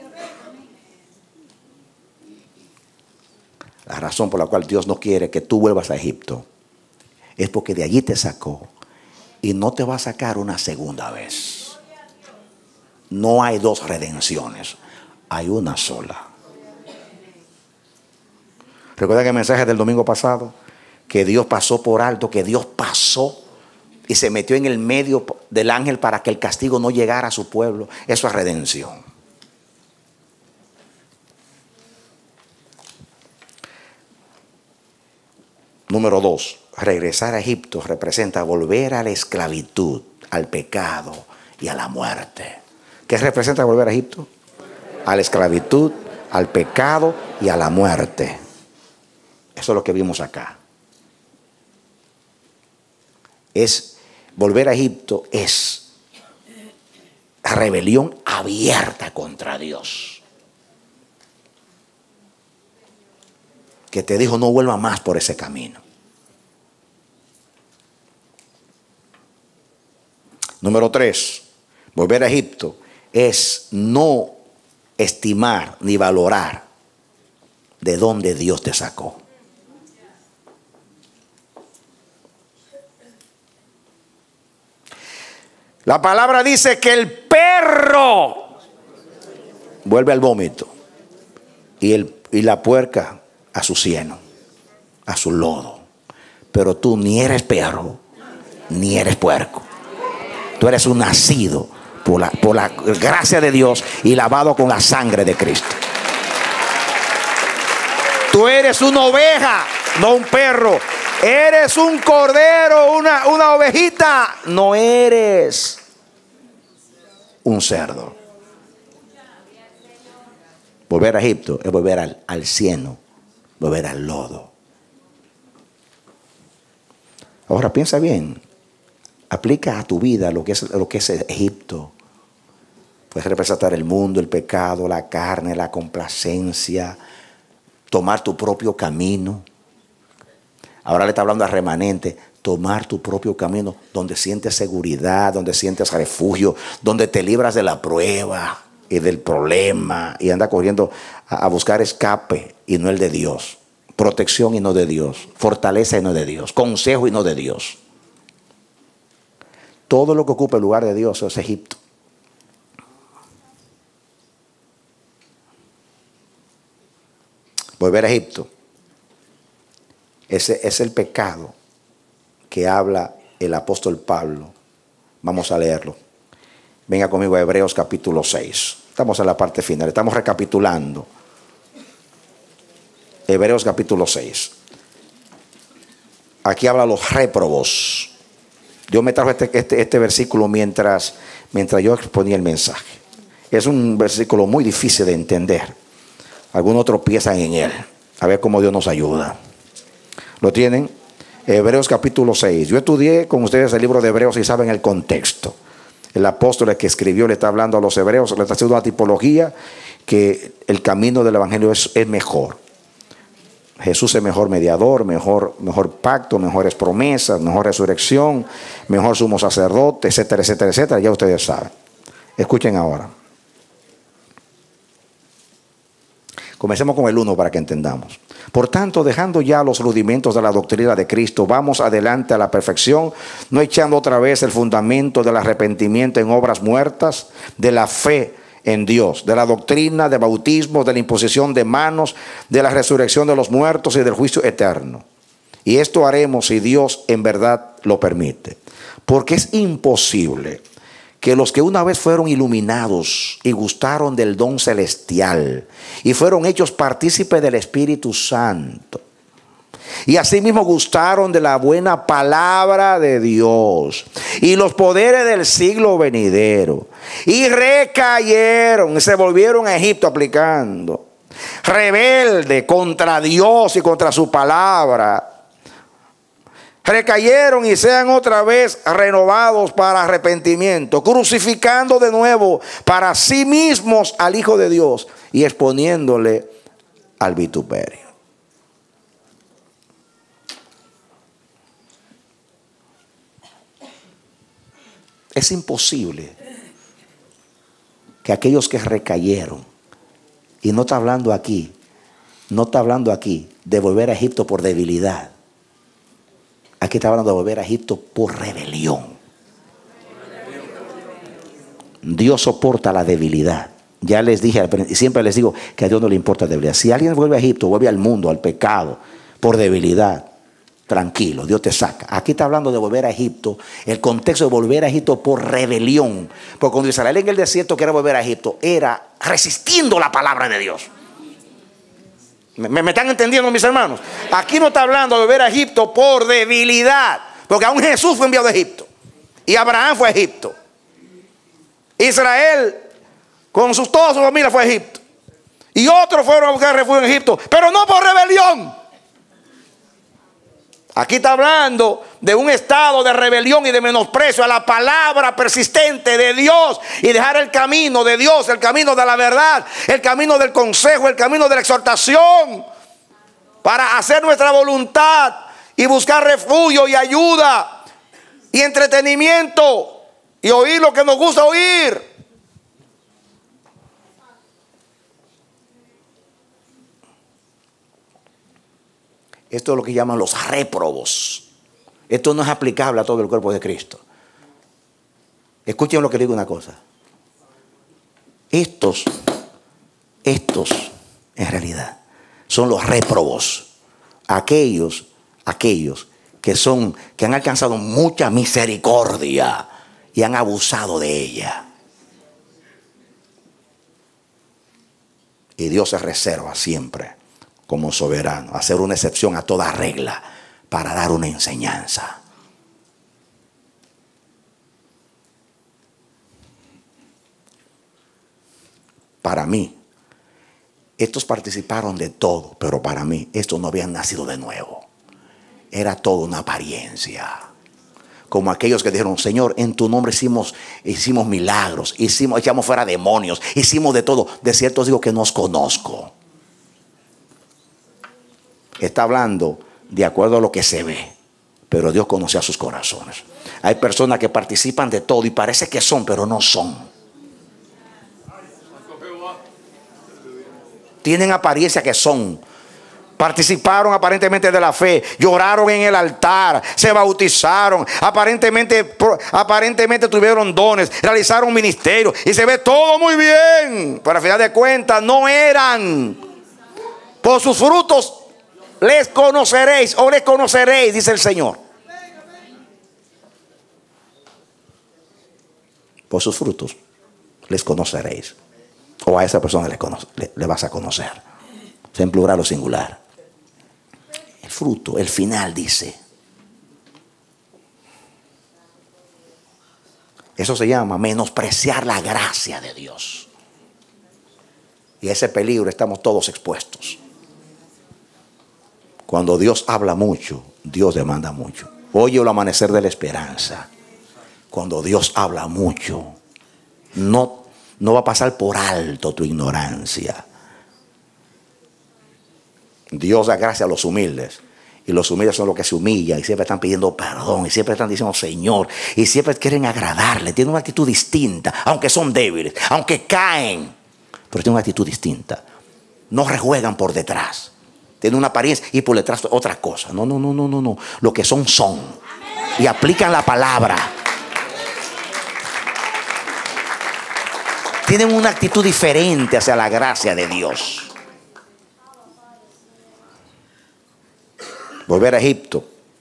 La razón por la cual Dios no quiere que tú vuelvas a Egipto es porque de allí te sacó y no te va a sacar una segunda vez. No hay dos redenciones, hay una sola. ¿Recuerdan el mensaje del domingo pasado? Que Dios pasó por alto, que Dios pasó y se metió en el medio del ángel para que el castigo no llegara a su pueblo. Eso es redención. Número 2, regresar a Egipto representa volver a la esclavitud, al pecado y a la muerte. ¿Qué representa volver a Egipto? A la esclavitud, al pecado y a la muerte. Eso es lo que vimos acá. Volver a Egipto es rebelión abierta contra Dios. Que te dijo no vuelva más por ese camino. Número 3, volver a Egipto es no estimar ni valorar de dónde Dios te sacó. La palabra dice que el perro vuelve al vómito y la puerca a su cieno, a su lodo. Pero tú ni eres perro, ni eres puerco. Tú eres un nacido por la gracia de Dios y lavado con la sangre de Cristo. Tú eres una oveja, no un perro. Eres un cordero, una ovejita. No eres un cerdo. Volver a Egipto es volver al cieno, volver al lodo. Ahora piensa bien. Aplica a tu vida lo que es Egipto. Puede representar el mundo, el pecado, la carne, la complacencia, tomar tu propio camino. Ahora le está hablando al remanente, tomar tu propio camino donde sientes seguridad, donde sientes refugio, donde te libras de la prueba y del problema y anda corriendo a buscar escape y no el de Dios, protección y no de Dios, fortaleza y no de Dios, consejo y no de Dios. Todo lo que ocupa el lugar de Dios es Egipto. Volver a Egipto. Ese es el pecado que habla el apóstol Pablo. Vamos a leerlo. Venga conmigo a Hebreos capítulo 6. Estamos en la parte final, estamos recapitulando. Hebreos capítulo 6. Aquí habla los réprobos. Yo me trajo este versículo mientras yo exponía el mensaje. Es un versículo muy difícil de entender. Algunos tropiezan en él. A ver cómo Dios nos ayuda. ¿Lo tienen? Hebreos capítulo 6. Yo estudié con ustedes el libro de Hebreos y saben el contexto. El apóstol que escribió le está hablando a los hebreos, le está haciendo una tipología que el camino del evangelio es mejor. Jesús es mejor mediador, mejor pacto, mejores promesas, mejor resurrección, mejor sumo sacerdote, etcétera, etcétera, etcétera. Ya ustedes saben. Escuchen ahora. Comencemos con el 1 para que entendamos. Por tanto, dejando ya los rudimentos de la doctrina de Cristo, vamos adelante a la perfección, no echando otra vez el fundamento del arrepentimiento en obras muertas, de la fe en Dios, de la doctrina de bautismo, de la imposición de manos, de la resurrección de los muertos y del juicio eterno. Y esto haremos si Dios en verdad lo permite. Porque es imposible que los que una vez fueron iluminados y gustaron del don celestial y fueron hechos partícipes del Espíritu Santo y asimismo gustaron de la buena palabra de Dios y los poderes del siglo venidero y recayeron y se volvieron a Egipto aplicando, rebelde contra Dios y contra su palabra, recayeron y sean otra vez renovados para arrepentimiento, crucificando de nuevo para sí mismos al Hijo de Dios y exponiéndole al vituperio. Es imposible que aquellos que recayeron, y no está hablando aquí de volver a Egipto por debilidad. Aquí está hablando de volver a Egipto por rebelión. Dios soporta la debilidad. Ya les dije, y siempre les digo que a Dios no le importa la debilidad. Si alguien vuelve a Egipto, vuelve al mundo, al pecado, por debilidad, tranquilo, Dios te saca. Aquí está hablando de volver a Egipto. El contexto de volver a Egipto por rebelión. Porque cuando Israel en el desierto quiere volver a Egipto, era resistiendo la palabra de Dios. ¿Me están entendiendo, mis hermanos? Aquí no está hablando de volver a Egipto por debilidad. Porque aún Jesús fue enviado a Egipto. Y Abraham fue a Egipto. Israel, con toda su familia, fue a Egipto. Y otros fueron a buscar refugio en Egipto. Pero no por rebelión. Aquí está hablando de un estado de rebelión y de menosprecio a la palabra persistente de Dios y dejar el camino de Dios, el camino de la verdad, el camino del consejo, el camino de la exhortación para hacer nuestra voluntad y buscar refugio y ayuda y entretenimiento y oír lo que nos gusta oír. Esto es lo que llaman los réprobos. Esto no es aplicable a todo el cuerpo de Cristo. Escuchen lo que digo una cosa. Estos en realidad son los réprobos. Aquellos que han alcanzado mucha misericordia y han abusado de ella. Y Dios se reserva siempre, como soberano, hacer una excepción a toda regla para dar una enseñanza. Para mí, estos participaron de todo, pero para mí, estos no habían nacido de nuevo. Era todo una apariencia. Como aquellos que dijeron: Señor, en tu nombre hicimos milagros, echamos fuera demonios, hicimos de todo. De cierto os digo que no os conozco. Está hablando de acuerdo a lo que se ve, pero Dios conoce a sus corazones. Hay personas que participan de todo y parece que son, pero no son. Tienen apariencia que son. Participaron aparentemente de la fe, lloraron en el altar, se bautizaron, aparentemente tuvieron dones, realizaron ministerios y se ve todo muy bien, pero al final de cuentas no eran. Por sus frutos les conoceréis, dice el Señor. Por sus frutos les conoceréis. O a esa persona le vas a conocer. Sea en plural o singular. El fruto, el final dice. Eso se llama menospreciar la gracia de Dios. Y a ese peligro estamos todos expuestos. Cuando Dios habla mucho, Dios demanda mucho. Oye el amanecer de la esperanza. Cuando Dios habla mucho, no va a pasar por alto tu ignorancia. Dios da gracia a los humildes. Y los humildes son los que se humillan y siempre están pidiendo perdón y siempre están diciendo Señor. Y siempre quieren agradarle. Tienen una actitud distinta, aunque son débiles, aunque caen. Pero tienen una actitud distinta. No rejuegan por detrás. Tienen una apariencia y por detrás otra cosa. No. Lo que son. Y aplican la palabra. Tienen una actitud diferente hacia la gracia de Dios. Volver a Egipto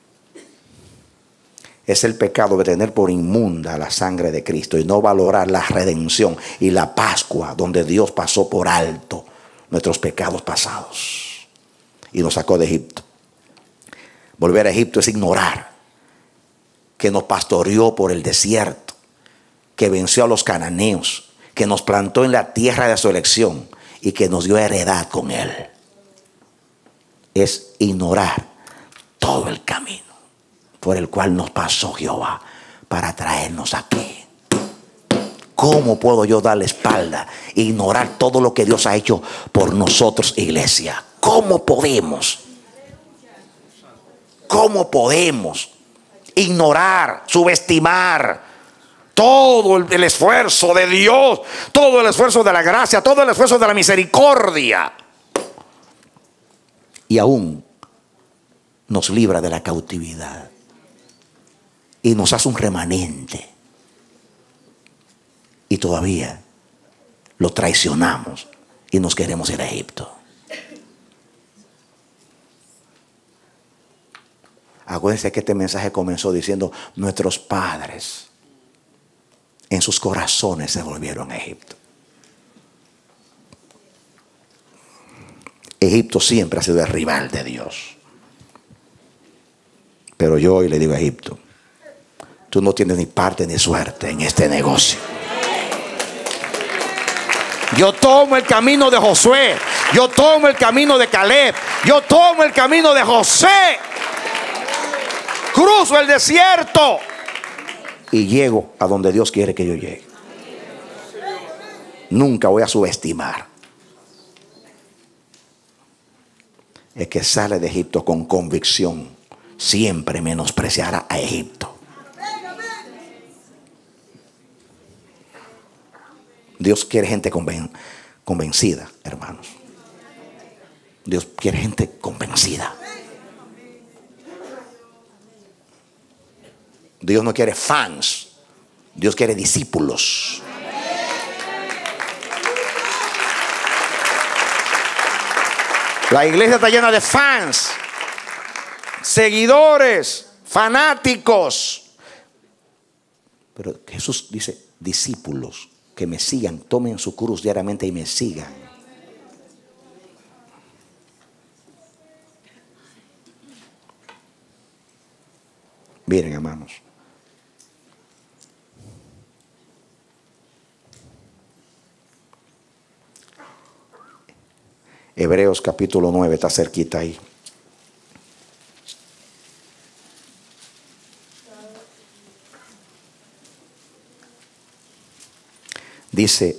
es el pecado de tener por inmunda la sangre de Cristo y no valorar la redención y la Pascua donde Dios pasó por alto nuestros pecados pasados y nos sacó de Egipto. Volver a Egipto es ignorar que nos pastoreó por el desierto, que venció a los cananeos, que nos plantó en la tierra de su elección y que nos dio heredad con él. Es ignorar todo el camino por el cual nos pasó Jehová para traernos aquí. ¿Cómo puedo yo dar la espalda e ignorar todo lo que Dios ha hecho por nosotros, iglesia? ¿Cómo podemos? ¿Cómo podemos ignorar, subestimar todo el esfuerzo de Dios, todo el esfuerzo de la gracia, todo el esfuerzo de la misericordia? Y aún nos libra de la cautividad y nos hace un remanente. Y todavía lo traicionamos y nos queremos ir a Egipto. Acuérdense que este mensaje comenzó diciendo: nuestros padres en sus corazones se volvieron a Egipto. Egipto siempre ha sido el rival de Dios. Pero yo hoy le digo a Egipto: tú no tienes ni parte ni suerte en este negocio. Yo tomo el camino de Josué, yo tomo el camino de Caleb, yo tomo el camino de José. Cruzo el desierto y llego a donde Dios quiere que yo llegue. Nunca voy a subestimar. El que sale de Egipto con convicción siempre menospreciará a Egipto. Dios quiere gente convencida, hermanos. Dios quiere gente convencida. Dios no quiere fans, Dios quiere discípulos. La iglesia está llena de fans, seguidores, fanáticos. Pero Jesús dice: discípulos que me sigan, tomen su cruz diariamente y me sigan. Miren, hermanos, Hebreos capítulo 9 está cerquita ahí. Dice: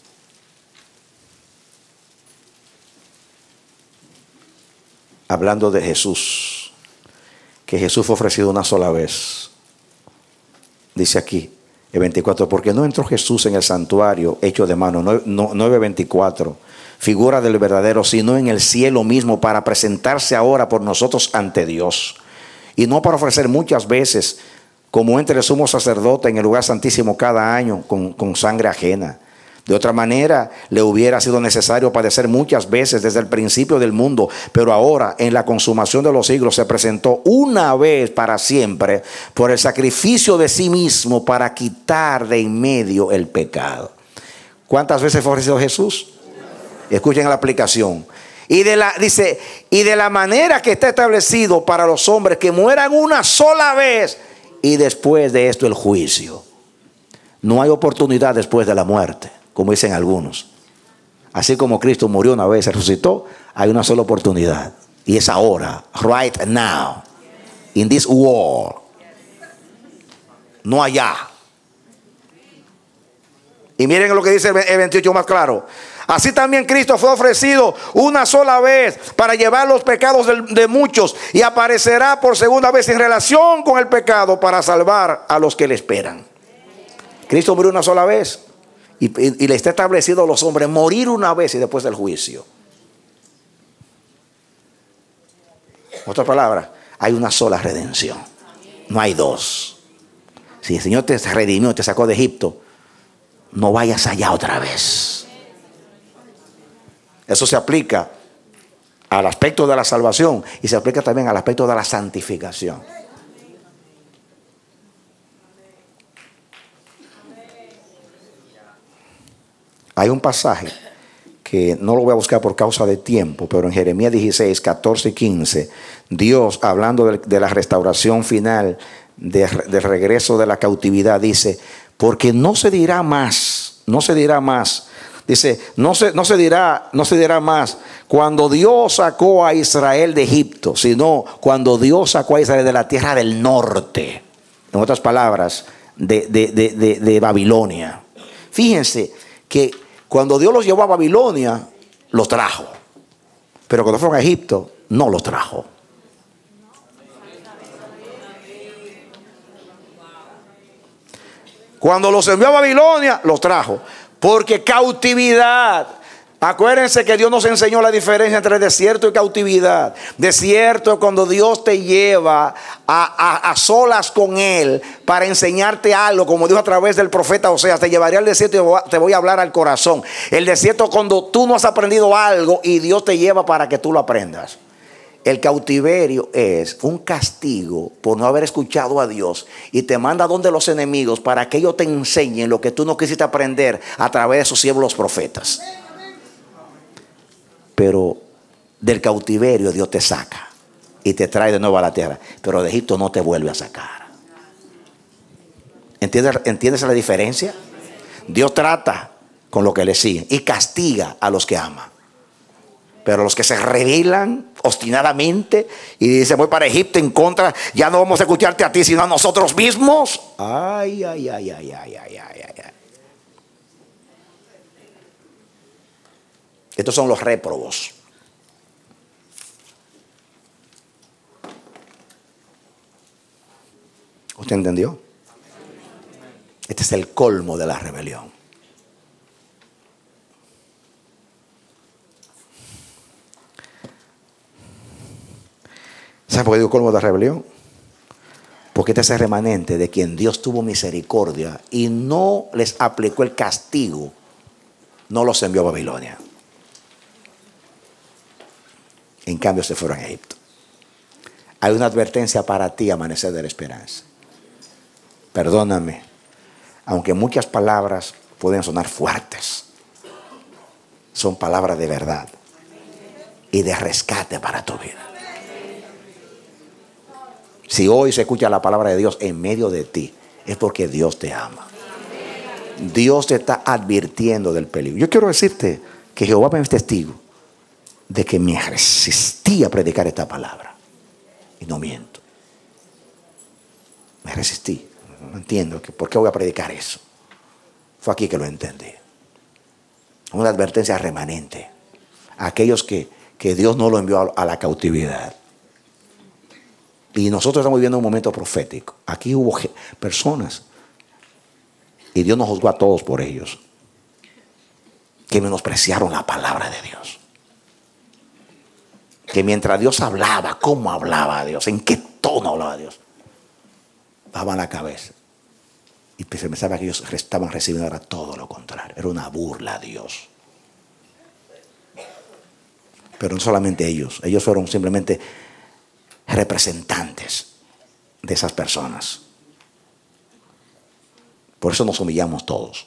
hablando de Jesús, que Jesús fue ofrecido una sola vez. Dice aquí, el 24, porque no entró Jesús en el santuario hecho de mano, 9:24, figura del verdadero, sino en el cielo mismo, para presentarse ahora por nosotros ante Dios. Y no para ofrecer muchas veces, como entre el sumo sacerdote en el lugar santísimo cada año, con sangre ajena. De otra manera, le hubiera sido necesario padecer muchas veces desde el principio del mundo, pero ahora, en la consumación de los siglos, se presentó una vez para siempre por el sacrificio de sí mismo para quitar de en medio el pecado. ¿Cuántas veces fue ofrecido Jesús? Escuchen la aplicación. Dice, y de la manera que está establecido para los hombres que mueran una sola vez, y después de esto el juicio. No hay oportunidad después de la muerte, como dicen algunos. Así como Cristo murió una vez y resucitó, hay una sola oportunidad. Y es ahora, right now, in this world. No allá. Y miren lo que dice el 28 más claro. Así también Cristo fue ofrecido una sola vez para llevar los pecados de muchos, y aparecerá por segunda vez en relación con el pecado para salvar a los que le esperan. Cristo murió una sola vez y le está establecido a los hombres morir una vez y después del juicio. Otra palabra, hay una sola redención, no hay dos. Si el Señor te redimió, te sacó de Egipto, no vayas allá otra vez. Eso se aplica al aspecto de la salvación y se aplica también al aspecto de la santificación. Hay un pasaje que no lo voy a buscar por causa de tiempo, pero en Jeremías 16, 14 y 15, Dios, hablando de la restauración final, del regreso de la cautividad, dice: porque no se dirá más Dice, no se dirá más cuando Dios sacó a Israel de Egipto, sino cuando Dios sacó a Israel de la tierra del norte. En otras palabras, de Babilonia. Fíjense que cuando Dios los llevó a Babilonia, los trajo. Pero cuando fueron a Egipto, no los trajo. Cuando los envió a Babilonia, los trajo. Porque cautividad. Acuérdense que Dios nos enseñó la diferencia entre desierto y cautividad. Desierto es cuando Dios te lleva a solas con Él para enseñarte algo, como dijo a través del profeta Oseas: te llevaré al desierto y te voy a hablar al corazón. El desierto es cuando tú no has aprendido algo y Dios te lleva para que tú lo aprendas. El cautiverio es un castigo por no haber escuchado a Dios y te manda donde los enemigos para que ellos te enseñen lo que tú no quisiste aprender a través de sus siervos los profetas. Pero del cautiverio Dios te saca y te trae de nuevo a la tierra. Pero de Egipto no te vuelve a sacar. ¿Entiendes la diferencia? Dios trata con lo que le siguen y castiga a los que ama. Pero los que se rebelan obstinadamente y dicen: voy para Egipto en contra, ya no vamos a escucharte a ti sino a nosotros mismos. Ay. Estos son los réprobos. ¿Usted entendió? Este es el colmo de la rebelión. ¿Sabe por qué digo colmo de la rebelión? Porque este es el remanente de quien Dios tuvo misericordia y no les aplicó el castigo. No los envió a Babilonia. En cambio se fueron a Egipto. Hay una advertencia para ti, Amanecer de la Esperanza. Perdóname, aunque muchas palabras pueden sonar fuertes, son palabras de verdad y de rescate para tu vida. Si hoy se escucha la palabra de Dios en medio de ti, es porque Dios te ama. Dios te está advirtiendo del peligro. Yo quiero decirte que Jehová me es testigo de que me resistí a predicar esta palabra. Y no miento. Me resistí. No entiendo por qué voy a predicar eso. Fue aquí que lo entendí. Una advertencia remanente a aquellos que Dios no lo envió a la cautividad. Y nosotros estamos viviendo un momento profético. Aquí hubo personas y Dios nos juzgó a todos por ellos, que menospreciaron la palabra de Dios. Que mientras Dios hablaba, ¿cómo hablaba Dios? ¿En qué tono hablaba Dios? Daban la cabeza y se pensaba que ellos estaban recibiendo ahora todo lo contrario. Era una burla a Dios. Pero no solamente ellos fueron simplemente representantes de esas personas. Por eso nos humillamos todos.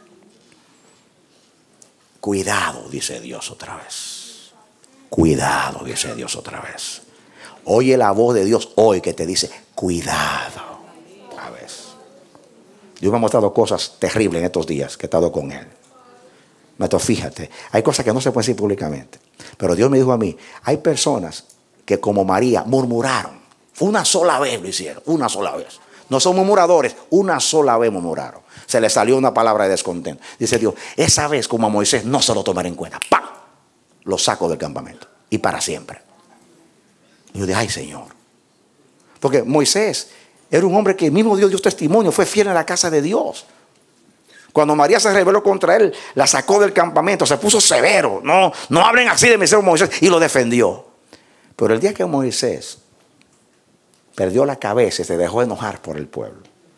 Cuidado, dice Dios otra vez. Cuidado, dice Dios otra vez. Oye la voz de Dios hoy que te dice: cuidado. A ver. Dios me ha mostrado cosas terribles en estos días que he estado con Él. Fíjate, hay cosas que no se pueden decir públicamente. Pero Dios me dijo a mí: hay personas que como María murmuraron. Una sola vez lo hicieron, una sola vez. No son murmuradores, una sola vez murmuraron. Se les salió una palabra de descontento. Dice Dios: esa vez como a Moisés no se lo tomaré en cuenta. ¡Pam! Lo saco del campamento. Y para siempre. Y yo dije: ay, Señor. Porque Moisés era un hombre que el mismo Dios dio testimonio, fue fiel en la casa de Dios. Cuando María se rebeló contra él, la sacó del campamento, se puso severo. No hablen así de mi siervo Moisés. Y lo defendió. Pero el día que Moisés perdió la cabeza y se dejó enojar por el pueblo,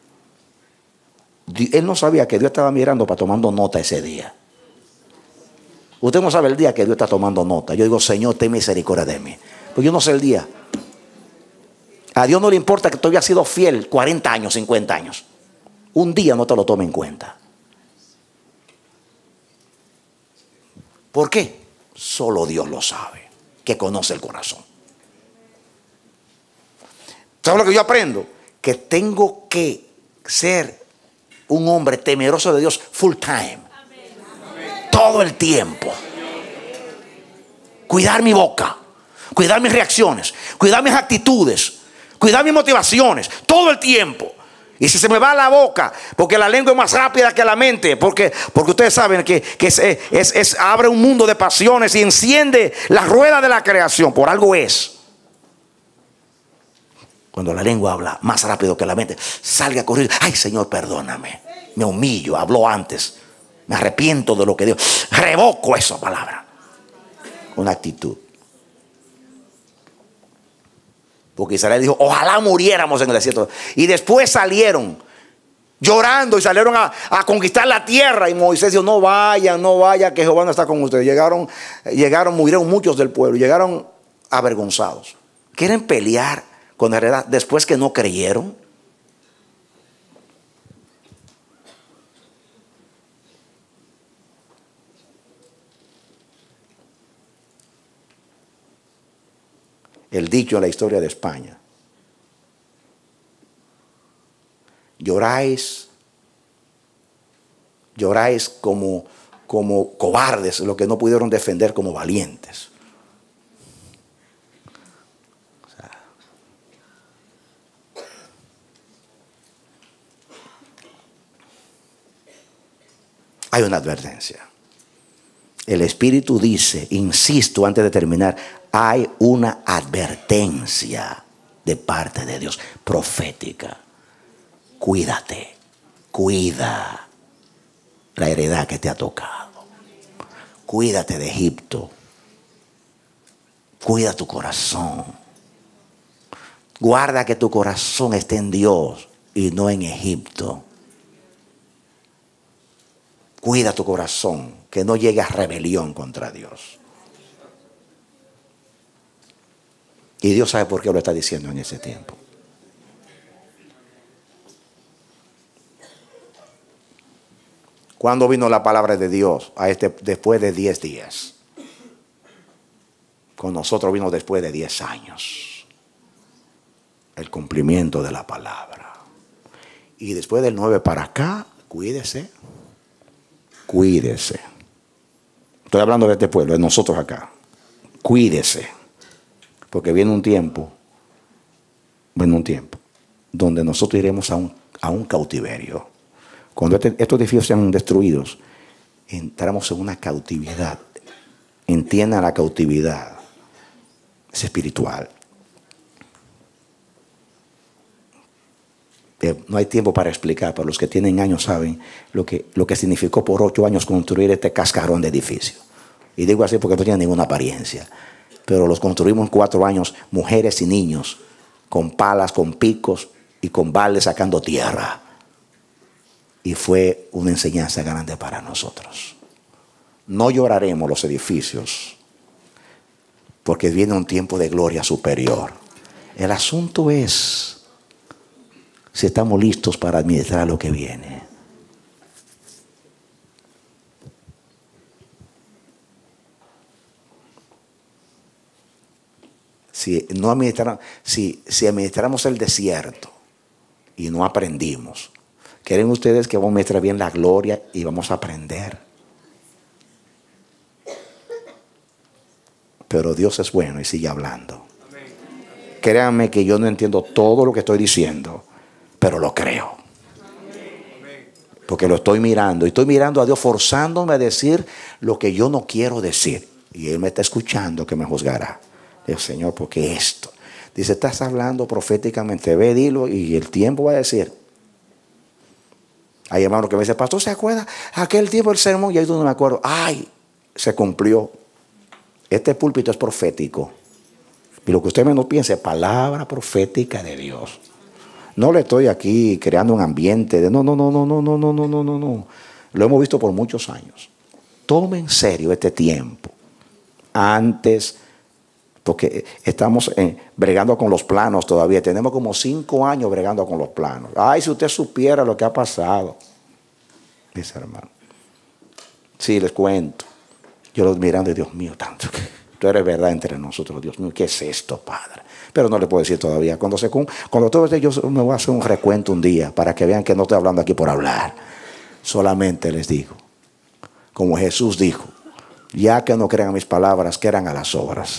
él no sabía que Dios estaba mirando para tomando nota ese día. Usted no sabe el día que Dios está tomando nota. Yo digo: Señor, ten misericordia de mí. Pues yo no sé el día. A Dios no le importa que tú hayas sido fiel 40 años, 50 años. Un día no te lo tome en cuenta. ¿Por qué? Solo Dios lo sabe, que conoce el corazón. ¿Sabes lo que yo aprendo? Que tengo que ser un hombre temeroso de Dios full time. todo el tiempo. Cuidar mi boca, cuidar mis reacciones, cuidar mis actitudes, cuidar mis motivaciones, todo el tiempo. Y si se me va la boca, porque la lengua es más rápida que la mente, porque ustedes saben que abre un mundo de pasiones y enciende la rueda de la creación. Por algo es. Cuando la lengua habla más rápido que la mente, salga a correr. Ay, Señor, perdóname. Me humillo, habló antes. Me arrepiento de lo que digo. Revoco esa palabra. Una actitud. Porque Israel dijo, ojalá muriéramos en el desierto. Y después salieron llorando y salieron a conquistar la tierra. Y Moisés dijo, no vayan, que Jehová no está con ustedes. Llegaron, murieron muchos del pueblo. Llegaron avergonzados. Quieren pelear con la heredad después que no creyeron. El dicho en la historia de España: lloráis como cobardes lo que no pudieron defender como valientes. O sea, hay una advertencia. El Espíritu dice, insisto antes de terminar, hay una advertencia de parte de Dios, profética. Cuídate, cuida la heredad que te ha tocado. Cuídate de Egipto. Cuida tu corazón. Guarda que tu corazón esté en Dios y no en Egipto. Cuida tu corazón, que no llegue a rebelión contra Dios. Y Dios sabe por qué lo está diciendo en ese tiempo. ¿Cuándo vino la palabra de Dios? Después de 10 días. Con nosotros vino después de 10 años. El cumplimiento de la palabra. Y después del 9 para acá, cuídese. Cuídese. Estoy hablando de este pueblo, de nosotros acá. Cuídese. Porque viene un tiempo donde nosotros iremos a un cautiverio. Cuando estos edificios sean destruidos, entramos en una cautividad. Entiendan la cautividad. Es espiritual. No hay tiempo para explicar, pero los que tienen años saben lo que significó por 8 años construir este cascarón de edificio. Y digo así porque no tiene ninguna apariencia. Pero los construimos en 4 años, mujeres y niños, con palas, con picos y con baldes sacando tierra. Y fue una enseñanza grande para nosotros. No lloraremos los edificios, porque viene un tiempo de gloria superior. El asunto es si estamos listos para administrar lo que viene. Si administramos el desierto y no aprendimos, ¿creen ustedes que vamos a administrar bien la gloria y vamos a aprender? Pero Dios es bueno y sigue hablando. Créanme que yo no entiendo todo lo que estoy diciendo, pero lo creo. Porque lo estoy mirando. Y estoy mirando a Dios forzándome a decir lo que yo no quiero decir. Y Él me está escuchando, que me juzgará. Digo, Señor, ¿por qué esto? Dice, estás hablando proféticamente. Ve, dilo, y el tiempo va a decir. Hay hermanos que me dicen, pastor, ¿se acuerda? Aquel tiempo del sermón, y ahí no me acuerdo. Ay, se cumplió. Este púlpito es profético. Y lo que usted menos piense, palabra profética de Dios. No le estoy aquí creando un ambiente de no. Lo hemos visto por muchos años. Tome en serio este tiempo. Antes, porque estamos bregando con los planos todavía. Tenemos como 5 años bregando con los planos. Ay, si usted supiera lo que ha pasado. Dice hermano. Sí, les cuento. Yo los mirando y Dios mío, tanto que tú eres verdad entre nosotros. Dios mío, ¿qué es esto, Padre? Pero no le puedo decir todavía. Cuando todo esté, yo me voy a hacer un recuento un día para que vean que no estoy hablando aquí por hablar. Solamente les digo, como Jesús dijo, ya que no crean a mis palabras, crean a las obras.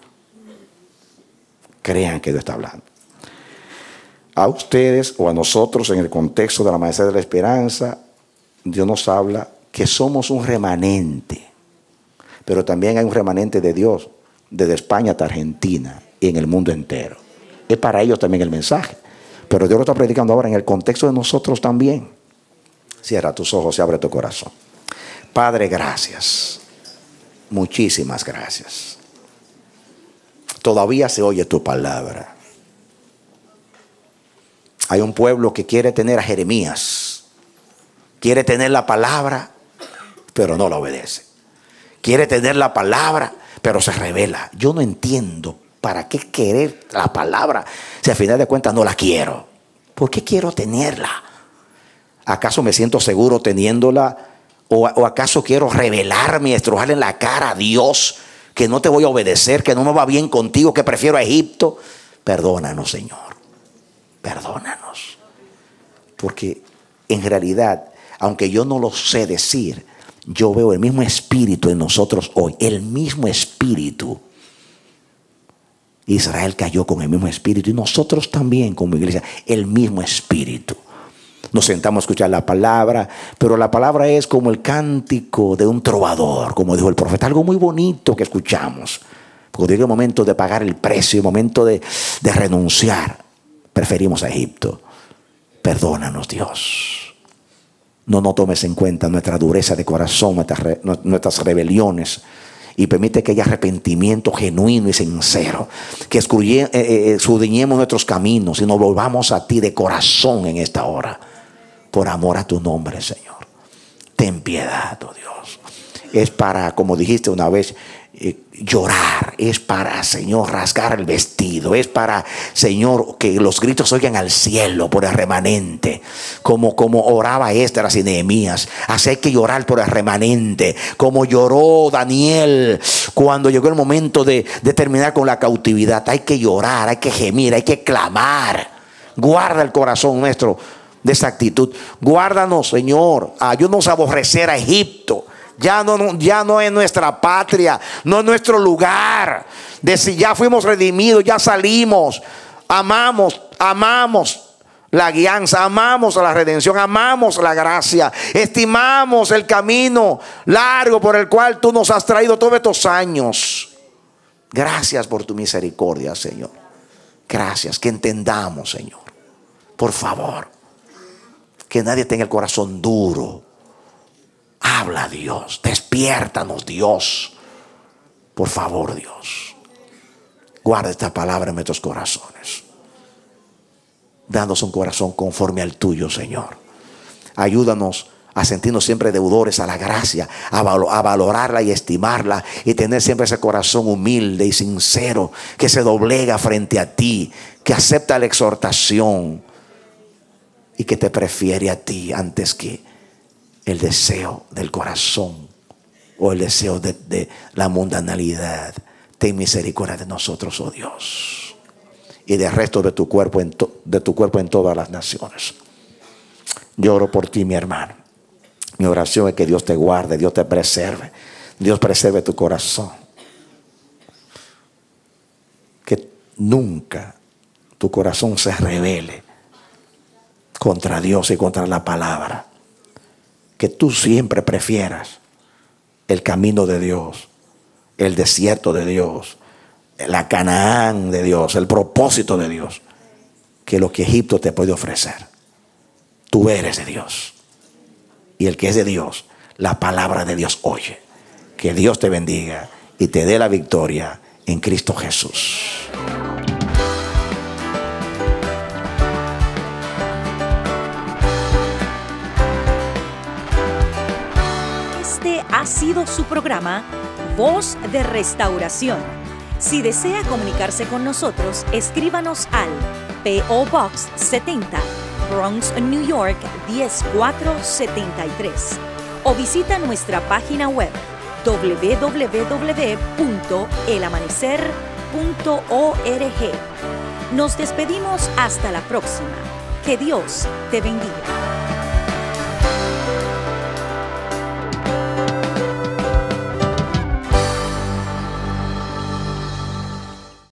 Crean que Dios está hablando. A ustedes o a nosotros, en el contexto del Amanecer de la Esperanza, Dios nos habla que somos un remanente. Pero también hay un remanente de Dios desde España hasta Argentina y en el mundo entero. Es para ellos también el mensaje. Pero Dios lo está predicando ahora en el contexto de nosotros también. Cierra tus ojos y abre tu corazón. Padre, gracias. Muchísimas gracias. Todavía se oye tu palabra. Hay un pueblo que quiere tener a Jeremías. Quiere tener la palabra, pero no la obedece. Quiere tener la palabra, pero se rebela. Yo no entiendo para qué querer la palabra si al final de cuentas no la quiero. ¿Por qué quiero tenerla? ¿Acaso me siento seguro teniéndola? ¿O acaso quiero rebelarme y estrujarle en la cara a Dios que no te voy a obedecer, que no me va bien contigo, que prefiero a Egipto? Perdónanos, Señor. Perdónanos. Porque en realidad, aunque yo no lo sé decir, yo veo el mismo espíritu en nosotros hoy. El mismo espíritu. Israel cayó con el mismo espíritu y nosotros también como iglesia, el mismo espíritu. Nos sentamos a escuchar la palabra, pero la palabra es como el cántico de un trovador, como dijo el profeta, algo muy bonito que escuchamos. Porque llega el momento de pagar el precio, el momento de renunciar. Preferimos a Egipto. Perdónanos, Dios. No tomes en cuenta nuestra dureza de corazón, nuestras rebeliones. Y permite que haya arrepentimiento genuino y sincero. Que escudriñemos nuestros caminos y nos volvamos a ti de corazón en esta hora. Por amor a tu nombre, Señor. Ten piedad, oh Dios. Es para, como dijiste una vez, llorar. Es para, Señor, rasgar el vestido. Es para, Señor, que los gritos oigan al cielo por el remanente. Como oraba Esdras y Nehemías. Así hay que llorar por el remanente. Como lloró Daniel cuando llegó el momento de terminar con la cautividad. Hay que llorar, hay que gemir, hay que clamar. Guarda el corazón nuestro de esa actitud. Guárdanos, Señor. Ayúdanos a aborrecer a Egipto. Ya no es nuestra patria, no es nuestro lugar. De si ya fuimos redimidos, ya salimos. Amamos la guianza, amamos la redención, amamos la gracia. Estimamos el camino largo por el cual tú nos has traído todos estos años. Gracias por tu misericordia, Señor. Gracias, que entendamos, Señor. Por favor, que nadie tenga el corazón duro. Habla, Dios, despiértanos, Dios. Por favor, Dios, guarda esta palabra en nuestros corazones. Danos un corazón conforme al tuyo, Señor. Ayúdanos a sentirnos siempre deudores a la gracia, a valorarla y estimarla, y tener siempre ese corazón humilde y sincero que se doblega frente a ti, que acepta la exhortación y que te prefiere a ti antes que el deseo del corazón o el deseo de la mundanalidad. Ten misericordia de nosotros, oh Dios, y del resto de tu cuerpo en todas las naciones. Yo oro por ti, mi hermano. Mi oración es que Dios te guarde, Dios te preserve, Dios preserve tu corazón. Que nunca tu corazón se rebele contra Dios y contra la palabra. Que tú siempre prefieras el camino de Dios, el desierto de Dios, la Canaán de Dios, el propósito de Dios, que lo que Egipto te puede ofrecer. Tú eres de Dios. Y el que es de Dios, la palabra de Dios oye. Que Dios te bendiga y te dé la victoria en Cristo Jesús. Este ha sido su programa Voz de Restauración. Si desea comunicarse con nosotros, escríbanos al P.O. Box 70, Bronx, New York 10473, o visita nuestra página web www.elamanecer.org. Nos despedimos hasta la próxima. Que Dios te bendiga.